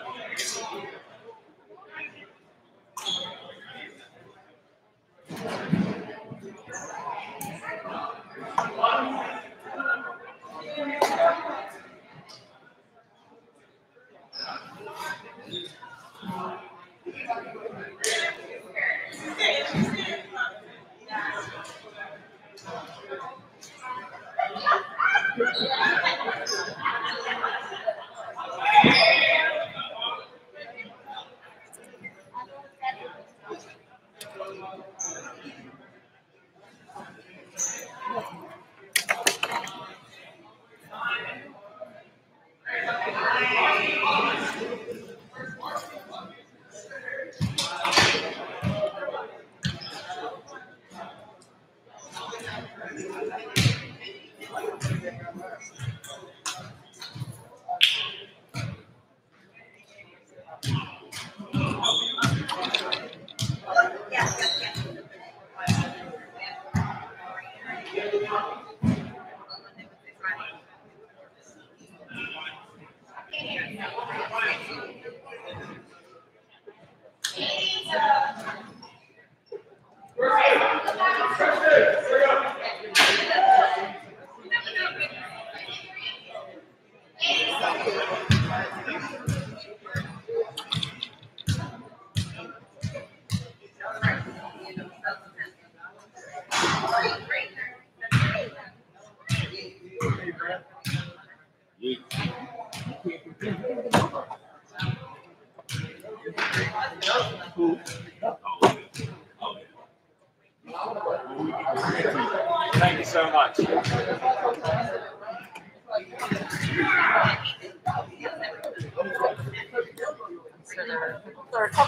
B: Thank you so much.
E: So there are a couple